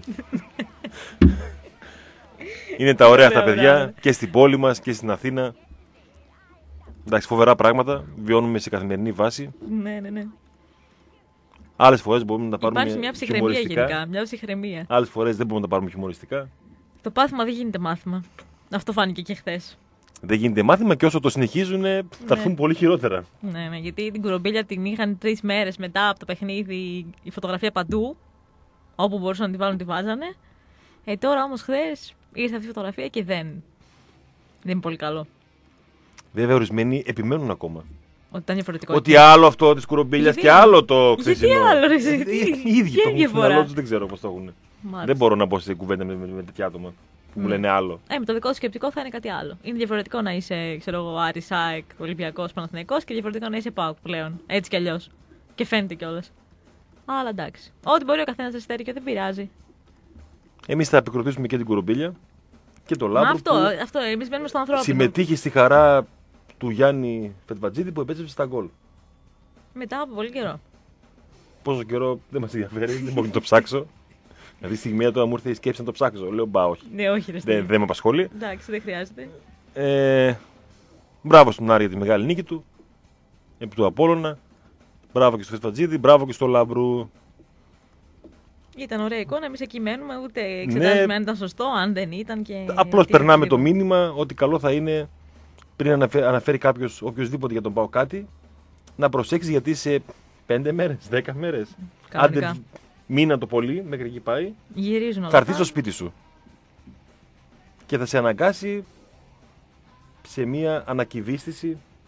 Είναι τα ωραία
Ωραία,
τα παιδιά
ωραία.
και στην πόλη μας και στην Αθήνα. Εντάξει, φοβερά πράγματα. Βιώνουμε σε καθημερινή βάση.
Ναι, ναι, ναι.
Άλλες φορές μπορούμε να τα πάρουμε
Υπάρχει μια ψυχραιμία
χιουμοριστικά.
γενικά. Μια ψυχραιμία.
Άλλες φορές δεν μπορούμε να τα πάρουμε χιουμοριστικά.
Το πάθημα δεν γίνεται μάθημα. Αυτό φάνηκε και χθες.
Δεν γίνεται μάθημα και όσο το συνεχίζουν θα έρθουν
Ναι.
πολύ χειρότερα.
Ναι, ναι, γιατί την κουρομπίλια την είχαν τρεις μέρες μετά από το παιχνίδι, η φωτογραφία παντού. Όπου μπορούσαν να τη βάλουν, τη βάζανε. Ε, τώρα όμως χθες ήρθε αυτή η φωτογραφία και δεν. Δεν είναι πολύ καλό.
Βέβαια, ορισμένοι επιμένουν ακόμα.
Ότι ήταν διαφορετικό.
Ότι άλλο αυτό τη κουρομπίλια
Γιατί-
και άλλο το χθεσινό.
Γιατί άλλο, ρε, εσύ,
Ε,
τι-
Οι
ποια
ίδιοι
είναι
το
η διαφορά?
μυαλό τους δεν ξέρω πώς το έχουν.
Μάλιστα.
Δεν μπορώ να μπω σε κουβέντα με, με, με τέτοια άτομα που μου
Ναι.
λένε άλλο.
Ε, με το δικό σου σκεπτικό θα είναι κάτι άλλο. Είναι διαφορετικό να είσαι, ξέρω εγώ, Άρης, ΑΕΚ, Ολυμπιακός, Παναθηναϊκός και διαφορετικό να είσαι ΠΑΟΚ πλέον. Έτσι κι αλλιώς. Και φαίνεται κιόλας. Αλλά εντάξει. Ό,τι μπορεί ο καθένας να στέρει και δεν πειράζει.
Εμείς θα επικροτήσουμε και την κουρομπίλια και το
Μα
Λάμπρο
αυτό,
που
αυτό εμείς μένουμε στο ανθρώπινο.
συμμετείχε στη χαρά του Γιάννη Φετβατζίδη που επέστρεψε στα γκολ.
Μετά από πολύ καιρό.
Πόσο καιρό δεν μας ενδιαφέρει, δεν μπορώ να το ψάξω. Δηλαδή, στη στιγμή τώρα μου ήρθε η σκέψη να το ψάξω. Λέω μπα, όχι.
Ναι, όχι, ρε.
Δεν,
Στέλιο.
δεν με απασχολεί.
Εντάξει, δεν χρειάζεται.
Ε, μπράβο στον Άρη για τη μεγάλη νίκη του. Επί του Απόλλωνα. Μπράβο και στο Φετβατζίδη, μπράβο και στο Λάμπρου.
Ήταν ωραία εικόνα, εμείς εκεί μένουμε, ούτε εξετάζουμε
Ναι.
αν ήταν σωστό, αν δεν ήταν. Και
Απλώς
τι
περνάμε το
ακριβώς.
μήνυμα ότι καλό θα είναι πριν αναφέρει, αναφέρει κάποιο οποιοδήποτε για τον Πάο κάτι να προσέξει γιατί σε πέντε μέρες, δέκα μέρες.
Κανονικά.
Άντε μήνα το πολύ, μέχρι εκεί πάει.
Γυρίζουν όλα
Θα έρθει
αυτά.
στο σπίτι σου. Και θα σε αναγκάσει σε μια ανακυβίστηση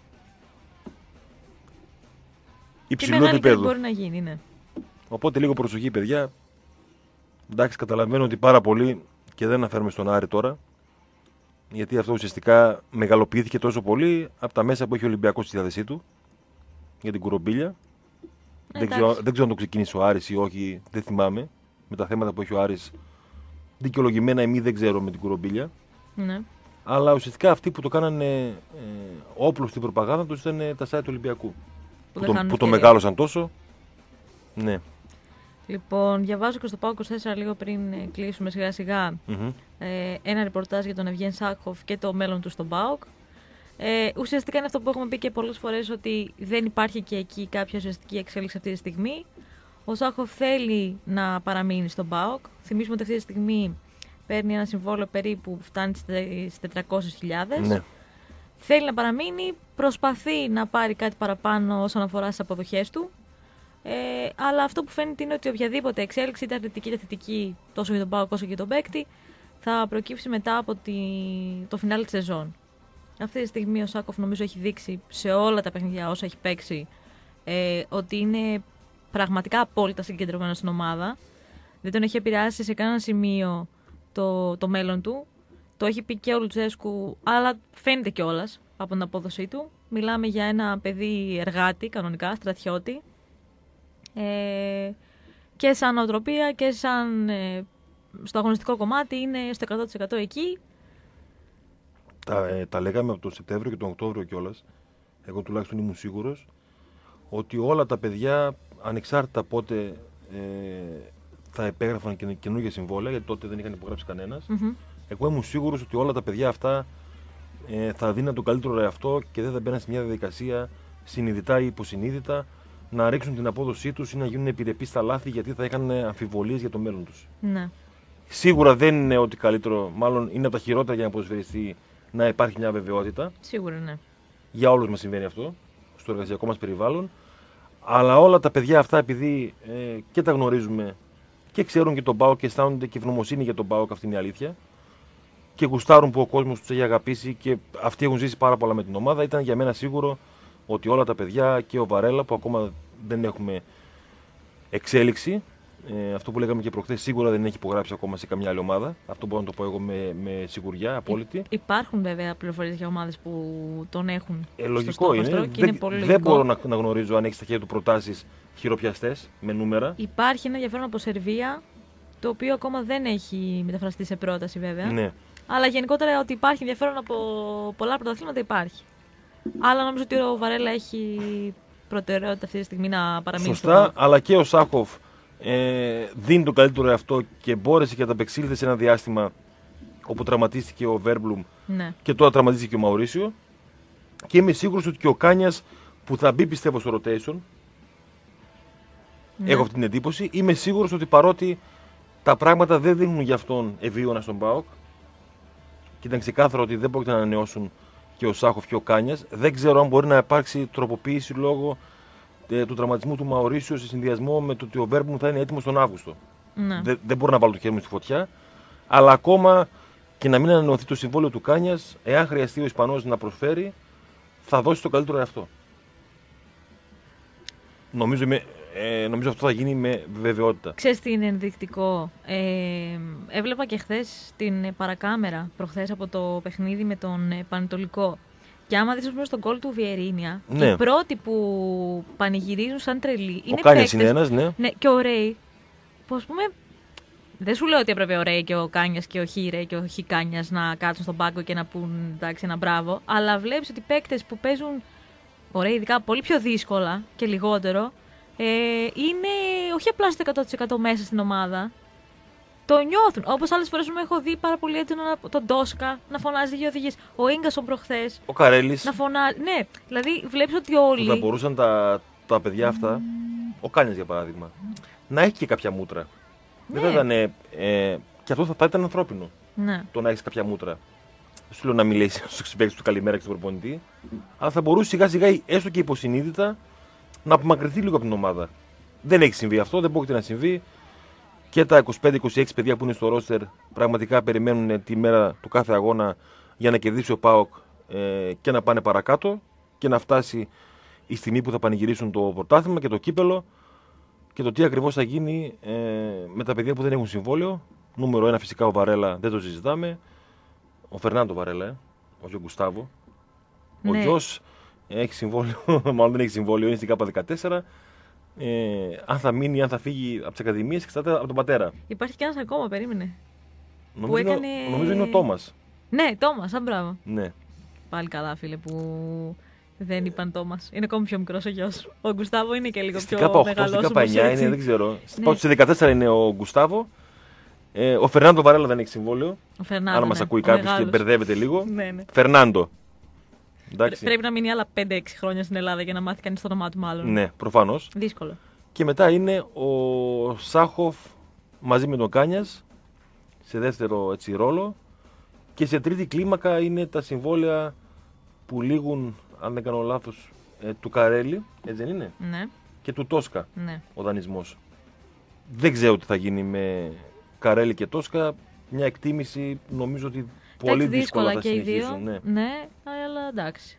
Τι
υψηλού
μεγάλη κάτι
επίπεδου.
μπορεί να γίνει, ναι.
Οπότε λίγο προσοχή, παιδιά. Εντάξει, καταλαβαίνω ότι πάρα πολύ και δεν αναφέρουμε στον Άρη τώρα. Γιατί αυτό ουσιαστικά μεγαλοποιήθηκε τόσο πολύ από τα μέσα που έχει ο Ολυμπιακός στη διάθεσή του για την κουρομπίλια. Δεν
Εντάξει.
ξέρω, δεν ξέρω αν το ξεκίνησε ο Άρης ή όχι, δεν θυμάμαι. Με τα θέματα που έχει ο Άρης, δικαιολογημένα ή μη δεν ξέρω με την κουρομπίλια.
Ναι.
Αλλά ουσιαστικά αυτοί που το κάνανε ε, όπλο στην προπαγάνδα τους ήταν ε, τα site του Ολυμπιακού. Που,
δεν
το,
χάνουν
που το
ευκαιρία.
μεγάλωσαν τόσο. Ναι.
Λοιπόν, διαβάζω και στο ΠΑΟΚ είκοσι τέσσερα λίγο πριν ε, κλείσουμε σιγά σιγά
Μμμ.
ε, ένα ρεπορτάζ για τον Ευγέν Σάκχοφ και το μέλλον του στον ΠΑΟΚ. Ε, ουσιαστικά είναι αυτό που έχουμε πει και πολλές φορές ότι δεν υπάρχει και εκεί κάποια ουσιαστική εξέλιξη αυτή τη στιγμή. Ο Σάκχοφ θέλει να παραμείνει στον ΠΑΟΚ. Θυμίζουμε ότι αυτή τη στιγμή παίρνει ένα συμβόλαιο περίπου που φτάνει στις τετρακόσιες χιλιάδες.
Ναι.
Θέλει να παραμείνει, προσπαθεί να πάρει κάτι παραπάνω όσον αφορά στις αποδοχές του. Ε, αλλά αυτό που φαίνεται είναι ότι οποιαδήποτε εξέλιξη, είτε αρνητική είτε θετική, τόσο για τον ΠΑΟΚ όσο και για τον παίκτη, θα προκύψει μετά από τη... το φινάλε της σεζόν. Αυτή τη στιγμή ο Σάκοφ νομίζω έχει δείξει σε όλα τα παιχνίδια όσα έχει παίξει ε, ότι είναι πραγματικά απόλυτα συγκεντρωμένο στην ομάδα. Δεν τον έχει επηρεάσει σε κανένα σημείο το, το μέλλον του. Το έχει πει και ο Λουτσέσκου, αλλά φαίνεται κιόλας από την απόδοσή του. Μιλάμε για ένα παιδί εργάτη, κανονικά, στρατιώτη. Ε, και σαν νοοτροπία και σαν ε, στο αγωνιστικό κομμάτι είναι στο εκατό τοις εκατό εκεί.
Τα, ε, τα λέγαμε από τον Σεπτέμβριο και τον Οκτώβριο κιόλας. Εγώ τουλάχιστον ήμουν σίγουρος ότι όλα τα παιδιά, ανεξάρτητα πότε ε, θα επέγραφαν και καινούργια συμβόλαια, γιατί τότε δεν είχαν υπογράψει κανένας.
Μμμ.
Εγώ ήμουν σίγουρος ότι όλα τα παιδιά αυτά ε, θα δίναν τον καλύτερο εαυτό και δεν θα μπαίναν σε μια διαδικασία συνειδητά ή υποσυνείδητα να ρίξουν την απόδοσή τους ή να γίνουν επιρρεπείς στα λάθη γιατί θα είχαν αμφιβολίες για το μέλλον τους.
Ναι.
Σίγουρα δεν είναι ότι καλύτερο, μάλλον είναι από τα χειρότερα για να ποδοσφαιριστεί να υπάρχει μια βεβαιότητα.
Σίγουρα ναι.
Για όλους μας συμβαίνει αυτό, στο εργασιακό μας περιβάλλον. Αλλά όλα τα παιδιά αυτά, επειδή ε, και τα γνωρίζουμε και ξέρουν και τον ΠΑΟΚ και αισθάνονται και ευγνωμοσύνη για τον ΠΑΟΚ, αυτή είναι η αλήθεια. και γουστάρουν που ο κόσμος τους έχει αγαπήσει και αυτοί έχουν ζήσει πάρα πολλά με την ομάδα. Ήταν για μένα σίγουρο ότι όλα τα παιδιά και ο Βαρέλα που ακόμα δεν έχουμε εξέλιξη, ε, αυτό που λέγαμε και προχθές, σίγουρα δεν έχει υπογράψει ακόμα σε καμιά άλλη ομάδα. Αυτό μπορώ να το πω εγώ με, με σιγουριά απόλυτη.
Υπάρχουν βέβαια πληροφορίες για ομάδες που τον έχουν.
Ε, λογικό
στο
είναι.
στόχαστρο, και
δεν,
είναι πολύ
δεν
λογικό.
μπορώ να, να γνωρίζω αν έχει στα χέρια του προτάσεις χειροπιαστές με νούμερα.
Υπάρχει ένα ενδιαφέρον από Σερβία, το οποίο ακόμα δεν έχει μεταφραστεί σε πρόταση βέβαια.
Ναι.
Αλλά γενικότερα ότι υπάρχει ενδιαφέρον από πολλά πρωταθλήματα υπάρχει. Αλλά νομίζω ότι ο Βαρέλα έχει προτεραιότητα αυτή τη στιγμή να παραμείνει.
Σωστά,
στο...
αλλά και ο Σάχοφ ε, δίνει τον καλύτερο εαυτό και μπόρεσε και ανταπεξήλθε σε ένα διάστημα όπου τραυματίστηκε ο Βέρμπλουμ
Ναι.
και τώρα τραυματίστηκε ο Μαουρίσιο. Και είμαι σίγουρος ότι και ο Κάνιας που θα μπει πιστεύω στο rotation,
Ναι.
έχω αυτή την εντύπωση, είμαι σίγουρος ότι παρότι τα πράγματα δεν δίνουν για αυτόν ευίωνα στον ΠΑΟΚ και ήταν ξεκάθαρο ότι δεν πρόκειται να ανανεώσουν και ο Σάχοφ και ο Κάνιας, δεν ξέρω αν μπορεί να υπάρξει τροποποίηση λόγω ε, του τραυματισμού του Μαουρίσιο σε συνδυασμό με το ότι ο Βέρμπλουμ θα είναι έτοιμος τον Αύγουστο.
Ναι.
Δεν, δεν μπορώ να βάλω το χέρι μου στη φωτιά, αλλά ακόμα και να μην ανανεωθεί το συμβόλαιο του Κάνιας, εάν χρειαστεί ο Ισπανός να προσφέρει, θα δώσει το καλύτερο εαυτό. Νομίζω, με, ε, νομίζω αυτό θα γίνει με βεβαιότητα.
Ξέρεις τι είναι ενδεικτικό. Ε, έβλεπα και χθες την παρακάμερα προχθές από το παιχνίδι με τον ε, Πανετολικό. Και άμα δεις στον γκολ του Βιερίνια,
Ναι.
οι πρώτοι που πανηγυρίζουν σαν τρελοί είναι
Ο Κάνιας
παίκτες-
είναι ένας, ναι.
Ναι, και ο Ρέι. Που ας πούμε. Δεν σου λέω ότι έπρεπε ο Ρέι και ο Κάνιας και ο Χι Ρέι και ο Χι Κάνιας να κάτσουν στον πάγκο και να πούν εντάξει ένα μπράβο. Αλλά βλέπεις ότι οι παίκτες που παίζουν. Ο Ρέι ειδικά πολύ πιο δύσκολα και λιγότερο. Ε, είναι όχι απλά στο εκατό τοις εκατό μέσα στην ομάδα. Το νιώθουν. Όπως άλλες φορές μου έχω δει πάρα πολύ έντονα τον Τόσκα να φωνάζει για οδηγίες. Ο Ίγκασον προχθές
Ο Καρέλης,
να φωνάζει. Ναι, δηλαδή βλέπεις ότι
που
όλοι.
θα μπορούσαν τα, τα παιδιά αυτά, ο Κάνιας για παράδειγμα, να έχει και κάποια μούτρα. Δεν θα
Ναι.
ήταν. Ε, ε, και αυτό θα, θα ήταν ανθρώπινο.
Ναι.
Το να έχει κάποια μούτρα. Δεν σου λέω να μιλήσει στου συμπαίκτε του καλημέρα και στον προπονητή, αλλά θα μπορούσε σιγά σιγά, έστω και υποσυνείδητα, να απομακρυνθεί λίγο από την ομάδα. Δεν έχει συμβεί αυτό, δεν πρόκειται να συμβεί. Και τα είκοσι πέντε είκοσι έξι παιδιά που είναι στο ρόστερ πραγματικά περιμένουν τη μέρα του κάθε αγώνα για να κερδίσει ο ΠΑΟΚ ε, και να πάνε παρακάτω και να φτάσει η στιγμή που θα πανηγυρίσουν το πρωτάθλημα και το κύπελο και το τι ακριβώς θα γίνει ε, με τα παιδιά που δεν έχουν συμβόλαιο. Νούμερο ένα φυσικά ο Βαρέλα, δεν το συζητάμε. Ο Φερνάντο Βαρέλα, ε, ο Γιο Γκουστάβο. Ο
Ναι.
Γιος έχει συμβόλαιο, μάλλον δεν έχει συμβόλαιο, είναι στην ΚΑΠΑ δεκατέσσερα. Ε, αν θα μείνει, αν θα φύγει από τις ακαδημίες, εξαρτάται από τον πατέρα.
Υπάρχει και ένας ακόμα, περίμενε.
Νομίζω, είναι,
έκανε-
ο- νομίζω είναι ο Τόμας.
Ναι, Τόμας, σαν μπράβο.
Ναι.
Πάλι καλά, φίλε, που δεν είπαν Τόμας. Είναι ακόμη πιο μικρός ο γιος. Ο Γκουστάβο είναι και λίγο
Στην
πιο
ΚΑΠΑ οκτώ, στην
μεγάλος.
ΚΑΠΑ
όμως,
εννιά
έτσι.
είναι, δεν ξέρω.
Ναι.
Στη δεκατέσσερα είναι ο Γκουστάβο. Ε, ο Φερνάντο Βαρέλα δεν έχει συμβόλαιο.
Ο Φερνάντο,
Αν μας
ναι,
ακούει
ο
κάποιος και
μεγάλος.
μπερδεύεται λίγο.
Ναι, ναι.
Φερνάντο. Εντάξει.
Πρέπει να μείνει άλλα πέντε έξι χρόνια στην Ελλάδα για να μάθει κανείς το όνομά του, μάλλον.
Ναι, προφανώς.
Δύσκολο.
Και μετά είναι ο Σάχοφ μαζί με τον Κάνιας σε δεύτερο έτσι, ρόλο. Και σε τρίτη κλίμακα είναι τα συμβόλαια που λήγουν, αν δεν κάνω λάθος, ε, του Καρέλη, έτσι δεν είναι,
Ναι,
και του Τόσκα,
ναι.
ο δανεισμός. Δεν ξέρω τι θα γίνει με Καρέλη και Τόσκα. Μια εκτίμηση νομίζω ότι πολύ
Εντάξει,
δύσκολα θα
και οι δύο.
συνεχίσουν. Ναι.
Ναι, αλλά εντάξει.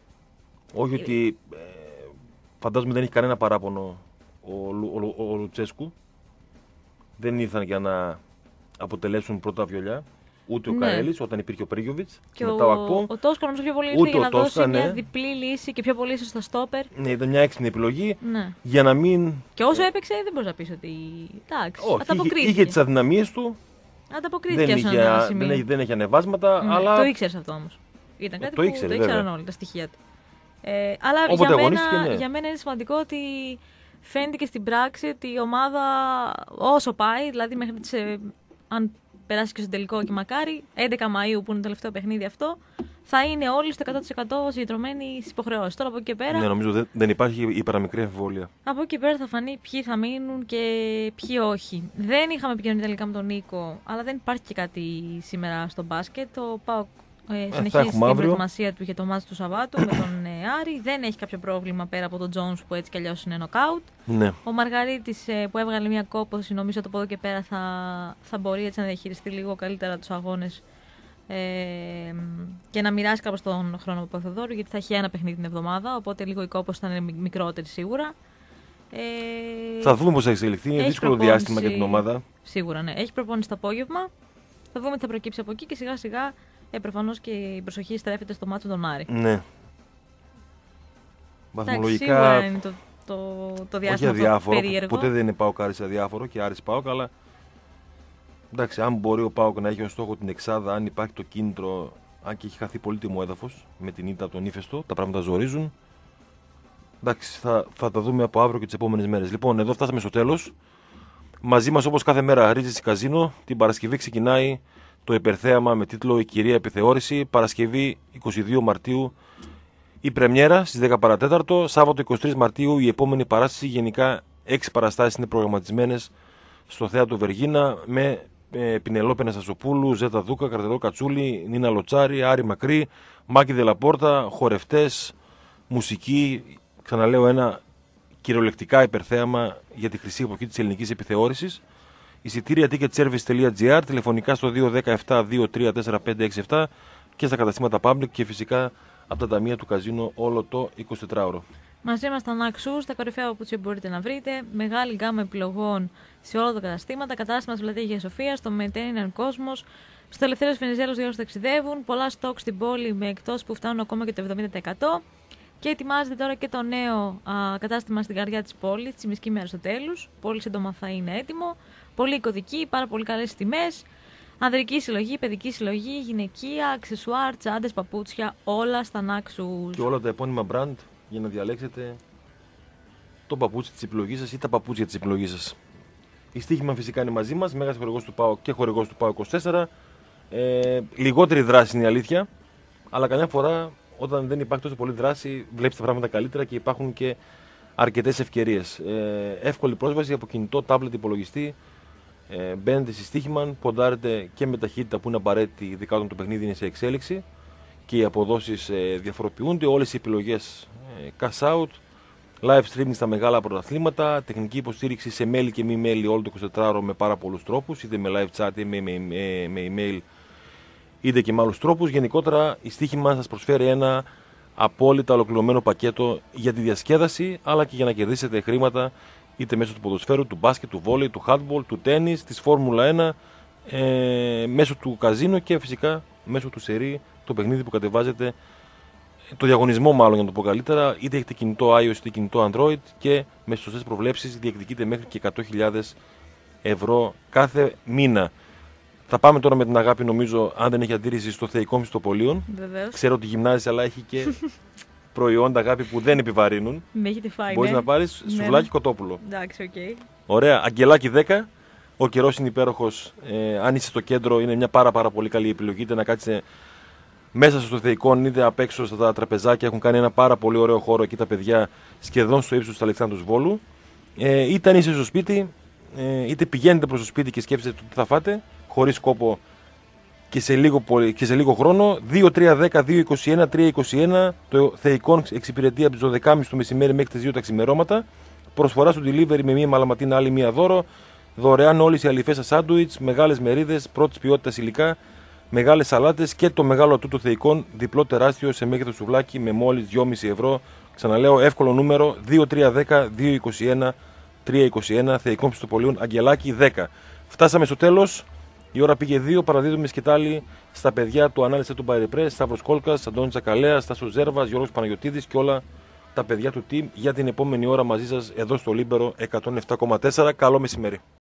Όχι ότι ε, φαντάζομαι δεν έχει κανένα παράπονο ο, Λου- ο, ο, ο Λουτσέσκου. Δεν ήρθαν για να αποτελέσουν πρώτα βιολιά. Ούτε ο
Ναι.
Καρέλης όταν υπήρχε ο Πρίγιοβιτς.
Και
μετά ο Ακπό.
ο Τόσκα νομίζω πιο πολύ ήρθε
Ούτε
για
ο
να δώσει
Τόσκα,
μια
ναι.
διπλή λύση και πιο πολύ ίσως στο στόπερ.
Ναι, ήταν μια έξυπνη επιλογή
Ναι.
για να μην.
Και όσο έπαιξε δεν μπορείς να πεις ότι. Εντάξει,
Όχι, είχε,
ανταποκρίθηκε.
είχε τις αδυναμίες του.
Ανταποκρίθηκε
Δεν
σε
είχε,
ένα
α-
σημείο.
δεν, έχει, δεν έχει ανεβάσματα.
Ναι,
αλλά
το ήξερες αυτό όμως. Ήταν κάτι
Το
που
ήξερε,
το ήξεραν
βέβαια.
όλοι τα στοιχεία του. Ε, αλλά
Όποτε
για
αγωνίστηκε,
μένα,
ναι.
για μένα είναι σημαντικό ότι φαίνεται και στην πράξη ότι η ομάδα όσο πάει, δηλαδή μέχρι τις, ε, αν περάσει και στο τελικό και μακάρι, έντεκα Μαΐου που είναι το τελευταίο παιχνίδι αυτό, θα είναι όλοι στο εκατό τοις εκατό συγκεντρωμένοι στις υποχρεώσεις. Τώρα από εκεί και πέρα,
ναι, νομίζω δεν, δεν υπάρχει η παραμικρή αμφιβολία.
από εκεί και πέρα θα φανεί ποιοι θα μείνουν και ποιοι όχι. Δεν είχαμε επικοινωνία τελικά με τον Νίκο, αλλά δεν υπάρχει και κάτι σήμερα στο μπάσκετ. Ο ΠΑΟΚ ε, συνεχίζει
έχουμε
την
αύριο.
προετοιμασία του για το μάτς του Σαββάτου με τον ε, Άρη. Δεν έχει κάποιο πρόβλημα πέρα από τον Τζόνς που έτσι κι αλλιώς είναι νοκάουτ.
Ναι.
Ο Μαργαρίτης ε, που έβγαλε μια κόπωση, νομίζω ότι από εδώ και πέρα θα, θα μπορεί έτσι να διαχειριστεί λίγο καλύτερα τους αγώνες ε, και να μοιράσει κάπως τον χρόνο του Παπαθεοδόρου, γιατί θα έχει ένα παιχνίδι την εβδομάδα, οπότε λίγο η κόπος θα είναι μικρότερη σίγουρα. Ε,
θα δούμε πώς θα εξελιχθεί. Είναι δύσκολο διάστημα για την ομάδα.
Σίγουρα, ναι. Έχει προπόνηση το απόγευμα. Θα δούμε τι θα προκύψει από εκεί και σιγά σιγά ε, προφανώς και η προσοχή στρέφεται στο μάτσο τον Άρη.
Ναι. Βαθμολογικά.
Σίγουρα είναι το, το, το διάστημα
όχι αδιάφορο,
περίεργο.
Ποτέ δεν είναι ΠΑΟΚ Άρης αδιάφορο και Άρης ΠΑΟΚ, αλλά εντάξει, αν μπορεί ο ΠΑΟΚ να έχει ως στόχο την εξάδα, αν υπάρχει το κίνητρο, αν και έχει χαθεί πολύτιμο έδαφος με την ήττα από τον Ύφεστο, τα πράγματα ζορίζουν. Εντάξει, θα, θα τα δούμε από αύριο και τις επόμενες μέρες. Λοιπόν, εδώ φτάσαμε στο τέλος. Μαζί μας όπως κάθε μέρα Ρίτζης Καζίνο. Την Παρασκευή ξεκινάει το υπερθέαμα με τίτλο «Η κυρία επιθεώρηση». Παρασκευή εικοστή δεύτερη Μαρτίου η πρεμιέρα στις δέκα παρά τέταρτο. Σάββατο εικοστή τρίτη Μαρτίου η επόμενη παράσταση. Γενικά έξι παραστάσεις είναι προγραμματισμένες στο θέατρο Βεργίνα με ε, Πινελόπη Αναστασοπούλου, Ζέτα Δούκα, Καρτελό Κατσούλη, Νίνα Λοτσάρη, Άρη Μακρύ, Μάκη Δελαπόρτα, χορευτές, μουσική. Ξαναλέω, ένα κυριολεκτικά υπερθέαμα για τη χρυσή εποχή της ελληνικής επιθεώρησης. Εισιτήρια ticketservice τελεία gr, τηλεφωνικά στο δύο ένα επτά δύο τρία τέσσερα πέντε έξι επτά και στα καταστήματα Public και φυσικά από τα ταμεία του καζίνο όλο το εικοσιτετράωρο.
Μαζί μας τα Ναξού, τα κορυφαία παπούτσια μπορείτε να βρείτε. Μεγάλη γκάμα επιλογών σε όλα τα καταστήματα. Κατάστημα στη Πλατεία Αγίας Σοφίας, στο Mediterranean Cosmos, στο Ελευθέριος Βενιζέλος για όσους ταξιδεύουν. Πολλά στόκ στην πόλη με εκτός που φτάνουν ακόμα και το εβδομήντα τοις εκατό. Και ετοιμάζεται τώρα και το νέο α, κατάστημα στην καρδιά της πόλης, της Μισκή με Αριστοτέλους. Πολύ σύντομα θα είναι έτοιμο. Πολύ κωδική, πάρα πολύ καλές τιμές. Ανδρική συλλογή, παιδική συλλογή, γυναικεία, αξεσουάρ, τσάντες, παπούτσια, όλα στα Νάξους.
Και όλα τα επώνυμα brand για να διαλέξετε το παπούτσι της επιλογής σας ή τα παπούτσια της επιλογής σας. Η Στοίχημα φυσικά είναι μαζί μας, μέγας χορηγός του ΠΑΟΚ και χορηγός του ΠΑΟΚ είκοσι τέσσερα. Ε, λιγότερη δράση είναι η αλήθεια, αλλά καμιά φορά όταν δεν υπάρχει τόσο πολύ δράση, βλέπεις τα πράγματα καλύτερα και υπάρχουν και αρκετές ευκαιρίες. Ε, εύκολη πρόσβαση από κινητό, τάμπλετ, υπολογιστή. Ε, μπαίνετε στη Στοίχημα, ποντάρετε και με ταχύτητα που είναι απαραίτητη, ειδικά όταν το παιχνίδι είναι σε εξέλιξη και οι αποδόσεις ε, διαφοροποιούνται. Όλες οι επιλογές ε, cash out, live streaming στα μεγάλα πρωταθλήματα, τεχνική υποστήριξη σε mail και μη mail όλο το εικοσιτετράωρο με πάρα πολλούς τρόπους, είτε με live chat είτε με, με, με, με email είτε και με άλλους τρόπους. Γενικότερα η Στοίχημα σας προσφέρει ένα απόλυτα ολοκληρωμένο πακέτο για τη διασκέδαση, αλλά και για να κερδίσετε χρήματα είτε μέσω του ποδοσφαίρου, του μπάσκετ, του βόλεϊ, του handball, του τένις, της Φόρμουλα ένα, ε, μέσω του καζίνο και φυσικά μέσω του σερί, το παιχνίδι που κατεβάζετε, το διαγωνισμό μάλλον για να το πω καλύτερα, είτε έχετε κινητό iOS είτε κινητό Android και με σωστές προβλέψεις διεκδικείτε μέχρι και εκατό χιλιάδες ευρώ κάθε μήνα. Θα πάμε τώρα με την Αγάπη, νομίζω, αν δεν έχει αντίρρηση, στο θεϊκό μισθοπολίων.
Βεβαίως.
Ξέρω ότι γυμνάζεσαι, αλλά έχει και προϊόντα, Αγάπη, που δεν επιβαρύνουν.
Με έχετε φάει.
Μπορείς
ναι.
να πάρεις
Ναι,
σουβλάκι
ναι.
κοτόπουλο.
Εντάξει, οκ. Okay.
Ωραία, Αγγελάκι δέκα. Ο καιρός είναι υπέροχος. Ε, αν είσαι στο κέντρο, είναι μια πάρα, πάρα πολύ καλή επιλογή. Είτε να κάτσετε μέσα στο θεϊκό, είτε απ' έξω στα τραπεζάκια. Έχουν κάνει ένα πάρα πολύ ωραίο χώρο εκεί τα παιδιά, σχεδόν στο ύψος του Αλεξάνδρου Βόλου. Ε, είτε αν είσαι στο σπίτι, ε, είτε πηγαίνετε προς το σπίτι και σκέφτεστε τι θα φάτε, χωρίς κόπο και σε λίγο, και σε λίγο χρόνο. Δύο τρία δέκα δύο είκοσι ένα τρία είκοσι ένα. Το θεϊκό εξυπηρετεί από τις δώδεκα και μισή το μεσημέρι μέχρι τις δύο τα ξημερώματα. Προσφορά στο delivery με μία μαλαματίνα, άλλη μία δώρο. Δωρεάν όλες οι αληφές σας σάντουιτς, μεγάλες μερίδες, πρώτης ποιότητας υλικά, μεγάλες σαλάτες και το μεγάλο ατού των θεϊκών, διπλό τεράστιο σε μέγεθος σουβλάκι με μόλις δυόμισι ευρώ. Ξαναλέω, εύκολο νούμερο δύο τρία δέκα δύο είκοσι ένα τρία είκοσι ένα, θεϊκών πιστοπολίων, Αγγελάκι δέκα. Φτάσαμε στο τέλος. Η ώρα πήγε δύο, παραδίδουμε σκητάλη στα παιδιά του Ανάλυση του Μπαϊρεπρέ, Σταύρος Κόλκας, Αντώνης Τσακαλέας, Στάσος Ζέρβας, Γιώργος Παναγιωτίδης και όλα τα παιδιά του team για την επόμενη ώρα μαζί σας εδώ στο Λίμπερο εκατόν επτά κόμμα τέσσερα. Καλό μεσημέρι.